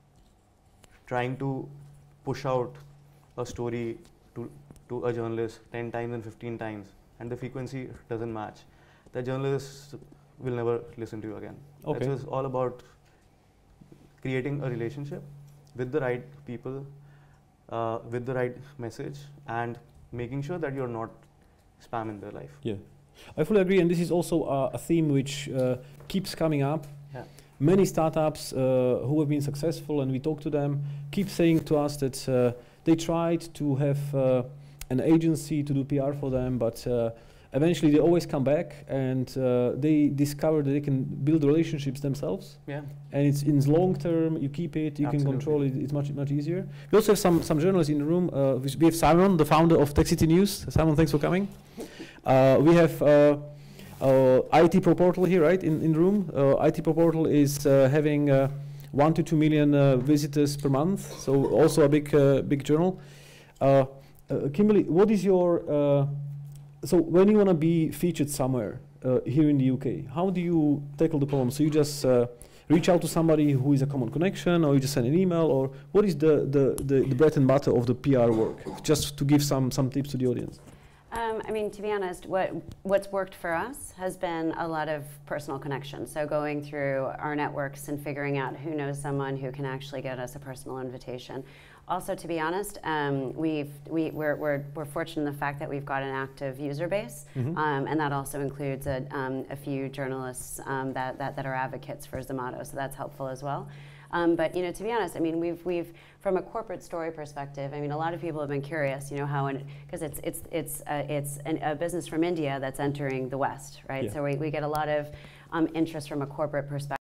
trying to push out a story to, to a journalist ten times and fifteen times, and the frequency doesn't match, the journalist will never listen to you again. Okay. So it's all about creating a relationship with the right people, uh, with the right message, and making sure that you're not spam in their life. Yeah, I fully agree, and this is also uh, a theme which uh, keeps coming up. Yeah. Many startups uh, who have been successful, and we talk to them, keep saying to us that uh, they tried to have uh, an agency to do P R for them, but uh, eventually they always come back and uh, they discover that they can build relationships themselves. Yeah. And it's in long term, you keep it, you can Absolutely. control it, it's much much easier. We also have some, some journalists in the room. Uh, we we have Simon, the founder of Tech City News. Simon, thanks for coming. Uh, we have uh, uh, I T Pro Portal here, right, in, in the room. Uh, I T Pro Portal is uh, having uh, one to two million uh, visitors per month, so also a big, uh, big journal. Uh, uh, Kimberly, what is your, uh, so when you want to be featured somewhere uh, here in the U K, how do you tackle the problem? So you just uh, reach out to somebody who is a common connection, or you just send an email, or what is the, the, the, the bread and butter of the P R work? Just to give some, some tips to the audience. Um, I mean, to be honest, what what's worked for us has been a lot of personal connections. So going through our networks and figuring out who knows someone who can actually get us a personal invitation. Also, to be honest, um, we've we we're, we're we're fortunate in the fact that we've got an active user base, Mhm. um, and that also includes a um, a few journalists um, that, that that are advocates for Zomato. So that's helpful as well. Um, but you know, to be honest, I mean, we've we've from a corporate story perspective. I mean, a lot of people have been curious, you know, how because it's it's it's uh, it's an, a business from India that's entering the West, right? Yeah. So we, we get a lot of um, interest from a corporate perspective.